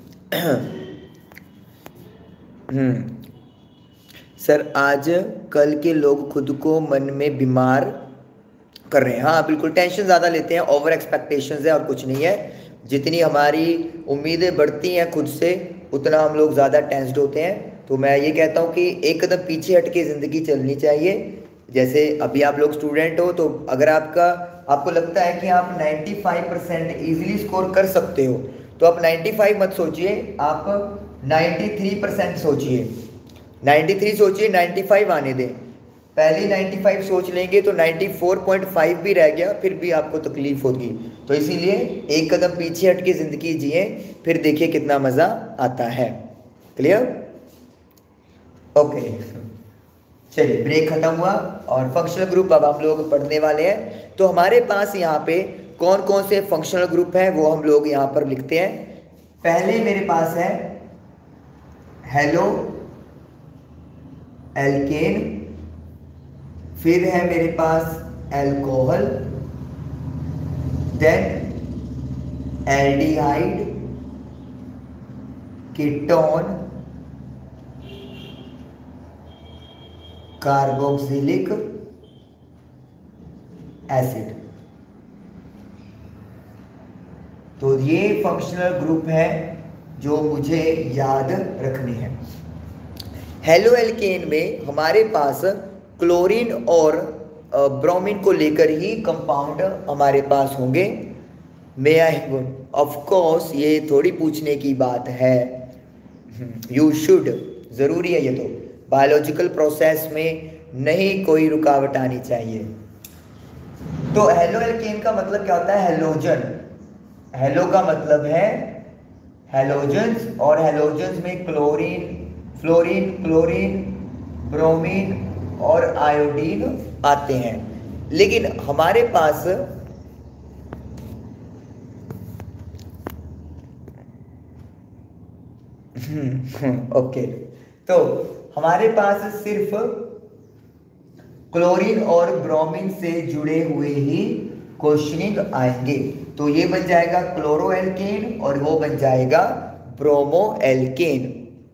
हम्म सर, आज कल के लोग खुद को मन में बीमार कर रहे हैं। हाँ बिल्कुल, टेंशन ज़्यादा लेते हैं, ओवर एक्सपेक्टेशंस है और कुछ नहीं है। जितनी हमारी उम्मीदें बढ़ती हैं खुद से उतना हम लोग ज़्यादा टेंस्ड होते हैं। तो मैं ये कहता हूँ कि एक कदम पीछे हट के ज़िंदगी चलनी चाहिए। जैसे अभी आप लोग स्टूडेंट हो, तो अगर आपका आपको लगता है कि आप पचानवे परसेंट ईजिली स्कोर कर सकते हो, तो आप पचानवे मत सोचिए, आप तिरानवे परसेंट सोचिए। तिरानवे सोचिए, पचानवे आने दें। पहले पचानवे सोच लेंगे तो चौरानवे पॉइंट पाँच भी रह गया, फिर भी आपको तकलीफ होगी। तो इसीलिए एक कदम पीछे हट के ज़िंदगी जिए, फिर देखिए कितना मज़ा आता है। क्लियर? ओके, चलिए ब्रेक खत्म हुआ और फंक्शनल ग्रुप अब हम लोग पढ़ने वाले हैं। तो हमारे पास यहाँ पे कौन कौन से फंक्शनल ग्रुप हैं वो हम लोग यहाँ पर लिखते हैं। पहले मेरे पास है हेलो एल्केन, फिर है मेरे पास alcohol, then aldehyde, ketone, carboxylic acid. तो ये फंक्शनल ग्रुप है जो मुझे याद रखने हैं। हेलो एल्केन में हमारे पास क्लोरीन और ब्रोमीन को लेकर ही कंपाउंड हमारे पास होंगे। मे आई ऑफ कोर्स, ये थोड़ी पूछने की बात है, यू शुड, ज़रूरी है ये तो, बायोलॉजिकल प्रोसेस में नहीं कोई रुकावट आनी चाहिए। तो हेलो एल्केन का मतलब क्या होता है? हेलोजन। हेलो का मतलब है हेलोजन्स, और हेलोजन्स में क्लोरीन, फ्लोरीन, क्लोरीन, ब्रोमीन और आयोडीन आते हैं। लेकिन हमारे पास ओके तो हमारे पास सिर्फ क्लोरीन और ब्रोमीन से जुड़े हुए ही क्वेश्चनिंग आएंगे। तो ये बन जाएगा क्लोरो एल्केन और वो बन जाएगा ब्रोमो एल्केन।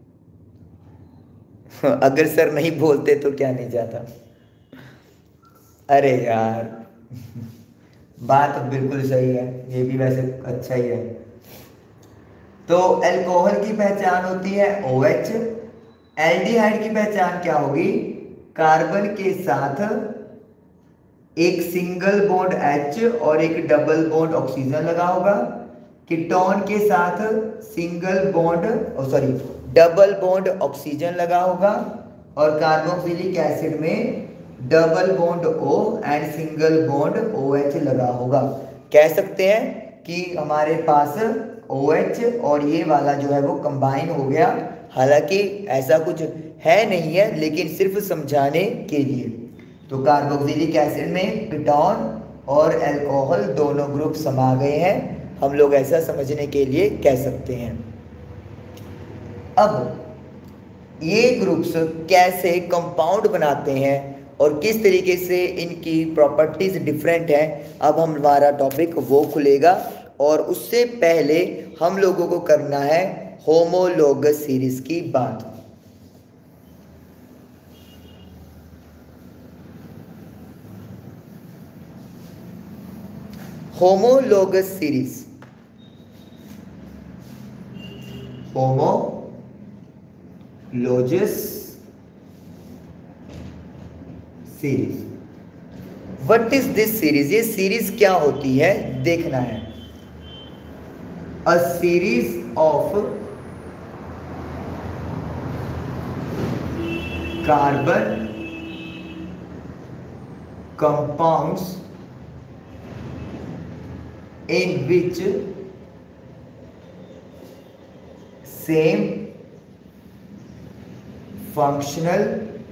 अगर सर नहीं बोलते तो क्या नहीं जाता। अरे यार, बात बिल्कुल सही है, ये भी वैसे अच्छा ही है। तो अल्कोहल की पहचान होती है OH। एल्डिहाइड की पहचान क्या होगी? कार्बन के साथ एक सिंगल बॉन्ड H और एक डबल बॉन्ड ऑक्सीजन लगा होगा। कीटोन के साथ single bond sorry double bond oxygen लगा होगा, और कार्बोक्सिलिक एसिड में double bond O and single bond OH लगा होगा। कह सकते हैं कि हमारे पास OH और ये वाला जो है वो कंबाइन हो गया। हालांकि ऐसा कुछ है नहीं है, लेकिन सिर्फ समझाने के लिए। तो कार्बोक्सिलिक एसिड में कीटोन और अल्कोहल दोनों ग्रुप समा गए हैं, हम लोग ऐसा समझने के लिए कह सकते हैं। अब ये ग्रुप्स कैसे कंपाउंड बनाते हैं और किस तरीके से इनकी प्रॉपर्टीज डिफरेंट हैं, अब हमारा टॉपिक वो खुलेगा। और उससे पहले हम लोगों को करना है होमोलोगस सीरीज की बात। Homologous series, homologous series, what is this series? ये सीरीज क्या होती है देखना है। A series of carbon compounds in which same functional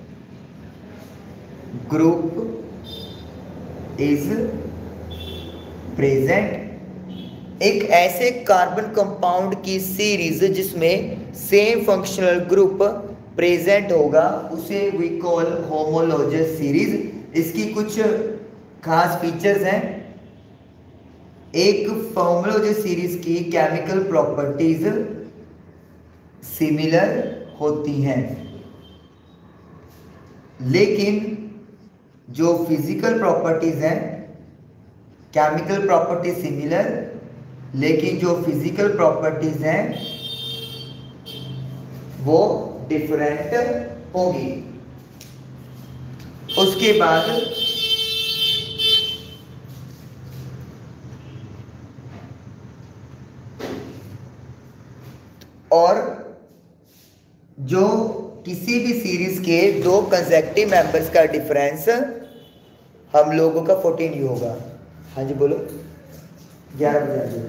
group is present। एक ऐसे कार्बन कंपाउंड की सीरीज जिसमें सेम फंक्शनल ग्रुप प्रेजेंट होगा, उसे वी कॉल होमोलोगस सीरीज। इसकी कुछ खास फीचर्स हैं। एक होमोलोगस सीरीज की केमिकल प्रॉपर्टीज सिमिलर होती हैं, लेकिन जो फिजिकल प्रॉपर्टीज हैं, केमिकल प्रॉपर्टी सिमिलर, लेकिन जो फिजिकल प्रॉपर्टीज हैं वो डिफरेंट होगी। उसके बाद और जो किसी भी सीरीज के दो कंसेक्टिव मेंबर्स का डिफरेंस हम लोगों का फोर्टीन यू होगा। हाँ जी बोलो। ग्यारह बजे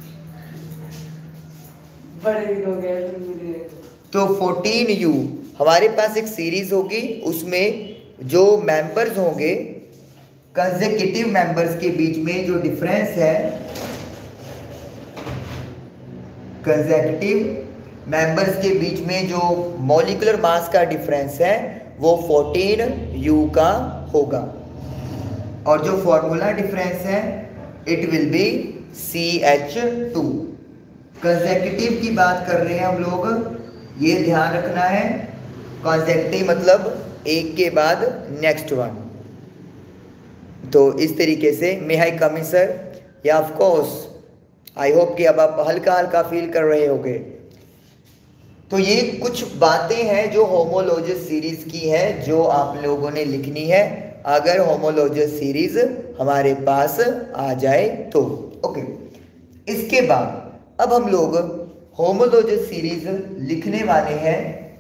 बड़े भी हो गए तो फोर्टीन यू हमारे पास एक सीरीज होगी, उसमें जो मेंबर्स होंगे कंसेक्यूटिव मेंबर्स के बीच में जो डिफरेंस है कंसेक्यूटिव मेंबर्स के बीच में जो मॉलिक्यूलर मास का डिफरेंस है वो फोर्टीन यू का होगा, और जो फॉर्मूला डिफरेंस है it will be C H two. Consecutive की बात कर रहे हैं हम लोग, ये ध्यान रखना है। कंसेक्यूटिव मतलब एक के बाद नेक्स्ट वन। तो इस तरीके से may I come in sir? या ऑफ कोर्स, आई होप कि अब आप हल्का हल्का फील कर रहे होगे। तो ये कुछ बातें हैं जो होमोलॉजस सीरीज की है, जो आप लोगों ने लिखनी है अगर होमोलॉजस सीरीज हमारे पास आ जाए तो। ओके, इसके बाद अब हम लोग होमोलॉजस सीरीज लिखने वाले हैं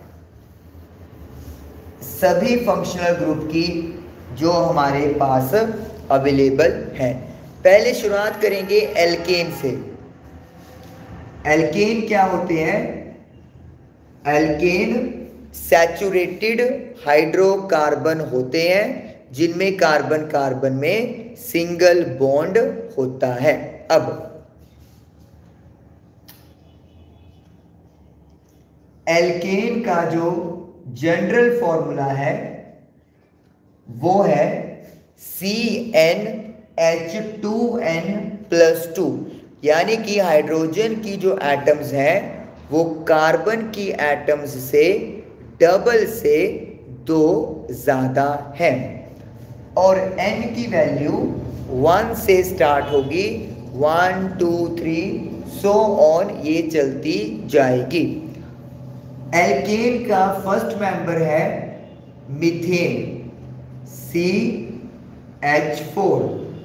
सभी फंक्शनल ग्रुप की जो हमारे पास अवेलेबल है। पहले शुरुआत करेंगे एल्केन से। एल्केन क्या होते हैं? एल्केन सैचुरेटेड हाइड्रोकार्बन होते हैं जिनमें कार्बन कार्बन में सिंगल बॉन्ड होता है। अब एल्केन का जो जनरल फॉर्मूला है वो है C N H two N plus two, यानी कि हाइड्रोजन की जो एटम्स हैं वो कार्बन की एटम्स से डबल से दो ज़्यादा है, और n की वैल्यू वन से स्टार्ट होगी, one two three so on, ये चलती जाएगी। एल्केन का फर्स्ट मेंबर है methane, C H four.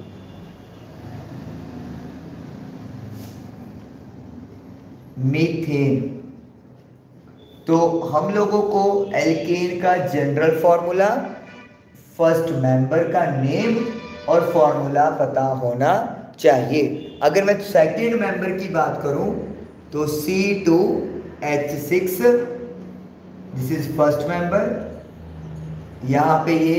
Methane. तो हम लोगों को एल्केन का जनरल फॉर्मूला, फर्स्ट मेंबर का नेम और फॉर्मूला पता होना चाहिए। अगर मैं सेकेंड मेंबर की बात करूं तो C two H six, this is first member. यहाँ पे ये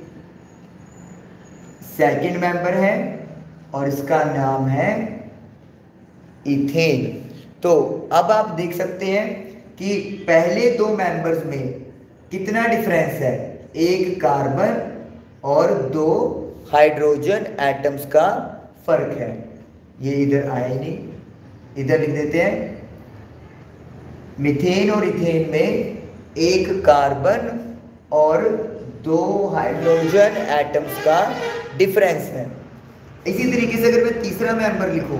सेकेंड मेंबर है और इसका नाम है इथेन। तो अब आप देख सकते हैं कि पहले दो मेंबर्स में कितना डिफरेंस है, एक कार्बन और दो हाइड्रोजन एटम्स का फर्क है। ये इधर आए नहीं, इधर लिख देते हैं। मीथेन और इथेन में एक कार्बन और दो हाइड्रोजन एटम्स का डिफरेंस है। इसी तरीके से अगर मैं तीसरा मेंबर लिखूं,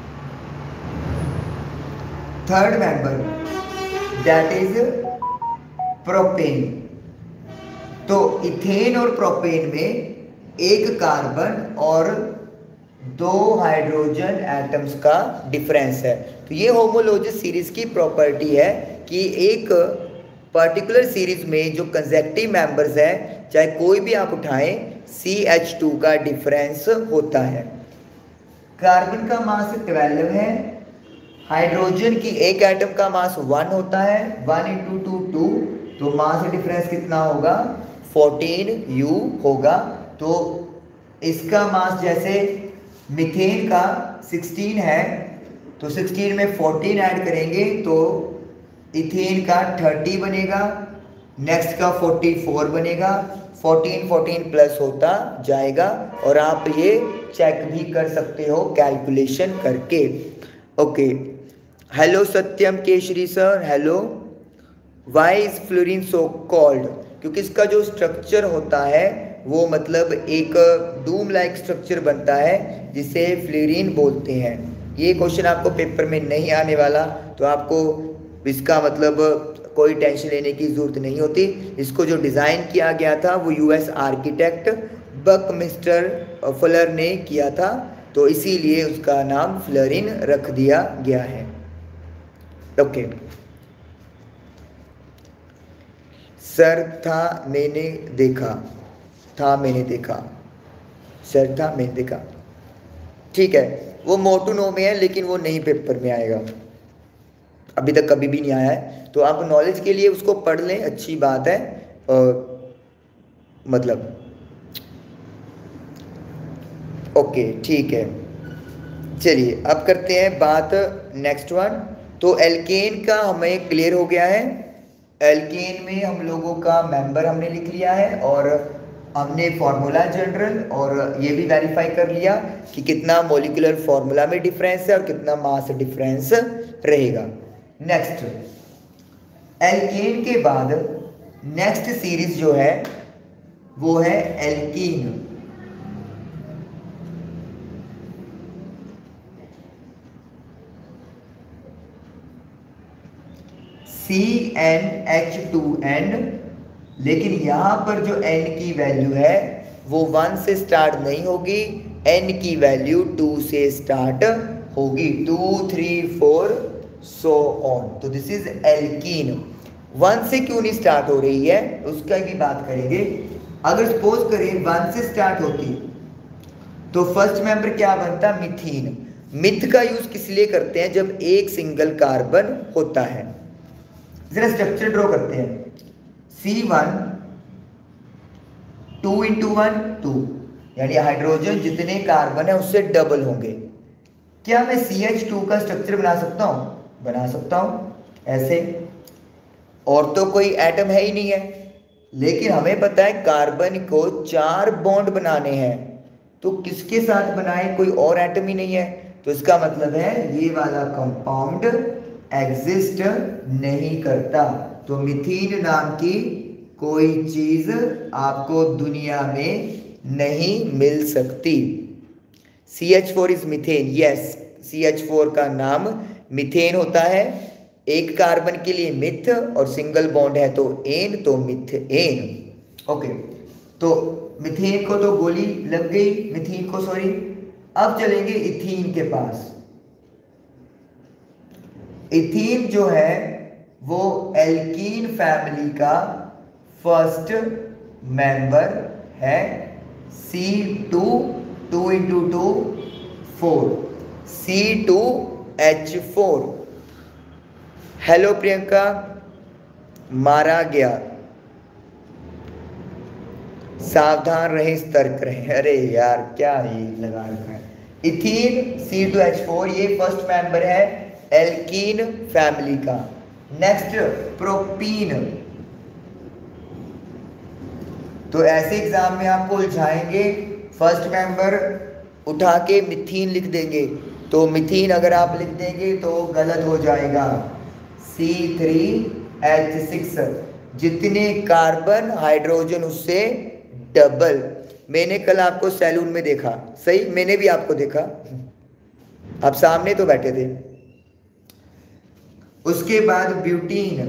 third member, that is propane. तो इथेन और प्रोपेन में एक कार्बन और दो हाइड्रोजन एटम्स का डिफरेंस है। तो ये होमोलॉजस सीरीज की प्रॉपर्टी है कि एक पर्टिकुलर सीरीज में जो कंसेक्टिव मेंबर्स हैं, चाहे कोई भी आप उठाएं, सी एच टू का डिफरेंस होता है। कार्बन का मास ट्वेल्व है, हाइड्रोजन की एक एटम का मास वन होता है, वन इंटू टू टू, तो मास डिफरेंस कितना होगा, फोर्टीन यू होगा। तो इसका मास जैसे मीथेन का सिक्सटीन है, तो सिक्सटीन में फोर्टीन ऐड करेंगे तो इथेन का थर्टी बनेगा, नेक्स्ट का फोर्टी फोर बनेगा, फोर्टीन फोर्टीन प्लस होता जाएगा, और आप ये चेक भी कर सकते हो कैलकुलेशन करके। Okay, hello Satyam Keshari sir, hello. Why is fluorine so called? क्योंकि इसका जो स्ट्रक्चर होता है वो मतलब एक डूम लाइक स्ट्रक्चर बनता है जिसे फ्लोरीन बोलते हैं। ये क्वेश्चन आपको पेपर में नहीं आने वाला, तो आपको इसका मतलब कोई टेंशन लेने की ज़रूरत नहीं होती। इसको जो डिज़ाइन किया गया था वो यूएस आर्किटेक्ट बकमिस्टर फुलर ने किया था, तो इसीलिए उसका नाम फ्लोरीन रख दिया गया है। ओके, सर था मैंने देखा, था मैंने देखा, सर था मैंने देखा, ठीक है, वो मोटू नो में है लेकिन वो नहीं पेपर में आएगा, अभी तक कभी भी नहीं आया है। तो आप नॉलेज के लिए उसको पढ़ लें, अच्छी बात है। और मतलब ओके ठीक है, चलिए अब करते हैं बात नेक्स्ट वन, तो एल्केन का हमें क्लियर हो गया है। एल्केन में हम लोगों का मेंबर हमने लिख लिया है और हमने फार्मूला जनरल और ये भी वेरीफाई कर लिया कि कितना मॉलिक्यूलर फार्मूला में डिफरेंस है और कितना मास डिफरेंस रहेगा। नेक्स्ट एल्केन के बाद नेक्स्ट सीरीज जो है वो है alkene. C N H two n, लेकिन यहां पर जो n की वैल्यू है वो वन से स्टार्ट नहीं होगी, n की वैल्यू टू से स्टार्ट होगी, two three four so on. तो दिस इज एल्कीन। वन से क्यों नहीं स्टार्ट हो रही है उसका भी बात करेंगे। अगर सपोज करें वन से स्टार्ट होती तो फर्स्ट मेंबर क्या बनता, मिथीन। मिथ का यूज किस लिए करते हैं, जब एक सिंगल कार्बन होता है। जरा स्ट्रक्चर ड्रॉ करते हैं। C one two into one two, यानी हाइड्रोजन जितने कार्बन है उससे डबल होंगे। क्या मैं सी एच टू का स्ट्रक्चर बना सकता हूं, बना सकता हूं ऐसे, और तो कोई एटम है ही नहीं है, लेकिन हमें पता है कार्बन को चार बॉन्ड बनाने हैं, तो किसके साथ बनाए, कोई और एटम ही नहीं है, तो इसका मतलब है ये वाला कंपाउंड एग्जिस्ट नहीं करता। तो मिथीन नाम की कोई चीज आपको दुनिया में नहीं मिल सकती। C H four is methane, yes, C H four का नाम मीथेन होता है। एक कार्बन के लिए मिथ और सिंगल बॉन्ड है तो एन, तो मिथेन। ओके, तो मिथेन को तो गोली लग गई, मिथीन को सॉरी। अब चलेंगे इथीन के पास। इथीन जो है वो एल्कीन फैमिली का फर्स्ट मेंबर है। C two, two into two four, C two H four. Hello Priyanka, मारा गया, सावधान रहें, सतर्क रहें। अरे यार क्या ये लगा रखा है। Ethene C two H four ये फर्स्ट मेंबर है एल्कीन फैमिली का। नेक्स्ट प्रोपीन, तो ऐसे एग्जाम में आपको उलझाएंगे, फर्स्ट मेंबर उठा के मिथीन लिख देंगे, तो मिथीन अगर आप लिख देंगे तो गलत हो जाएगा। सी थ्री एच सिक्स, जितने कार्बन हाइड्रोजन उससे डबल। मैंने कल आपको सैलून में देखा, सही, मैंने भी आपको देखा, आप सामने तो बैठे थे। उसके बाद butene,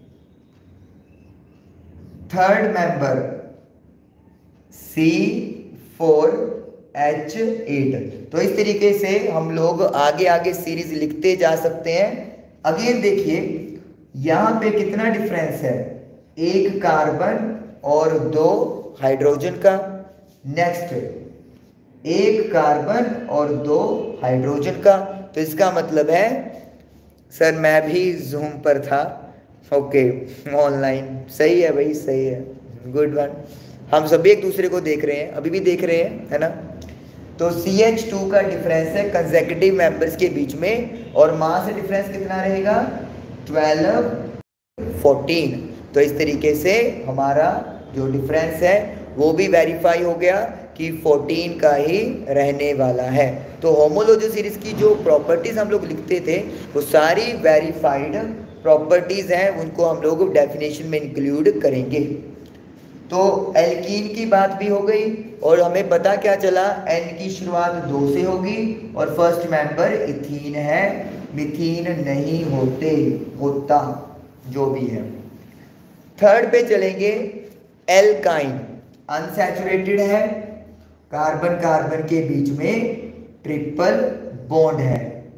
third member C four H eight. तो इस तरीके से हम लोग आगे आगे सीरीज लिखते जा सकते हैं। अगेन देखिए यहां पे कितना डिफरेंस है, एक कार्बन और दो हाइड्रोजन का। नेक्स्ट एक कार्बन और दो हाइड्रोजन का, तो इसका मतलब है सर मैं भी जूम पर था, ओके ऑनलाइन, सही है भाई, सही है, गुड वन। हम सभी एक दूसरे को देख रहे हैं, अभी भी देख रहे हैं, है ना। तो सी एच टू का डिफरेंस है कंसेक्यूटिव मेंबर्स के बीच में, और मास डिफरेंस कितना रहेगा, ट्वेल्व फोर्टीन। तो इस तरीके से हमारा जो डिफरेंस है वो भी वेरीफाई हो गया कि फोर्टीन का ही रहने वाला है। तो होमोलॉजी सीरीज की जो प्रॉपर्टीज हम लोग लिखते थे वो सारी वेरीफाइड प्रॉपर्टीज हैं, उनको हम लोग डेफिनेशन में इंक्लूड करेंगे। तो एल्कीन की बात भी हो गई और हमें पता क्या चला, एन की शुरुआत दो से होगी और फर्स्ट मेंबर इथीन है, मिथीन नहीं होते होता जो भी है। थर्ड पे चलेंगे, एल्काइन अनसैचुरेटेड है, कार्बन कार्बन के बीच में ट्रिपल बॉन्ड है।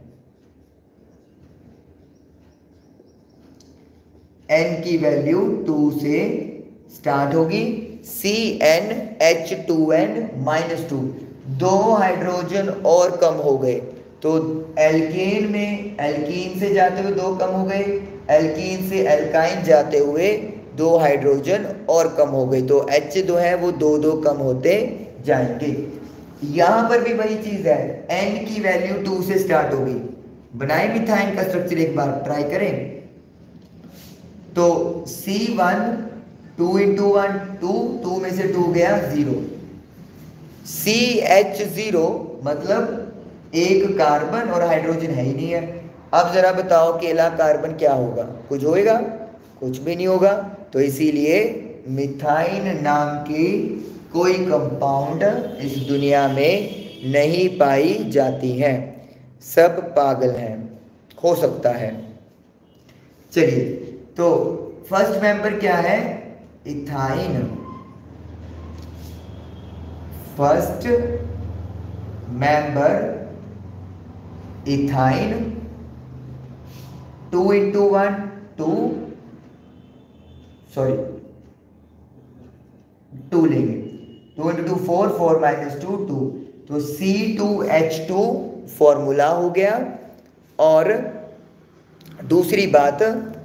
एन की वैल्यू टू से स्टार्ट होगी, C N H two n minus two, दो हाइड्रोजन और कम हो गए, तो एल्केन में एल्कीन से जाते हुए दो कम हो गए, एल्कीन से एल्काइन जाते हुए दो हाइड्रोजन और कम हो गए, तो H दो है वो दो दो कम होते जाएंगे। यहां पर भी वही चीज है, N की वैल्यू टू से स्टार्ट होगी, बनाए मिथाइन का स्ट्रक्चर एक बार ट्राई करें। तो C one two into one two, two में से टू गया जीरो, सी एच जीरो मतलब एक कार्बन और हाइड्रोजन है ही नहीं है। अब जरा बताओ अकेला कार्बन क्या होगा, कुछ होएगा? कुछ भी नहीं होगा। तो इसीलिए मिथाइन नाम की कोई कंपाउंड इस दुनिया में नहीं पाई जाती हैं, सब पागल हैं, हो सकता है। चलिए, तो फर्स्ट मेंबर क्या है? Ethyne. First member ethyne, two into one two, sorry two लेंगे, two into two four, four minus two two, तो C two H two formula हो गया। और दूसरी बात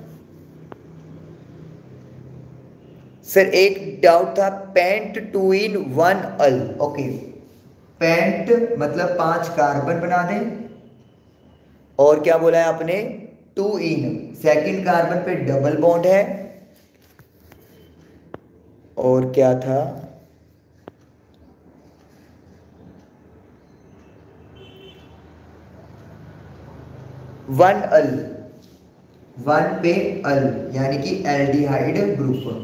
सर, एक डाउट था, pent two en one al. Okay, pent मतलब पांच कार्बन बना दें, और क्या बोला है आपने? टू इन, सेकंड कार्बन पे डबल बॉन्ड है, और क्या था? वन अल, वन पे अल यानी कि एल्डिहाइड ग्रुप,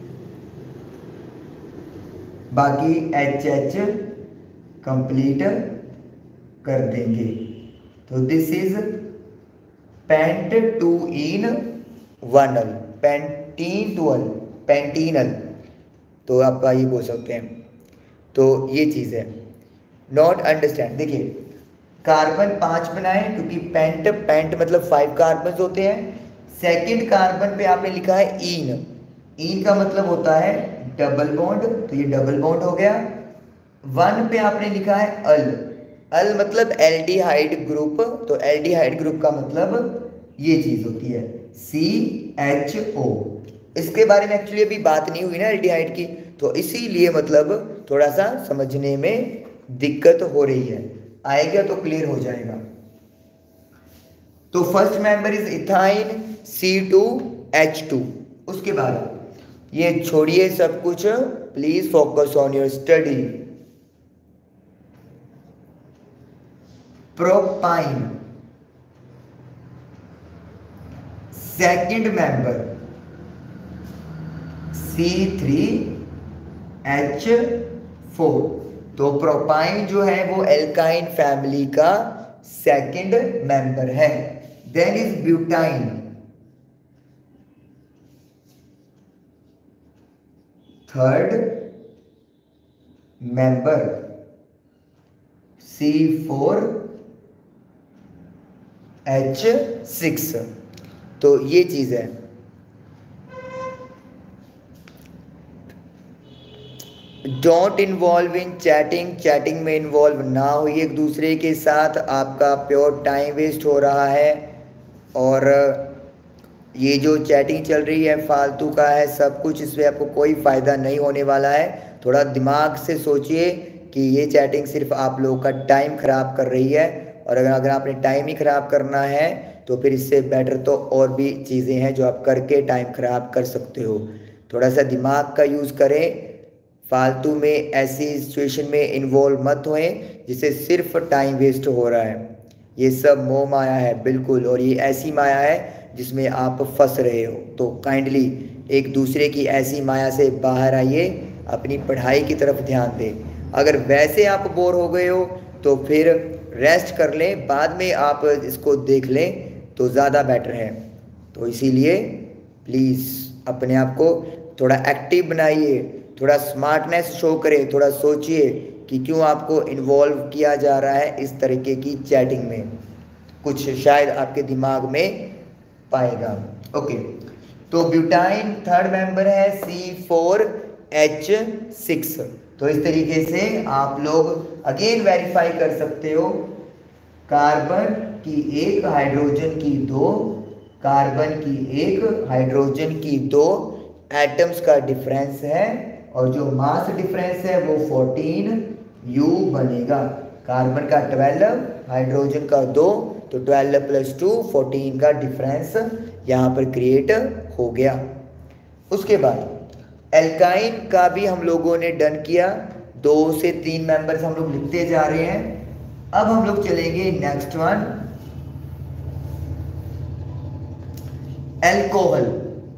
बाकी एच एच कंप्लीट कर देंगे। तो this is pent two en one al, pentene two al, pentenal, तो आप ये बोल सकते हैं। तो ये चीज़ है, नॉट अंडरस्टैंड। देखिए, कार्बन पांच बनाए क्योंकि पेंट, पेंट मतलब फाइव कार्बन होते हैं। सेकंड कार्बन पे आपने लिखा है इन, इन का मतलब होता है डबल बॉन्ड, तो ये डबल बॉन्ड हो गया। वन पे आपने लिखा है अल, अल मतलब एल्डिहाइड ग्रुप, तो एल्डिहाइड ग्रुप का मतलब ये चीज होती है सी एच ओ। इसके बारे में एक्चुअली अभी बात नहीं हुई ना एल्डिहाइड की, तो इसीलिए मतलब थोड़ा सा समझने में दिक्कत हो रही है, आएगा तो क्लियर हो जाएगा। तो first member is ethyne C two H two. उसके बाद ये छोड़िए सब कुछ, please focus on your study. Propyne, second member C three H four. तो प्रोपाइन जो है वो एल्काइन फैमिली का सेकंड मेंबर है। Then is butyne, third member C four H six. तो ये चीज है। Don't involve in chatting, chatting में इन्वॉल्व ना हो एक दूसरे के साथ, आपका प्योर टाइम वेस्ट हो रहा है। और ये जो चैटिंग चल रही है फालतू का है सब कुछ, इसमें आपको कोई फ़ायदा नहीं होने वाला है। थोड़ा दिमाग से सोचिए कि ये चैटिंग सिर्फ आप लोगों का टाइम ख़राब कर रही है, और अगर अगर आपने टाइम ही ख़राब करना है तो फिर इससे बेटर तो और भी चीज़ें हैं जो आप करके टाइम ख़राब कर सकते हो। थोड़ा सा दिमाग का यूज़ करें, फालतू में ऐसी सिचुएशन में इन्वॉल्व मत होएं जिससे सिर्फ टाइम वेस्ट हो रहा है। ये सब मोह माया है बिल्कुल, और ये ऐसी माया है जिसमें आप फंस रहे हो। तो काइंडली एक दूसरे की ऐसी माया से बाहर आइए, अपनी पढ़ाई की तरफ ध्यान दें। अगर वैसे आप बोर हो गए हो तो फिर रेस्ट कर लें, बाद में आप इसको देख लें तो ज़्यादा बेटर है। तो इसीलिए प्लीज़ अपने आप को थोड़ा एक्टिव बनाइए, थोड़ा स्मार्टनेस शो करें, थोड़ा सोचिए कि क्यों आपको इन्वॉल्व किया जा रहा है इस तरीके की चैटिंग में, कुछ शायद आपके दिमाग में पाएगा। ओके, तो ब्यूटाइन थर्ड मेंबर है सी फोर एच सिक्स। तो इस तरीके से आप लोग अगेन वेरीफाई कर सकते हो, कार्बन की एक, हाइड्रोजन की दो, कार्बन की एक, हाइड्रोजन की दो एटम्स का डिफरेंस है, और जो मास डिफरेंस है वो फोर्टीन यू बनेगा। कार्बन का ट्वेल्व, हाइड्रोजन का दो, तो तो ट्वेल्व प्लस टू फोर्टीन का डिफरेंस यहाँ पर क्रिएट हो गया। उसके बाद एल्काइन का भी हम लोगों ने डन किया, दो से तीन मेंबर्स हम लोग लिखते जा रहे हैं। अब हम लोग चलेंगे नेक्स्ट वन, एल्कोहल।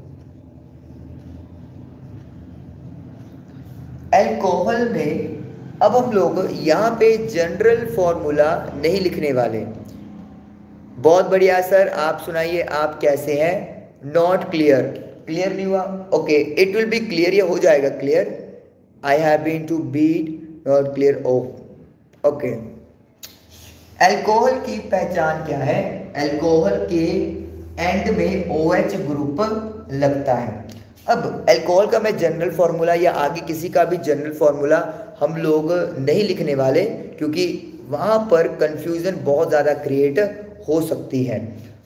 एल्कोहल में अब हम लोग यहाँ पे जनरल फॉर्मूला नहीं लिखने वाले। बहुत बढ़िया सर, आप सुनाइए आप कैसे हैं? नॉट क्लियर, क्लियर नहीं हुआ? Okay, it will be clear, ये हो जाएगा clear. I have been to beat, not clear, oh okay. Alcohol की पहचान क्या है? एल्कोहल के एंड में ओ एच ग्रुप लगता है। अब एल्कोहल का मैं जनरल फॉर्मूला या आगे किसी का भी जनरल फॉर्मूला हम लोग नहीं लिखने वाले, क्योंकि वहां पर कंफ्यूजन बहुत ज़्यादा क्रिएट हो सकती है।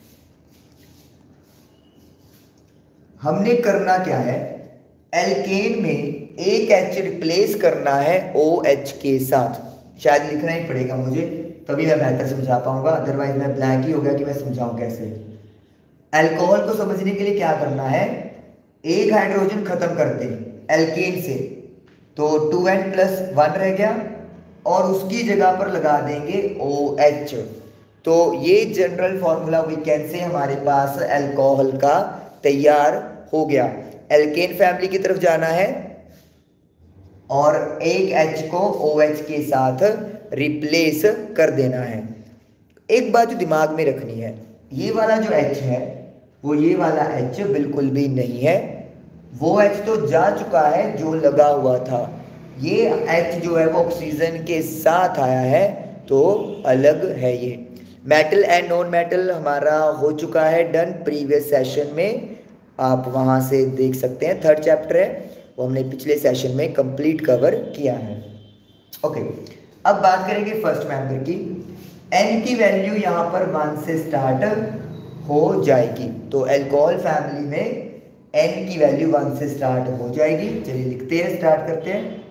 हमने करना क्या है, एल्केन में एक एच रिप्लेस करना है ओ एच के साथ। शायद लिखना ही पड़ेगा मुझे, तभी मैं बेहतर समझा पाऊंगा, अदरवाइज मैं ब्लैंक ही हो गया कि मैं समझाऊं कैसे। एल्कोहल को समझने के लिए क्या करना है, एक हाइड्रोजन खत्म करते हैं एल्केन से, तो टू एन प्लस वन रह गया और उसकी जगह पर लगा देंगे ओ एच। तो ये general formula we can say हमारे पास एल्कोहल का तैयार हो गया। एल्केन फैमिली की तरफ जाना है और एक एच को ओ एच के साथ रिप्लेस कर देना है। एक बात जो दिमाग में रखनी है, ये वाला जो एच है वो ये वाला एच बिल्कुल भी नहीं है, वो एच तो जा चुका है जो लगा हुआ था। ये एच जो है वो ऑक्सीजन के साथ आया है, तो अलग है ये। मेटल एंड नॉन मेटल हमारा हो चुका है डन प्रीवियस सेशन में, आप वहाँ से देख सकते हैं, थर्ड चैप्टर है वो हमने पिछले सेशन में कंप्लीट कवर किया है। ओके, अब बात करेंगे फर्स्ट मेंबर की। एन की वैल्यू यहाँ पर वन से स्टार्ट हो जाएगी, तो एल्कोहल फैमिली में एन की वैल्यू वन से स्टार्ट हो जाएगी। चलिए लिखते हैं, स्टार्ट करते हैं।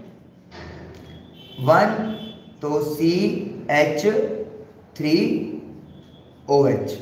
वन तो C H three O H,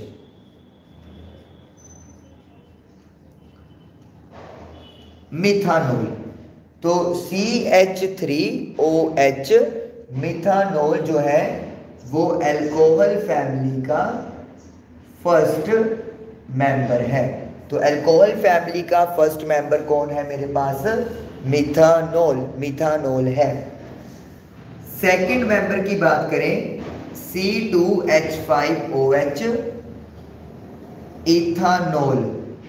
methanol, तो C H three O H methanol जो है वो एल्कोहल फैमिली का फर्स्ट मेंबर है। तो एल्कोहल फैमिली का फर्स्ट मेंबर कौन है मेरे पास? मिथानोल, मिथानोल है। सेकंड मेंबर की बात करें, C two H five O H, ethanol,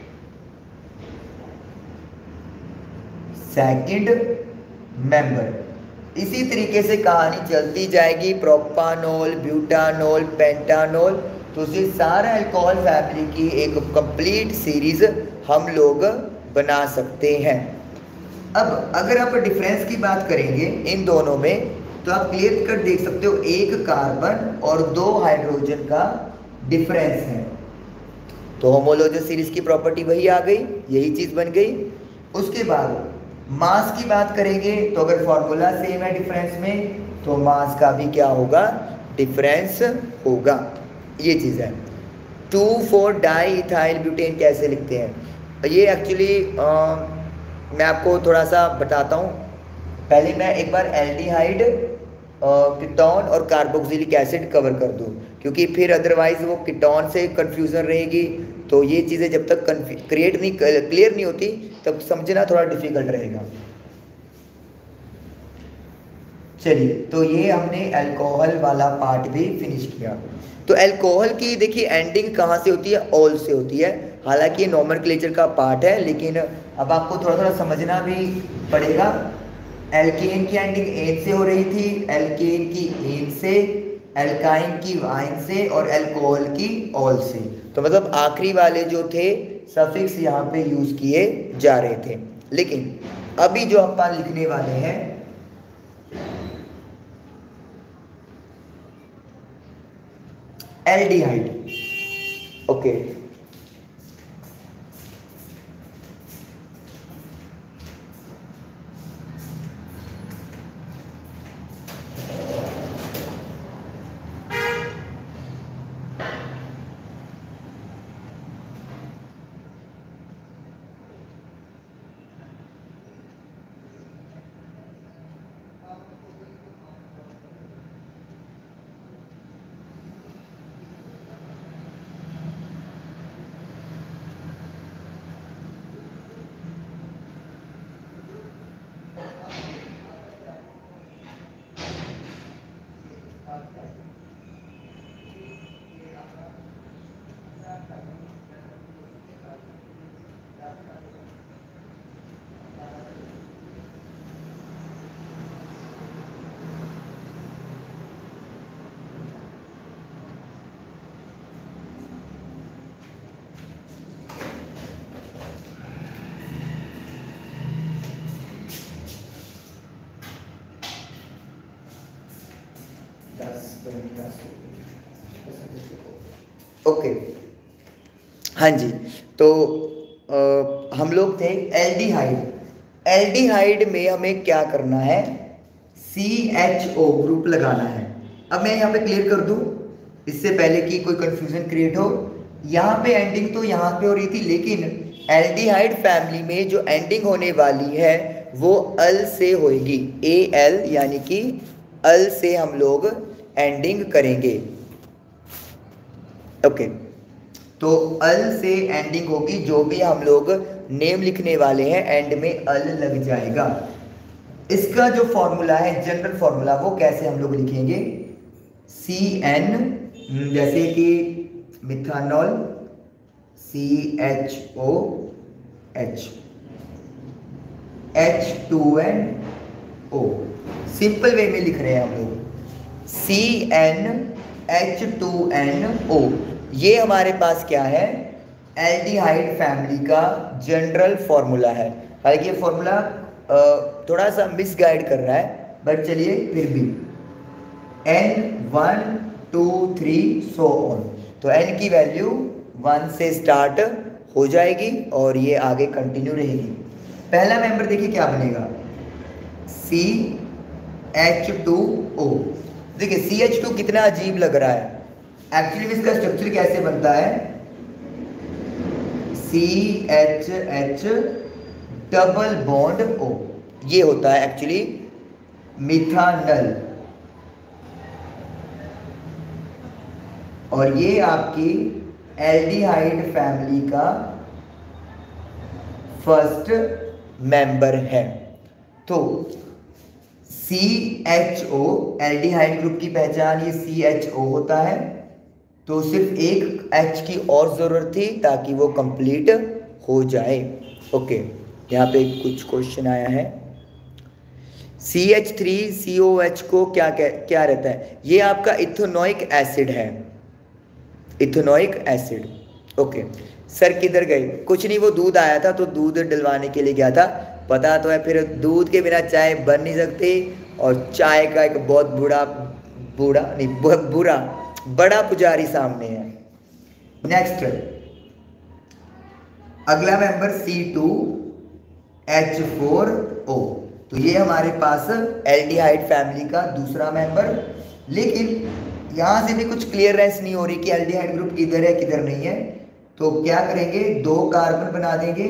second member. इसी तरीके से कहानी चलती जाएगी, प्रोपानोल, ब्यूटानोल, पेंटानोल, तो ये सारा अल्कोहल फैमिली की एक कंप्लीट सीरीज हम लोग बना सकते हैं। अब अगर आप डिफरेंस की बात करेंगे इन दोनों में, तो आप क्लियर कट देख सकते हो, एक कार्बन और दो हाइड्रोजन का डिफरेंस है। तो होमोलोजस सीरीज की प्रॉपर्टी वही आ गई, यही चीज बन गई। उसके बाद मास की बात करेंगे, तो अगर फॉर्मूला सेम है डिफरेंस में, तो मास का भी क्या होगा? डिफरेंस होगा। ये चीज़ है। Two four diethyl butane कैसे लिखते हैं? ये एक्चुअली मैं आपको थोड़ा सा बताता हूँ। पहले मैं एक बार एल्डिहाइड, कीटोन और कार्बोक्सिलिक एसिड कवर कर दूँ, क्योंकि फिर अदरवाइज वो कीटोन से कन्फ्यूज़न रहेगी। तो ये चीज़ें जब तक क्रिएट नहीं क्लियर नहीं होती तब समझना थोड़ा डिफिकल्ट रहेगा। चलिए, तो ये हमने अल्कोहल वाला पार्ट भी फिनिश किया। तो अल्कोहल की देखिए एंडिंग कहाँ से होती है? ऑल से होती है। हालांकि ये नॉमेनक्लेचर का पार्ट है, लेकिन अब आपको थोड़ा थोड़ा समझना भी पड़ेगा। एल्केन की एंडिंग एन से हो रही थी, एल्केन की एन से, एल्काइन की वाइन से और अल्कोहल की ऑल से। तो मतलब आखिरी वाले जो थे सफिक्स यहाँ पे यूज किए जा रहे थे। लेकिन अभी जो अपन लिखने वाले हैं, एल्डिहाइड, ओके, ओके हाँ जी, तो आ, हम लोग थे एल्डिहाइड। एल्डिहाइड में हमें क्या करना है, सी एच ओ ग्रुप लगाना है। अब मैं यहाँ पे क्लियर कर दूँ इससे पहले कि कोई कंफ्यूजन क्रिएट हो। यहाँ पे एंडिंग तो यहाँ पे हो रही थी, लेकिन एल्डिहाइड फैमिली में जो एंडिंग होने वाली है वो अल से होगी, ए एल, यानी कि अल से हम लोग एंडिंग करेंगे। ओके, तो अल से एंडिंग होगी, जो भी हम लोग नेम लिखने वाले हैं एंड में अल लग जाएगा। इसका जो फॉर्मूला है, जनरल फॉर्मूला, वो कैसे हम लोग लिखेंगे, सी एन, जैसे कि methanal, C H O H, H two n O, simple way में लिख रहे हैं हम लोग, C N H two n O. ये हमारे पास क्या है, एल्डिहाइड फैमिली का जनरल फॉर्मूला है। हालांकि ये फॉर्मूला थोड़ा सा मिसगाइड कर रहा है, बट चलिए फिर भी, n one two three so on, तो एन की वैल्यू वन से स्टार्ट हो जाएगी और ये आगे कंटिन्यू रहेगी। पहला मेंबर देखिए क्या बनेगा, सी एच टू ओ। देखिए सी एच टू कितना अजीब लग रहा है, एक्चुअली में इसका स्ट्रक्चर कैसे बनता है, C H H double bond O, ये होता है एक्चुअली मिथानल, और ये आपकी एल्डिहाइड फैमिली का फर्स्ट मेंबर है। तो C H O, aldehyde group की पहचान ये सी एच ओ होता है, तो सिर्फ एक एच की और ज़रूरत थी ताकि वो कंप्लीट हो जाए। ओके, यहाँ पे कुछ क्वेश्चन आया है, C H three C O H को क्या क्या रहता है, ये आपका इथेनोइक एसिड है, इथेनोइक एसिड। ओके, सर किधर गए, कुछ नहीं, वो दूध आया था तो दूध डलवाने के लिए गया था, पता तो है, फिर दूध के बिना चाय बन नहीं सकती, और चाय का एक बहुत बुरा बुरा नहीं बहुत बुरा बड़ा पुजारी सामने है। नेक्स्ट, अगला member C two H four O, तो ये हमारे पास एल्डिहाइड फैमिली का दूसरा मेंबर। लेकिन यहाँ से भी कुछ क्लियरनेस नहीं हो रही कि एल्डिहाइड ग्रुप किधर है किधर नहीं है, तो क्या करेंगे, दो कार्बन बना देंगे।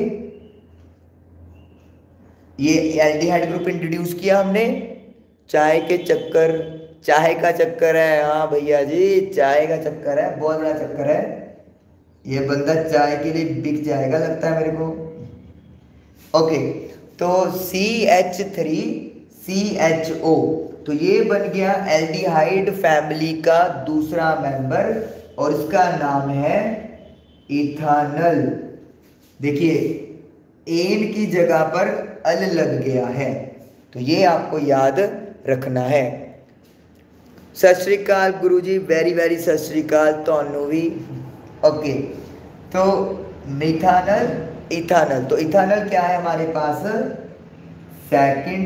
ये एल्डिहाइड ग्रुप इंट्रोड्यूस किया हमने, चाय के चक्कर, चाय का चक्कर है, हाँ भैया जी चाय का चक्कर है, बहुत बड़ा चक्कर है, ये बंदा चाय के लिए बिक जाएगा लगता है मेरे को। ओके, तो C H three C H O, तो ये बन गया एल्डिहाइड फैमिली का दूसरा मेंबर, और इसका नाम है इथानल। देखिए एन की जगह पर अल लग गया है, तो ये आपको याद रखना है। सत श्री अकाल गुरुजी, वेरी वेरी सत श्री अकाल ਤੁਹਾਨੂੰ भी। ओके, तो मिथानल इथानल, तो इथानल क्या है हमारे पास, सेकंड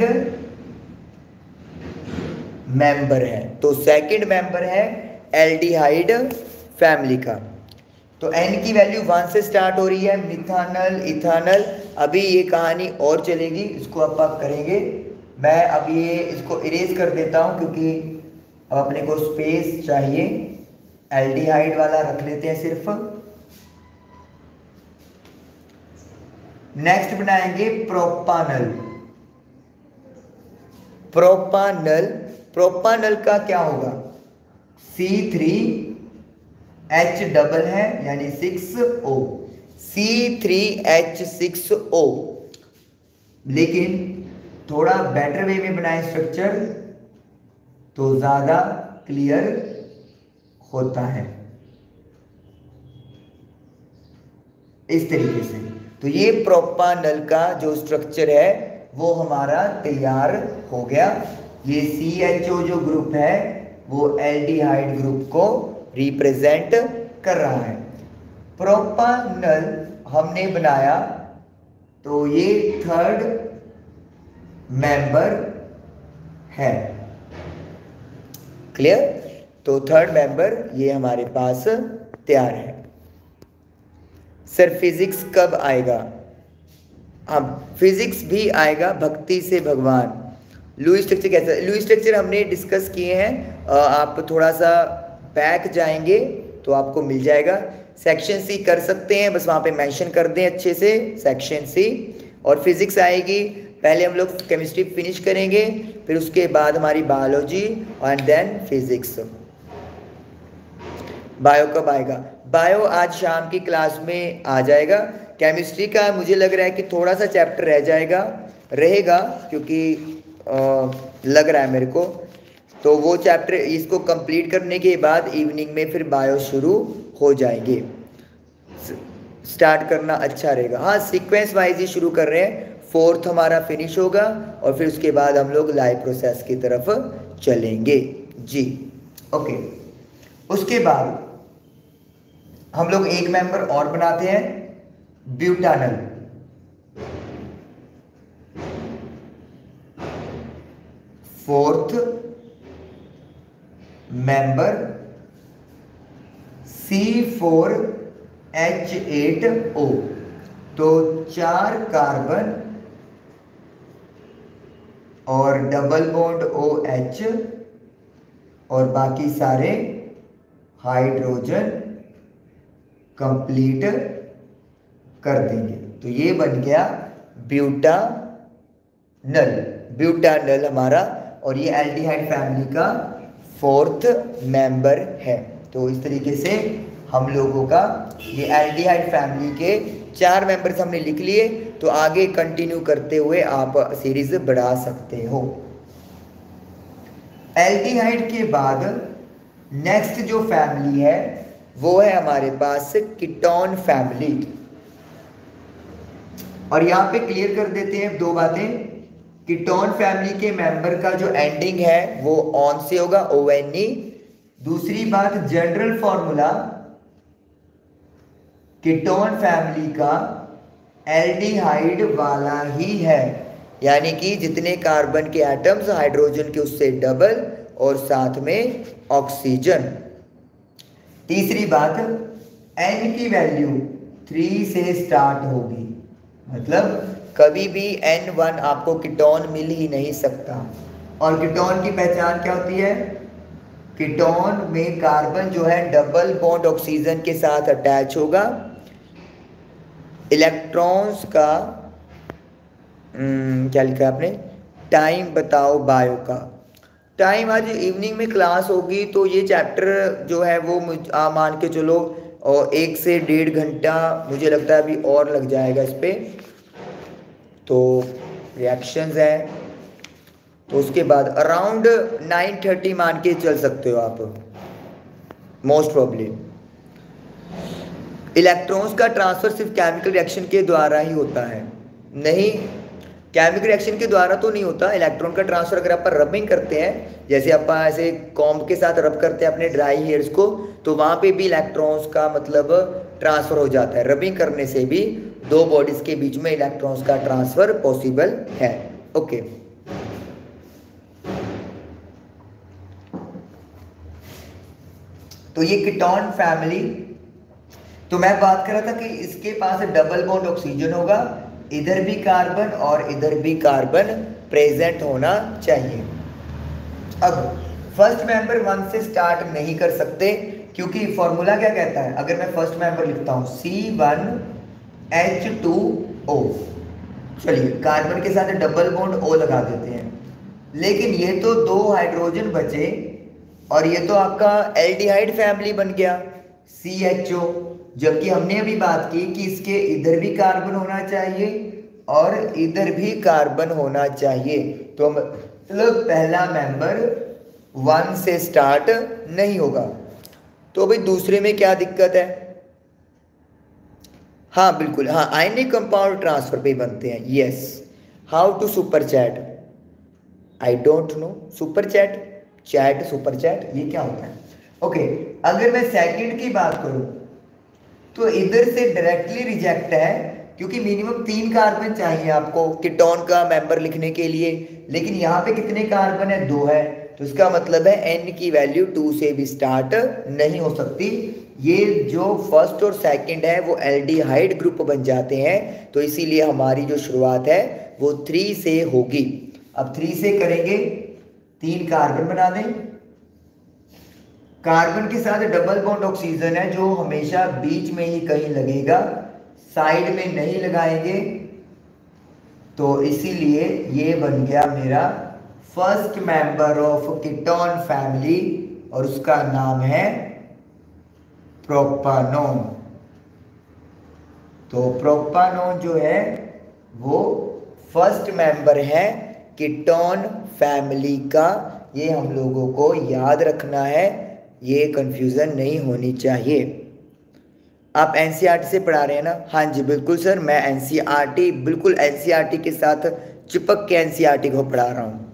मेंबर है, तो सेकंड मेंबर है एल्डिहाइड फैमिली का। तो एन की वैल्यू वन से स्टार्ट हो रही है, मिथानल इथानल। अभी ये कहानी और चलेगी, इसको अब आप करेंगे। मैं अभी ये इसको इरेज कर देता हूँ क्योंकि अब अपने को स्पेस चाहिए, एल्डिहाइड वाला रख लेते हैं सिर्फ। नेक्स्ट बनाएंगे प्रोपानल। प्रोपानल, प्रोपानल का क्या होगा, सी थ्री एच डबल है यानी six O, C three H six O. लेकिन थोड़ा बेटर वे में बनाए स्ट्रक्चर तो ज्यादा क्लियर होता है, इस तरीके से। तो ये प्रोपानल का जो स्ट्रक्चर है वो हमारा तैयार हो गया। ये सी एच ओ जो ग्रुप है वो एल्डिहाइड ग्रुप को रिप्रेजेंट कर रहा है। प्रोपानल हमने बनाया, तो ये थर्ड मेंबर है, क्लियर। तो थर्ड मेंबर ये हमारे पास तैयार है। सर फिजिक्स कब आएगा? अब फिजिक्स भी आएगा, भक्ति से भगवान। लुईस स्ट्रक्चर कैसा? लुईस स्ट्रक्चर हमने डिस्कस किए हैं, आप थोड़ा सा बैक जाएंगे तो आपको मिल जाएगा। सेक्शन सी कर सकते हैं, बस वहाँ पे मेंशन कर दें अच्छे से सेक्शन सी। और फिजिक्स आएगी, पहले हम लोग केमिस्ट्री फिनिश करेंगे, फिर उसके बाद हमारी biology and then physics. Bio कब आएगा? बायो आज शाम की क्लास में आ जाएगा। केमिस्ट्री का मुझे लग रहा है कि थोड़ा सा चैप्टर रह जाएगा रहेगा, क्योंकि आ, लग रहा है मेरे को, तो वो चैप्टर इसको कंप्लीट करने के बाद इवनिंग में फिर बायो शुरू हो जाएंगे। स्टार्ट करना अच्छा रहेगा। हाँ, सीक्वेंस वाइज ही शुरू कर रहे हैं। फोर्थ हमारा फिनिश होगा और फिर उसके बाद हम लोग लाइव प्रोसेस की तरफ चलेंगे जी। ओके, उसके बाद हम लोग एक मेंबर और बनाते हैं, butanal. Fourth member C four H eight O, तो चार कार्बन और डबल बॉन्ड ओ एच और बाकी सारे हाइड्रोजन कंप्लीट कर देंगे। तो ये बन गया ब्यूटानल। ब्यूटानल हमारा, और ये एल्डिहाइड फैमिली का फोर्थ मेंबर है। तो इस तरीके से हम लोगों का ये एल्डिहाइड फैमिली के चार मेंबर्स हमने लिख लिए। तो आगे कंटिन्यू करते हुए आप सीरीज बढ़ा सकते हो। एल्डिहाइड के बाद नेक्स्ट जो फैमिली है वो है हमारे पास कीटोन फैमिली। और यहां पे क्लियर कर देते हैं दो बातें। कीटोन फैमिली के मेंबर का जो एंडिंग है वो ऑन से होगा, ओ एन ई। दूसरी बात, जनरल फॉर्मूला कीटोन फैमिली का एल्डिहाइड वाला ही है, यानी कि जितने कार्बन के एटम्स हाइड्रोजन के उससे डबल और साथ में ऑक्सीजन। तीसरी बात, एन की वैल्यू थ्री से स्टार्ट होगी, मतलब कभी भी एन वन आपको कीटोन मिल ही नहीं सकता। और कीटोन की पहचान क्या होती है? कीटोन में कार्बन जो है डबल बॉन्ड ऑक्सीजन के साथ अटैच होगा। इलेक्ट्रॉन्स का हम्म, क्या लिखा है आपने? टाइम बताओ बायो का। टाइम आज इवनिंग में क्लास होगी, तो ये चैप्टर जो है वो आ, मान के चलो और एक से डेढ़ घंटा मुझे लगता है अभी और लग जाएगा इस पर। तो रिएक्शंस है, तो उसके बाद अराउंड नाइन थर्टी मान के चल सकते हो आप मोस्ट प्रॉब्ली। इलेक्ट्रॉन्स का ट्रांसफर सिर्फ केमिकल रिएक्शन के द्वारा ही होता है, नहीं केमिकल रिएक्शन के द्वारा तो नहीं होता। इलेक्ट्रॉन का ट्रांसफर अगर आप रबिंग करते हैं, जैसे आप ऐसे कॉम्ब के साथ रब करते हैं अपने ड्राई हेयर्स को, तो वहाँ पे भी इलेक्ट्रॉन्स का मतलब ट्रांसफर हो जाता है। रबिंग करने से भी दो बॉडीज के बीच में इलेक्ट्रॉन्स का ट्रांसफर पॉसिबल है। ओके, तो ये कीटोन फैमिली, तो मैं बात कर रहा था कि इसके पास डबल बॉन्ड ऑक्सीजन होगा, इधर भी कार्बन और इधर भी कार्बन प्रेजेंट होना चाहिए। अब फर्स्ट मेंबर वन से स्टार्ट नहीं कर सकते, क्योंकि फॉर्मूला क्या कहता है? अगर मैं फर्स्ट मेंबर लिखता हूं C one H two O, चलिए कार्बन के साथ डबल बॉन्ड O लगा देते हैं, लेकिन ये तो दो हाइड्रोजन बचे और ये तो आपका एल्डिहाइड फैमिली बन गया सी एच ओ, जबकि हमने अभी बात की कि इसके इधर भी कार्बन होना चाहिए और इधर भी कार्बन होना चाहिए। तो मतलब पहला मेंबर वन से स्टार्ट नहीं होगा। तो भाई दूसरे में क्या दिक्कत है? हाँ बिल्कुल, हाँ आयनिक कंपाउंड ट्रांसफर पे बनते हैं। Yes, how to super chat? I don't know. Super chat, chat super chat ये क्या होता है? ओके okay, अगर मैं सेकंड की बात करूं तो इधर से डायरेक्टली रिजेक्ट है, क्योंकि मिनिमम तीन कार्बन चाहिए आपको कीटोन का मेंबर लिखने के लिए, लेकिन यहाँ पे कितने कार्बन है? दो है, तो इसका मतलब है एन की वैल्यू टू से भी स्टार्ट नहीं हो सकती। ये जो फर्स्ट और सेकंड है वो एल्डिहाइड ग्रुप बन जाते हैं, तो इसीलिए हमारी जो शुरुआत है वो थ्री से होगी। अब थ्री से करेंगे, तीन कार्बन बना दें। कार्बन के साथ डबल बॉन्ड ऑक्सीजन है जो हमेशा बीच में ही कहीं लगेगा, साइड में नहीं लगाएंगे, तो इसीलिए ये बन गया मेरा first member of ketone family और उसका नाम है प्रोपानोन। तो प्रोपानोन जो है वो फर्स्ट मेंबर है कीटोन फैमिली का। ये हम लोगों को याद रखना है, ये कंफ्यूजन नहीं होनी चाहिए। आप एनसीईआरटी से पढ़ा रहे हैं ना? हाँ जी बिल्कुल सर, मैं एनसीईआरटी बिल्कुल एनसीईआरटी के साथ चिपक के एनसीईआरटी को पढ़ा रहा हूँ।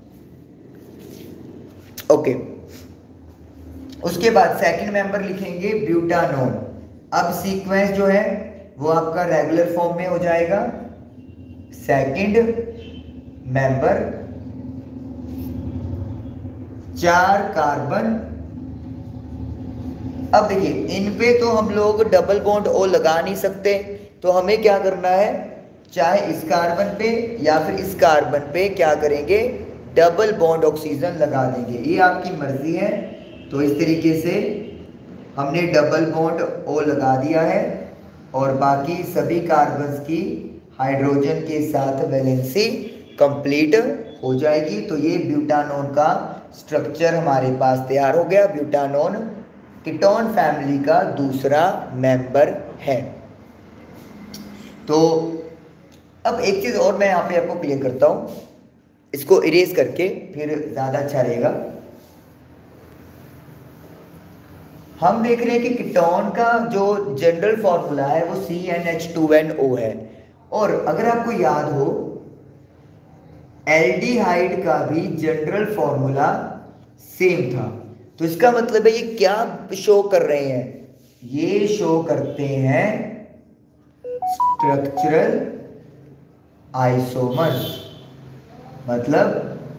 ओके, उसके बाद सेकंड मेंबर लिखेंगे ब्यूटानोन। अब सीक्वेंस जो है वो आपका रेगुलर फॉर्म में हो जाएगा। सेकंड मेंबर, चार कार्बन। अब देखिए इन पे तो हम लोग डबल बॉन्ड ओ लगा नहीं सकते, तो हमें क्या करना है, चाहे इस कार्बन पे या फिर इस कार्बन पे क्या करेंगे, डबल बॉन्ड ऑक्सीजन लगा देंगे। ये आपकी मर्जी है। तो इस तरीके से हमने डबल बॉन्ड ओ लगा दिया है और बाकी सभी कार्बन्स की हाइड्रोजन के साथ वैलेंसी कंप्लीट हो जाएगी। तो ये ब्यूटानोन का स्ट्रक्चर हमारे पास तैयार हो गया। ब्यूटानोन कीटोन फैमिली का दूसरा मेंबर है। तो अब एक चीज़ और मैं यहाँ पे आपको क्लियर करता हूँ, इसको इरेज करके फिर ज़्यादा अच्छा रहेगा। हम देख रहे हैं कि कीटोन का जो जनरल फॉर्मूला है वो C N H two n O है, और अगर आपको याद हो एल्डिहाइड का भी जनरल फॉर्मूला सेम था। तो इसका मतलब है ये क्या शो कर रहे हैं, ये शो करते हैं स्ट्रक्चरल आइसोमर्स, मतलब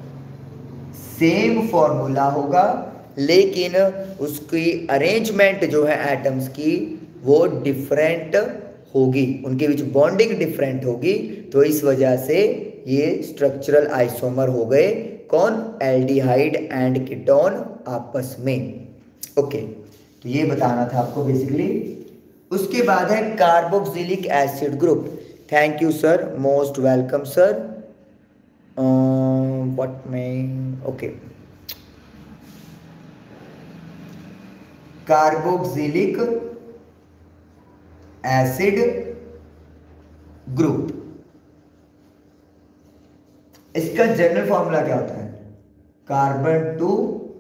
सेम फॉर्मूला होगा लेकिन उसकी अरेंजमेंट जो है एटम्स की वो डिफरेंट होगी, उनके बीच बॉन्डिंग डिफरेंट होगी। तो इस वजह से ये स्ट्रक्चरल आइसोमर हो गए। कौन? एल्डिहाइड एंड कीटोन आपस में। ओके, तो ये बताना था आपको बेसिकली। उसके बाद है carboxylic acid group. Thank you sir, most welcome sir. What में ओके, कार्बोक्सिलिक एसिड ग्रुप, इसका जनरल फॉर्मूला क्या होता है? Carbon two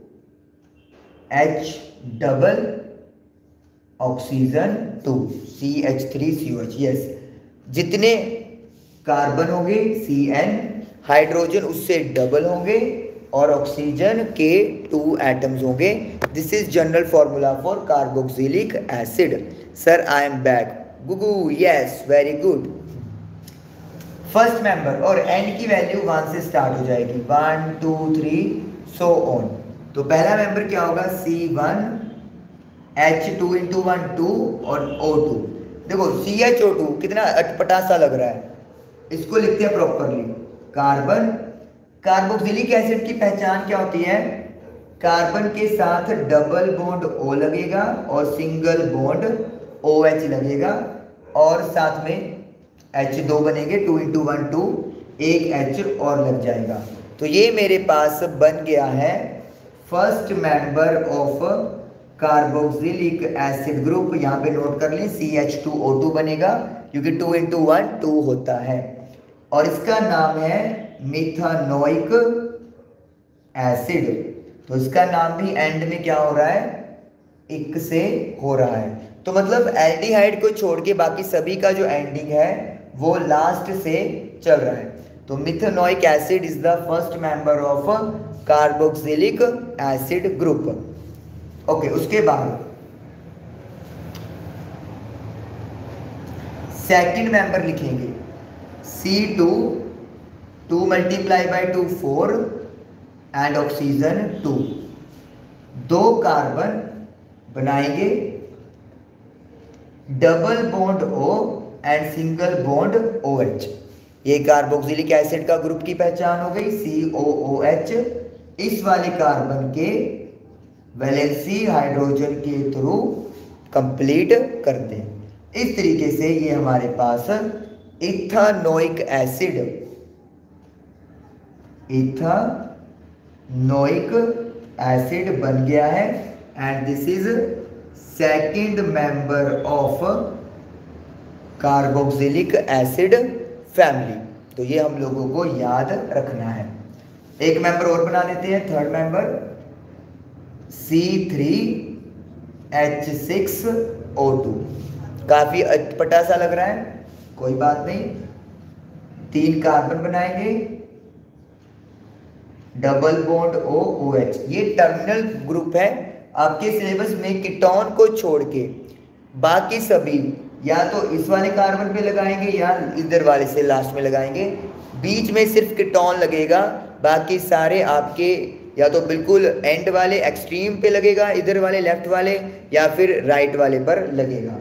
H double oxygen two C H three C O H. Yes, जितने कार्बन होंगे सी एन, हाइड्रोजन उससे double होंगे और ऑक्सीजन के टू एटम्स होंगे। This is general formula for carboxylic acid. Sir I am back. गुगू, yes very good. First member और n की वैल्यू वन से स्टार्ट हो जाएगी, one two three so on. तो पहला मेंबर क्या होगा? C one H two into one two और ओ टू। देखो सी एच ओ टू कितना अटपटा सा लग रहा है, इसको लिखते हैं प्रॉपरली कार्बन। कार्बोक्सिलिक एसिड की पहचान क्या होती है? कार्बन के साथ डबल बॉन्ड O लगेगा और सिंगल बॉन्ड OH लगेगा और साथ में एच दो बनेंगे, टू इंटू वन टू, एक H और लग जाएगा। तो ये मेरे पास बन गया है first member of carboxylic acid group. यहाँ पे नोट कर लें C H two O two बनेगा क्योंकि टू इंटू वन टू होता है और इसका नाम है मिथानोइक एसिड। तो इसका नाम भी एंड में क्या हो रहा है? इक से हो रहा है। तो मतलब एल्डिहाइड को छोड़ के बाकी सभी का जो एंडिंग है वो लास्ट से चल रहा है। तो methanoic acid is the first member of carboxylic acid group. Okay, उसके बाद सेकंड मेंबर लिखेंगे C two, two multiply by two four, and oxygen two. दो कार्बन बनाएंगे double bond O and single bond OH। ये carboxylic acid का group की पहचान हो गई सी ओ ओ एच। इस वाले कार्बन के वैलेंसी हाइड्रोजन के थ्रू कंप्लीट करते हैं। इस तरीके से ये हमारे पास इथानोइक एसिड इथानोइक एसिड बन गया है and this is second member of carboxylic acid family. तो ये हम लोगों को याद रखना है। एक मेंबर और बना लेते हैं, third member C three H six O two. काफी अटपटा सा लग रहा है, कोई बात नहीं। तीन कार्बन बनाएंगे double bond O O H। ये टर्मिनल ग्रुप है। आपके सिलेबस में कीटोन को छोड़ के बाकी सभी या तो इस वाले कार्बन पे लगाएंगे या इधर वाले से लास्ट में लगाएंगे। बीच में सिर्फ कीटोन लगेगा, बाकी सारे आपके या तो बिल्कुल एंड वाले एक्सट्रीम पे लगेगा, इधर वाले लेफ्ट वाले, या फिर राइट वाले पर लगेगा।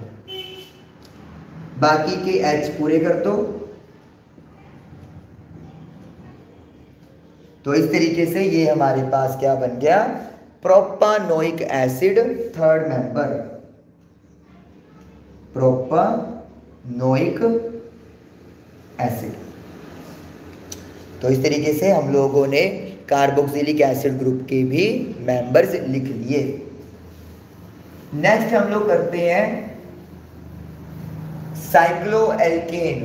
बाकी के H पूरे कर दो। तो इस तरीके से ये हमारे पास क्या बन गया, propanoic acid third member, propanoic acid. तो इस तरीके से हम लोगों ने कार्बोक्सिलिक एसिड ग्रुप के भी मेंबर्स लिख लिए। नेक्स्ट हम लोग करते हैं साइक्लोएल्केन।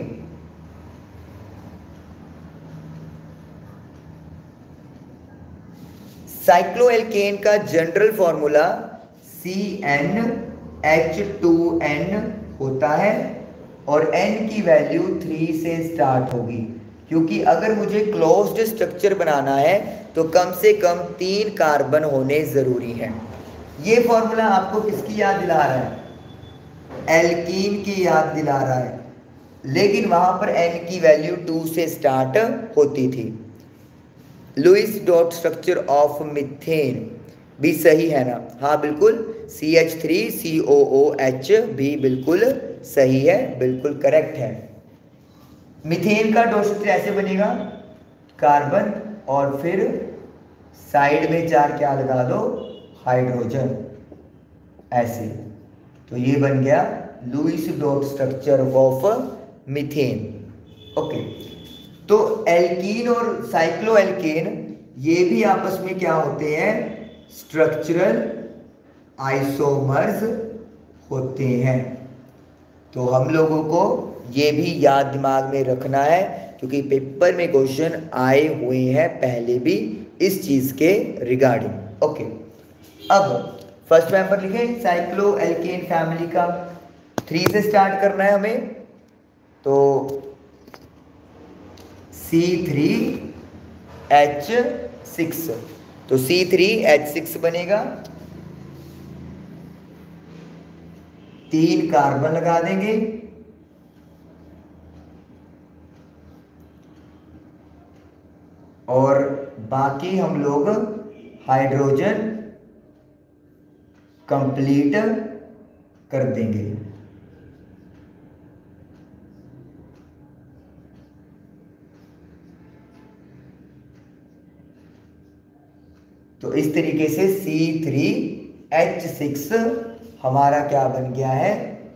साइक्लोएल्केन का general formula C N H two N होता है और N की वैल्यू थ्री से स्टार्ट होगी, क्योंकि अगर मुझे क्लोज्ड स्ट्रक्चर बनाना है तो कम से कम तीन कार्बन होने ज़रूरी हैं। ये फॉर्मूला आपको किसकी याद दिला रहा है, एल्कीन की याद दिला रहा है, लेकिन वहाँ पर N की वैल्यू टू से स्टार्ट होती थी। Lewis dot structure of methane भी सही है ना, हाँ बिल्कुल। C H three C O O H भी बिल्कुल सही है, बिल्कुल करेक्ट है। मीथेन का डॉट स्ट्रक्चर ऐसे बनेगा, कार्बन और फिर साइड में चार क्या लगा दो, हाइड्रोजन, ऐसे। तो ये बन गया Lewis dot structure of methane. Okay, तो एल्कीन और साइक्लोएल्केन ये भी आपस में क्या होते हैं, स्ट्रक्चरल आइसोमर्स होते हैं। तो हम लोगों को ये भी याद दिमाग में रखना है, क्योंकि पेपर में क्वेश्चन आए हुए हैं पहले भी इस चीज के रिगार्डिंग। ओके, अब फर्स्ट मेंबर लिखें साइक्लोएल्केन फैमिली का, थ्री से स्टार्ट करना है हमें। तो सी थ्री एच सिक्स, तो सी थ्री एच सिक्स बनेगा। तीन कार्बन लगा देंगे और बाकी हम लोग हाइड्रोजन कंप्लीट कर देंगे। तो इस तरीके से सी थ्री एच सिक्स हमारा क्या बन गया है,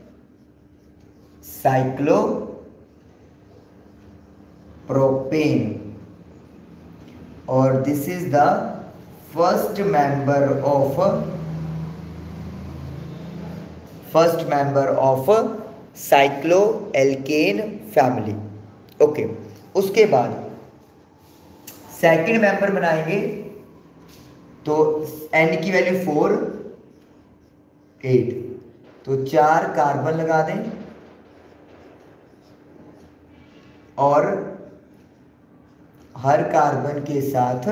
साइक्लो प्रोपेन, और this is the first member of first member of cycloalkane family. Okay, उसके बाद सेकंड मेंबर बनाएंगे। तो N की वैल्यू फोर, एट, तो चार कार्बन लगा दें और हर कार्बन के साथ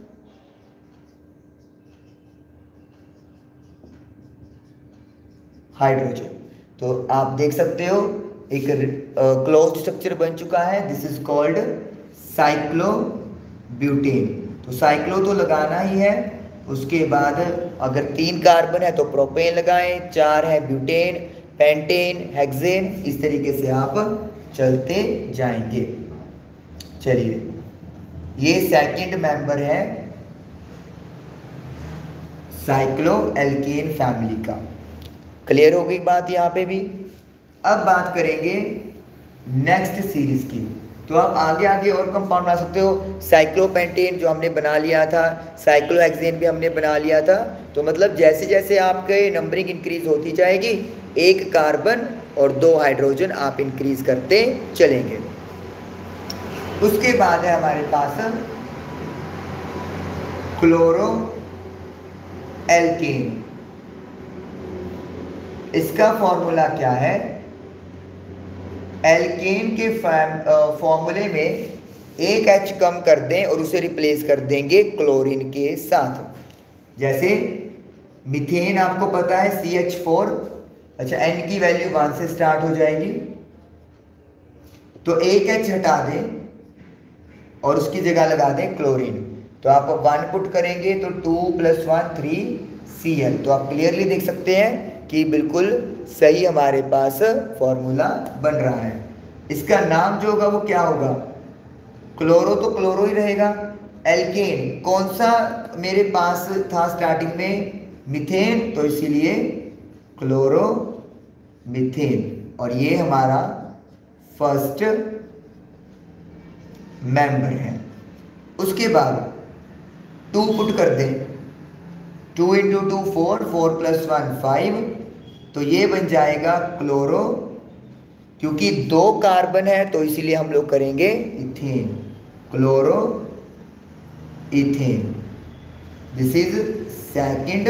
हाइड्रोजन। तो आप देख सकते हो एक क्लोज्ड स्ट्रक्चर बन चुका है, दिस इज कॉल्ड साइक्लोब्यूटेन। तो साइक्लो तो लगाना ही है। उसके बाद अगर तीन कार्बन है तो प्रोपेन लगाएं, चार है ब्यूटेन, पेंटेन, हेक्सेन, इस तरीके से आप चलते जाएंगे। चलिए, ये सेकंड मेंबर है साइक्लो एल्केन फैमिली का। क्लियर हो गई बात यहाँ पे भी। अब बात करेंगे नेक्स्ट सीरीज की। तो आप आगे आगे और कंपाउंड बना सकते हो। साइक्लोपेंटेन जो हमने बना लिया था, साइक्लोहेक्सेन भी हमने बना लिया था। तो मतलब जैसे जैसे आपके नंबरिंग इंक्रीज होती जाएगी, एक कार्बन और दो हाइड्रोजन आप इंक्रीज करते चलेंगे। उसके बाद है हमारे पास क्लोरो एल्केन। इसका फॉर्मूला क्या है? एल्केन के फॉर्मूले में एक एच कम कर दें और उसे रिप्लेस कर देंगे क्लोरीन के साथ। जैसे मीथेन आपको पता है सी एच फोर, अच्छा एन की वैल्यू वन से स्टार्ट हो जाएगी, तो एक एच हटा दें और उसकी जगह लगा दें क्लोरीन। तो आप वन पुट करेंगे तो two plus one three C L. तो आप क्लियरली देख सकते हैं कि बिल्कुल सही हमारे पास फॉर्मूला बन रहा है। इसका नाम जो होगा वो क्या होगा? क्लोरो तो क्लोरो ही रहेगा। एल्केन कौन सा मेरे पास था स्टार्टिंग में? मीथेन, तो इसीलिए क्लोरो मीथेन। और ये हमारा फर्स्ट मेंबर है। उसके बाद टू पुट कर दें, two into two four, four plus one five, तो ये बन जाएगा क्लोरो। क्योंकि दो कार्बन है तो इसीलिए हम लोग करेंगे ethane, chloro ethane. This is second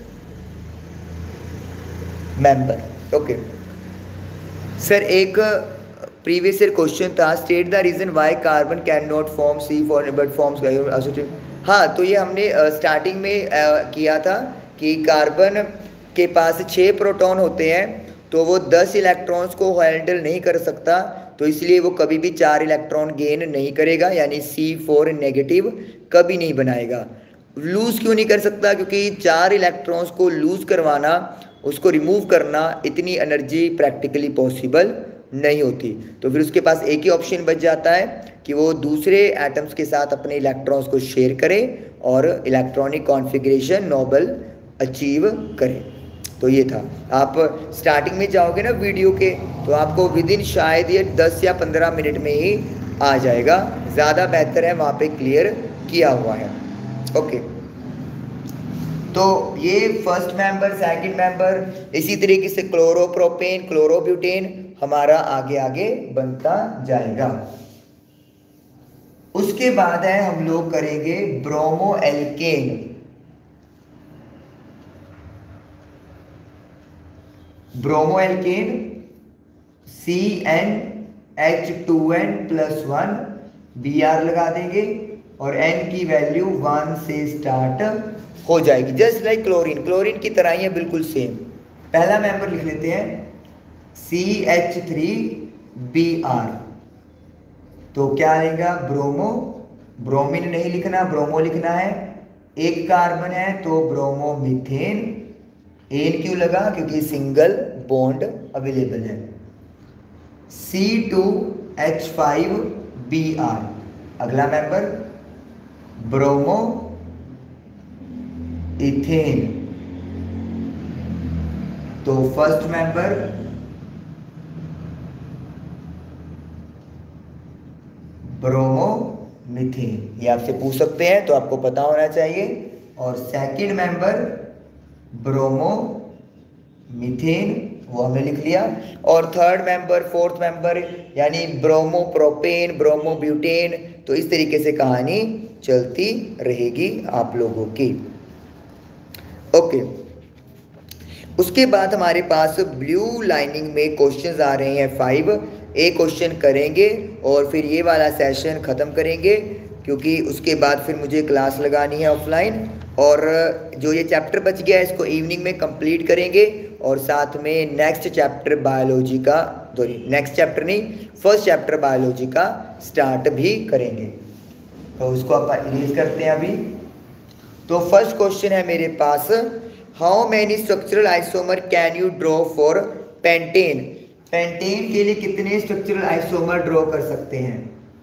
member. Okay sir, एक प्रीवियस ईयर क्वेश्चन था, state the reason why carbon can not form C four but forms associative. हाँ, तो ये हमने स्टार्टिंग में आ, किया था कि कार्बन के पास छः प्रोटॉन होते हैं तो वो दस इलेक्ट्रॉन्स को हैंडल नहीं कर सकता, तो इसलिए वो कभी भी चार इलेक्ट्रॉन गेन नहीं करेगा, यानी सी फोर नेगेटिव कभी नहीं बनाएगा। लूज़ क्यों नहीं कर सकता? क्योंकि चार इलेक्ट्रॉन्स को लूज़ करवाना, उसको रिमूव करना, इतनी एनर्जी प्रैक्टिकली पॉसिबल नहीं होती। तो फिर उसके पास एक ही ऑप्शन बच जाता है कि वो दूसरे एटम्स के साथ अपने इलेक्ट्रॉन्स को शेयर करे और इलेक्ट्रॉनिक कॉन्फ़िगरेशन नोबल अचीव करे। तो ये था। आप स्टार्टिंग में जाओगे ना वीडियो के, तो आपको विद इन शायद ये दस या पंद्रह मिनट में ही आ जाएगा। ज़्यादा बेहतर है, वहाँ पे क्लियर किया हुआ है। ओके, तो ये फर्स्ट मेंबर, सेकंड मेंबर, इसी तरीके से क्लोरोप्रोपेन, क्लोरोब्यूटेन हमारा आगे आगे बनता जाएगा। उसके बाद है हम लोग करेंगे bromo alkane. Bromo alkane C N H two N plus one B R लगा देंगे और एन की वैल्यू वन से स्टार्ट हो जाएगी, जस्ट लाइक क्लोरीन। क्लोरीन की तरह ही है, बिल्कुल सेम। पहला मेंबर लिख लेते हैं C H three B R. तो क्या आएगा? ब्रोमो, ब्रोमीन नहीं लिखना, ब्रोमो लिखना है। एक कार्बन है तो ब्रोमो मीथेन। एन क्यों लगा? क्योंकि सिंगल बॉन्ड अवेलेबल है। C two H five B R. अगला मेंबर ब्रोमो इथेन। तो फर्स्ट मेंबर ब्रोमो मीथेन, ये आपसे पूछ सकते हैं तो आपको पता होना चाहिए। और सेकंड मेंबर ब्रोमो मीथेन, वो हमने लिख लिया। और थर्ड मेंबर, फोर्थ मेंबर यानी ब्रोमो प्रोपेन, ब्रोमो ब्यूटेन। तो इस तरीके से कहानी चलती रहेगी आप लोगों की। ओके, उसके बाद हमारे पास ब्लू लाइनिंग में क्वेश्चंस आ रहे हैं फाइव। एक क्वेश्चन करेंगे और फिर ये वाला सेशन ख़त्म करेंगे, क्योंकि उसके बाद फिर मुझे क्लास लगानी है ऑफलाइन। और जो ये चैप्टर बच गया है इसको इवनिंग में कंप्लीट करेंगे और साथ में नेक्स्ट चैप्टर बायोलॉजी का, सॉरी नेक्स्ट चैप्टर नहीं, फर्स्ट चैप्टर बायोलॉजी का स्टार्ट भी करेंगे। तो उसको आप इरेज करते हैं अभी। तो फर्स्ट क्वेश्चन है मेरे पास, how many structural isomer can you draw for pentane. Pentane के लिए कितने स्ट्रक्चरल आइसोमर ड्रॉ कर सकते हैं।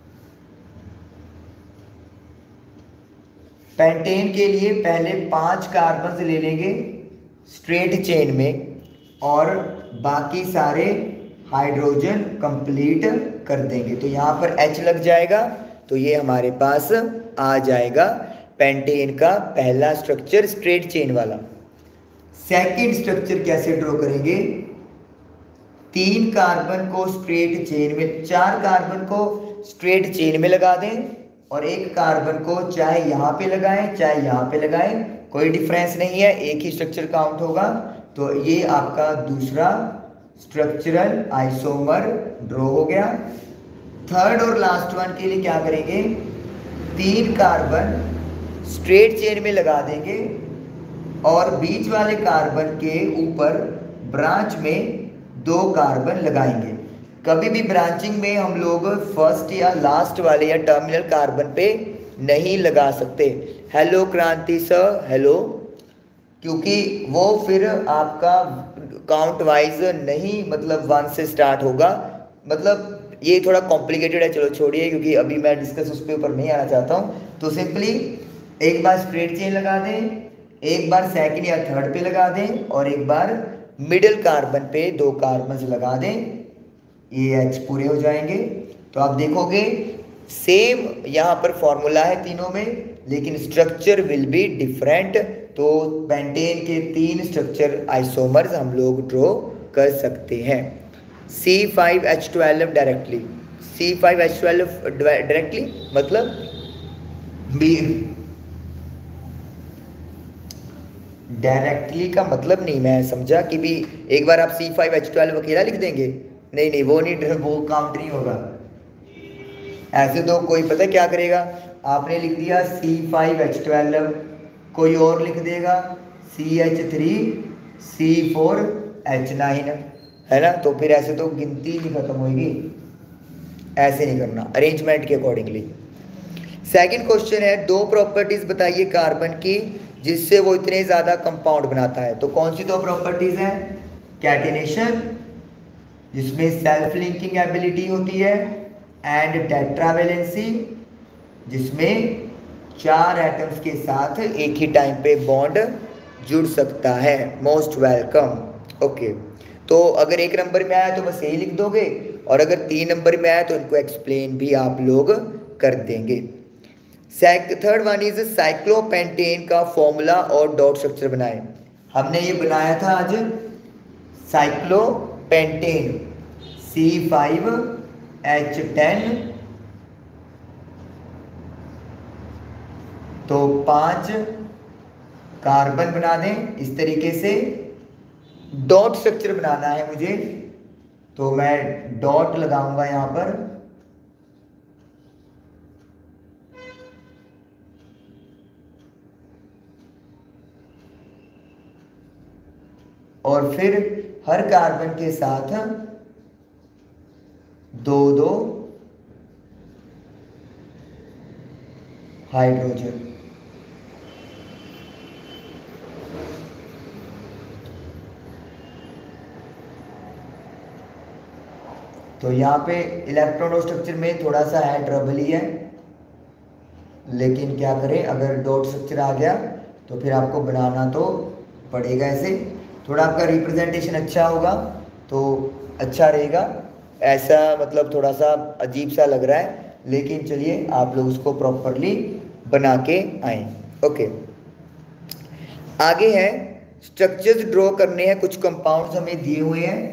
पेंटेन के लिए पहले पांच कार्बन ले लेंगे स्ट्रेट चेन में और बाकी सारे हाइड्रोजन कंप्लीट कर देंगे। तो यहाँ पर H लग जाएगा, तो ये हमारे पास आ जाएगा पेंटेन का पहला स्ट्रक्चर स्ट्रेट चेन वाला। सेकंड स्ट्रक्चर कैसे ड्रॉ करेंगे, तीन कार्बन को स्ट्रेट चेन में, चार कार्बन को स्ट्रेट चेन में लगा दें और एक कार्बन को चाहे यहाँ पे लगाएं चाहे यहाँ पे लगाएं, कोई डिफरेंस नहीं है, एक ही स्ट्रक्चर काउंट होगा। तो ये आपका दूसरा स्ट्रक्चरल आइसोमर ड्रॉ हो गया। थर्ड और लास्ट वन के लिए क्या करेंगे, तीन कार्बन स्ट्रेट चेन में लगा देंगे और बीच वाले कार्बन के ऊपर ब्रांच में दो कार्बन लगाएंगे। कभी भी ब्रांचिंग में हम लोग फर्स्ट या लास्ट वाले या टर्मिनल कार्बन पे नहीं लगा सकते। हेलो क्रांति सर, हेलो, क्योंकि वो फिर आपका काउंट वाइज नहीं, मतलब वन से स्टार्ट होगा। मतलब ये थोड़ा कॉम्प्लिकेटेड है, चलो छोड़िए, क्योंकि अभी मैं डिस्कस उस पे ऊपर नहीं आना चाहता हूँ। तो सिंपली एक बार स्ट्रेट चेन लगा दें, एक बार सेकंड या थर्ड पे लगा दें और एक बार मिडिल कार्बन पे दो कार्बन लगा दें, ये H पूरे हो जाएंगे। तो आप देखोगे सेम यहाँ पर फॉर्मूला है तीनों में, लेकिन स्ट्रक्चर विल बी डिफरेंट। तो पेंटेन के तीन स्ट्रक्चर आइसोमर्स हम लोग ड्रॉ कर सकते हैं। C five H twelve directly, C five H twelve directly मतलब बी, डायरेक्टली का मतलब नहीं मैं समझा कि भी एक बार आप सी फाइव एच ट्वेल्व अकेला लिख देंगे, नहीं नहीं वो नहीं, वो काउंट नहीं होगा। ऐसे तो कोई पता क्या करेगा, आपने लिख दिया सी फाइव एच ट्वेल्व, कोई और लिख देगा C H three C four H nine, है ना। तो फिर ऐसे तो गिनती ही खत्म होगी, ऐसे नहीं करना, अरेंजमेंट के अकॉर्डिंगली। सेकंड क्वेश्चन है, दो प्रॉपर्टीज बताइए कार्बन की जिससे वो इतने ज़्यादा कंपाउंड बनाता है। तो कौन सी दो प्रॉपर्टीज हैं, कैटिनेशन जिसमें सेल्फ लिंकिंग एबिलिटी होती है, एंड टेट्रावेलेंसी जिसमें चार एटम्स के साथ एक ही टाइम पे बॉन्ड जुड़ सकता है। Most welcome. ओके, तो अगर एक नंबर में आया तो बस यही लिख दोगे, और अगर तीन नंबर में आया तो इनको एक्सप्लेन भी आप लोग कर देंगे। थर्ड वन इज साइक्लोपेंटेन का फॉर्मूला और डॉट स्ट्रक्चर बनाए। हमने ये बनाया था आज, cyclopentane C five H ten, तो पांच कार्बन बना दें इस तरीके से। डॉट स्ट्रक्चर बनाना है मुझे, तो मैं डॉट लगाऊंगा यहां पर, और फिर हर कार्बन के साथ दो दो हाइड्रोजन। तो यहाँ पे इलेक्ट्रॉन स्ट्रक्चर में थोड़ा सा है, ट्रबल ही है, लेकिन क्या करें, अगर डॉट स्ट्रक्चर आ गया तो फिर आपको बनाना तो पड़ेगा। ऐसे थोड़ा आपका रिप्रेजेंटेशन अच्छा होगा तो अच्छा रहेगा। ऐसा मतलब थोड़ा सा अजीब सा लग रहा है, लेकिन चलिए आप लोग उसको प्रॉपरली बना के आए। ओके, आगे है स्ट्रक्चर्स ड्रॉ करने हैं, कुछ कंपाउंड्स हमें दिए हुए हैं।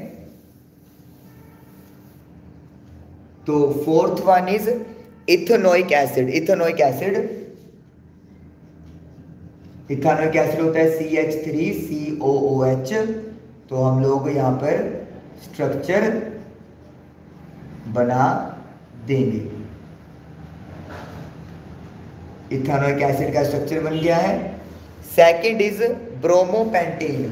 तो fourth one is ethanoic acid. Ethanoic acid, ethanoic acid होता है C H three C O O H. तो हम लोग यहाँ पर स्ट्रक्चर बना देंगे। इथेनोइक एसिड का स्ट्रक्चर बन गया है। Second is bromopentane.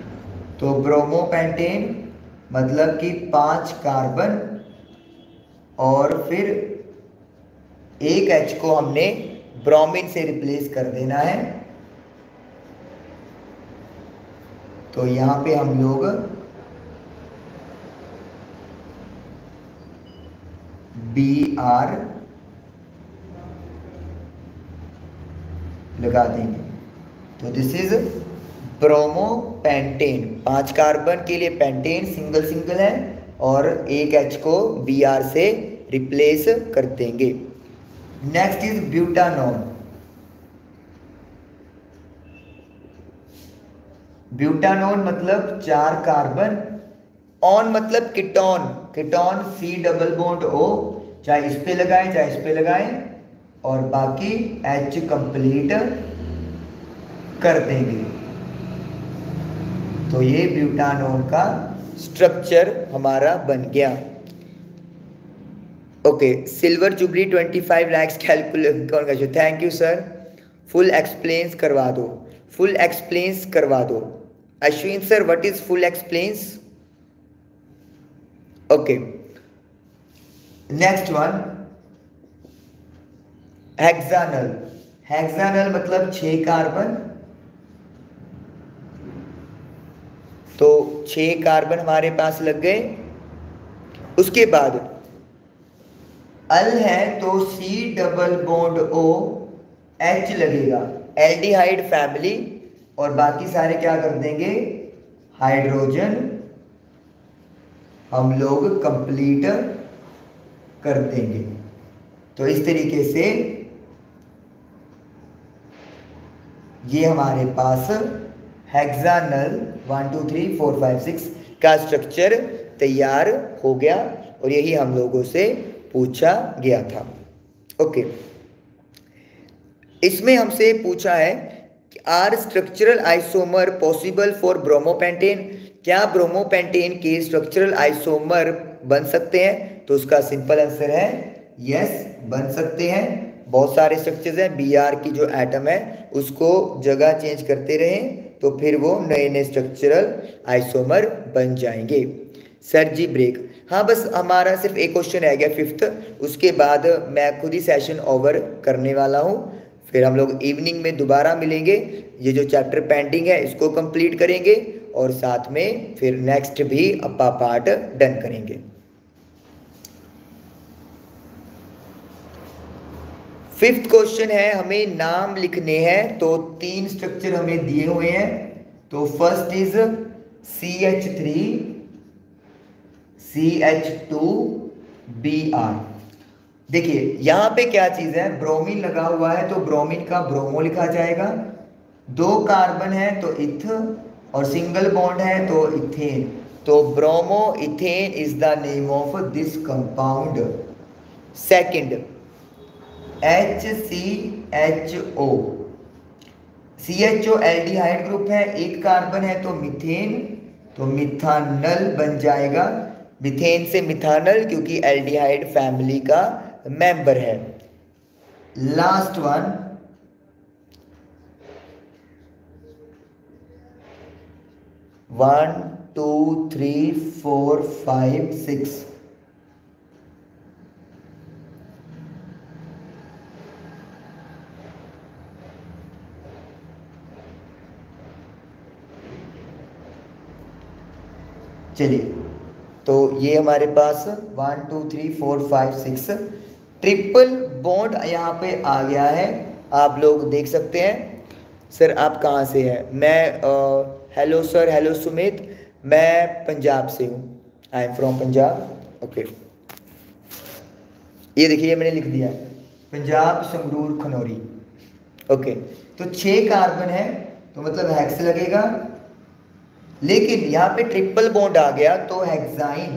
तो ब्रोमोपेंटेन मतलब कि पांच कार्बन और फिर एक H को हमने ब्रोमीन से रिप्लेस कर देना है। तो यहाँ पे हम लोग बी आर लगा देंगे। तो दिस इज ब्रोमोपेंटेन। पांच कार्बन के लिए पेंटेन सिंगल सिंगल है और एक H को बी आर से रिप्लेस कर देंगे। Next is ब्यूटानॉन। ब्यूटानॉन मतलब चार कार्बन, ऑन मतलब ketone, ketone C double bond O, चाहे इस पे लगाएं चाहे इस पे लगाएं, और बाकी H कंप्लीट कर देंगे। तो ये ब्यूटानॉन का स्ट्रक्चर हमारा बन गया। Okay, silver jubilee twenty five lakhs calculate कौन कर, thank you sir. Full explains करवा दो, फुल एक्सप्लेन्स करवा दो। Ashwin sir what is full explains? Okay, next one hexanal. Hexanal मतलब छह कार्बन। तो छह कार्बन हमारे पास लग गए। उसके बाद अल है तो C double bond O H लगेगा, एल्डिहाइड फैमिली, और बाकी सारे क्या कर देंगे, हाइड्रोजन हम लोग कंप्लीट कर देंगे। तो इस तरीके से ये हमारे पास hexanal one two three four five six का स्ट्रक्चर तैयार हो गया, और यही हम लोगों से पूछा गया था। ओके, इसमें हमसे पूछा है कि are structural isomer possible for bromopentane. क्या ब्रोमोपेंटेन के स्ट्रक्चरल आइसोमर बन सकते हैं? तो उसका सिंपल आंसर है यस, बन सकते हैं। बहुत सारे स्ट्रक्चर्स हैं, बी आर की जो एटम है उसको जगह चेंज करते रहें तो फिर वो नए नए स्ट्रक्चरल आइसोमर बन जाएंगे। सर जी ब्रेक, हाँ बस हमारा सिर्फ एक क्वेश्चन रह गया फिफ्थ, उसके बाद मैं खुद ही सेशन ओवर करने वाला हूँ। फिर हम लोग इवनिंग में दोबारा मिलेंगे, ये जो चैप्टर पेंडिंग है इसको कंप्लीट करेंगे और साथ में फिर नेक्स्ट भी अपना पार्ट डन करेंगे। फिफ्थ क्वेश्चन है, हमें नाम लिखने हैं। तो तीन स्ट्रक्चर हमें दिए हुए हैं। तो first is C H three C H two B R. देखिए यहां पे क्या चीज है, ब्रोमीन लगा हुआ है तो ब्रोमीन का ब्रोमो लिखा जाएगा। दो कार्बन है तो इथ, और सिंगल बॉन्ड है तो इथेन। तो bromo ethane is the name of this compound. Second H C H O, C H O aldehyde group है, एक कार्बन है तो मिथेन, तो मिथानल बन जाएगा। मिथेन से मिथानल क्योंकि एल्डिहाइड फैमिली का मेंबर है। Last one one two three four five six, चलिए तो ये हमारे पास one two three four five six triple bond यहाँ पे आ गया है, आप लोग देख सकते हैं। सर आप कहाँ से हैं? मैं हेलो सर, हेलो सुमित, मैं पंजाब से हूँ, I am from Punjab. Okay, ये देखिए मैंने लिख दिया है पंजाब संगरूर खनौरी। ओके, तो छः कार्बन है तो मतलब हेक्स लगेगा, लेकिन यहाँ पे ट्रिपल बॉन्ड आ गया तो हेक्साइन।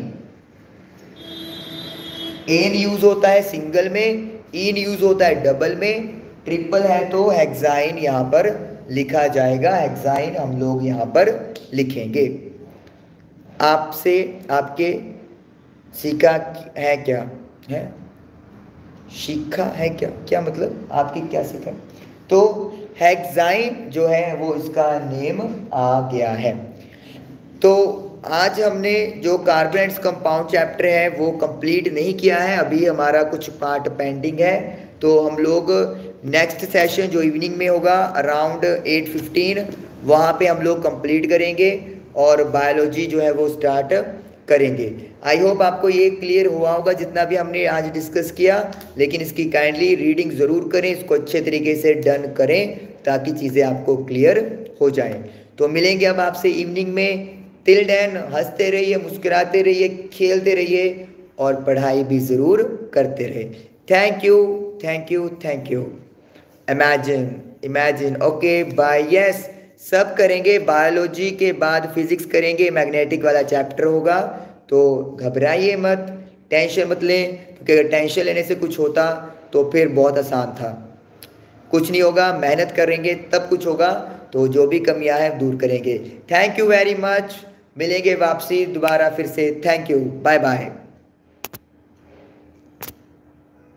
एन यूज होता है सिंगल में, इन यूज होता है डबल में, ट्रिपल है तो हेक्साइन यहाँ पर लिखा जाएगा। हेक्साइन हम लोग यहाँ पर लिखेंगे। आपसे आपके सीखा है क्या है, सीखा है क्या, क्या मतलब आपकी क्या सीखा? तो हेक्साइन जो है वो इसका नेम आ गया है। तो आज हमने जो कार्बोनेट्स कंपाउंड चैप्टर है वो कंप्लीट नहीं किया है, अभी हमारा कुछ पार्ट पेंडिंग है। तो हम लोग नेक्स्ट सेशन जो इवनिंग में होगा अराउंड एट फिफ्टीन वहाँ पे हम लोग कंप्लीट करेंगे और बायोलॉजी जो है वो स्टार्ट करेंगे। आई होप आपको ये क्लियर हुआ होगा जितना भी हमने आज डिस्कस किया, लेकिन इसकी काइंडली रीडिंग ज़रूर करें, इसको अच्छे तरीके से डन करें ताकि चीज़ें आपको क्लियर हो जाएं। तो मिलेंगे अब आपसे इवनिंग में। टिल देन हंसते रहिए, मुस्कुराते रहिए, खेलते रहिए और पढ़ाई भी ज़रूर करते रहिए। Thank you thank you thank you. Imagine imagine okay bye. Yes सब करेंगे, बायोलॉजी के बाद फिजिक्स करेंगे, मैग्नेटिक वाला चैप्टर होगा। तो घबराइए मत, टेंशन मत लें, क्योंकि अगर टेंशन लेने से कुछ होता तो फिर बहुत आसान था। कुछ नहीं होगा, मेहनत करेंगे तब कुछ होगा। तो जो भी कमियां हैं दूर करेंगे। Thank you very much. मिलेंगे वापसी दोबारा फिर से। Thank you, bye bye.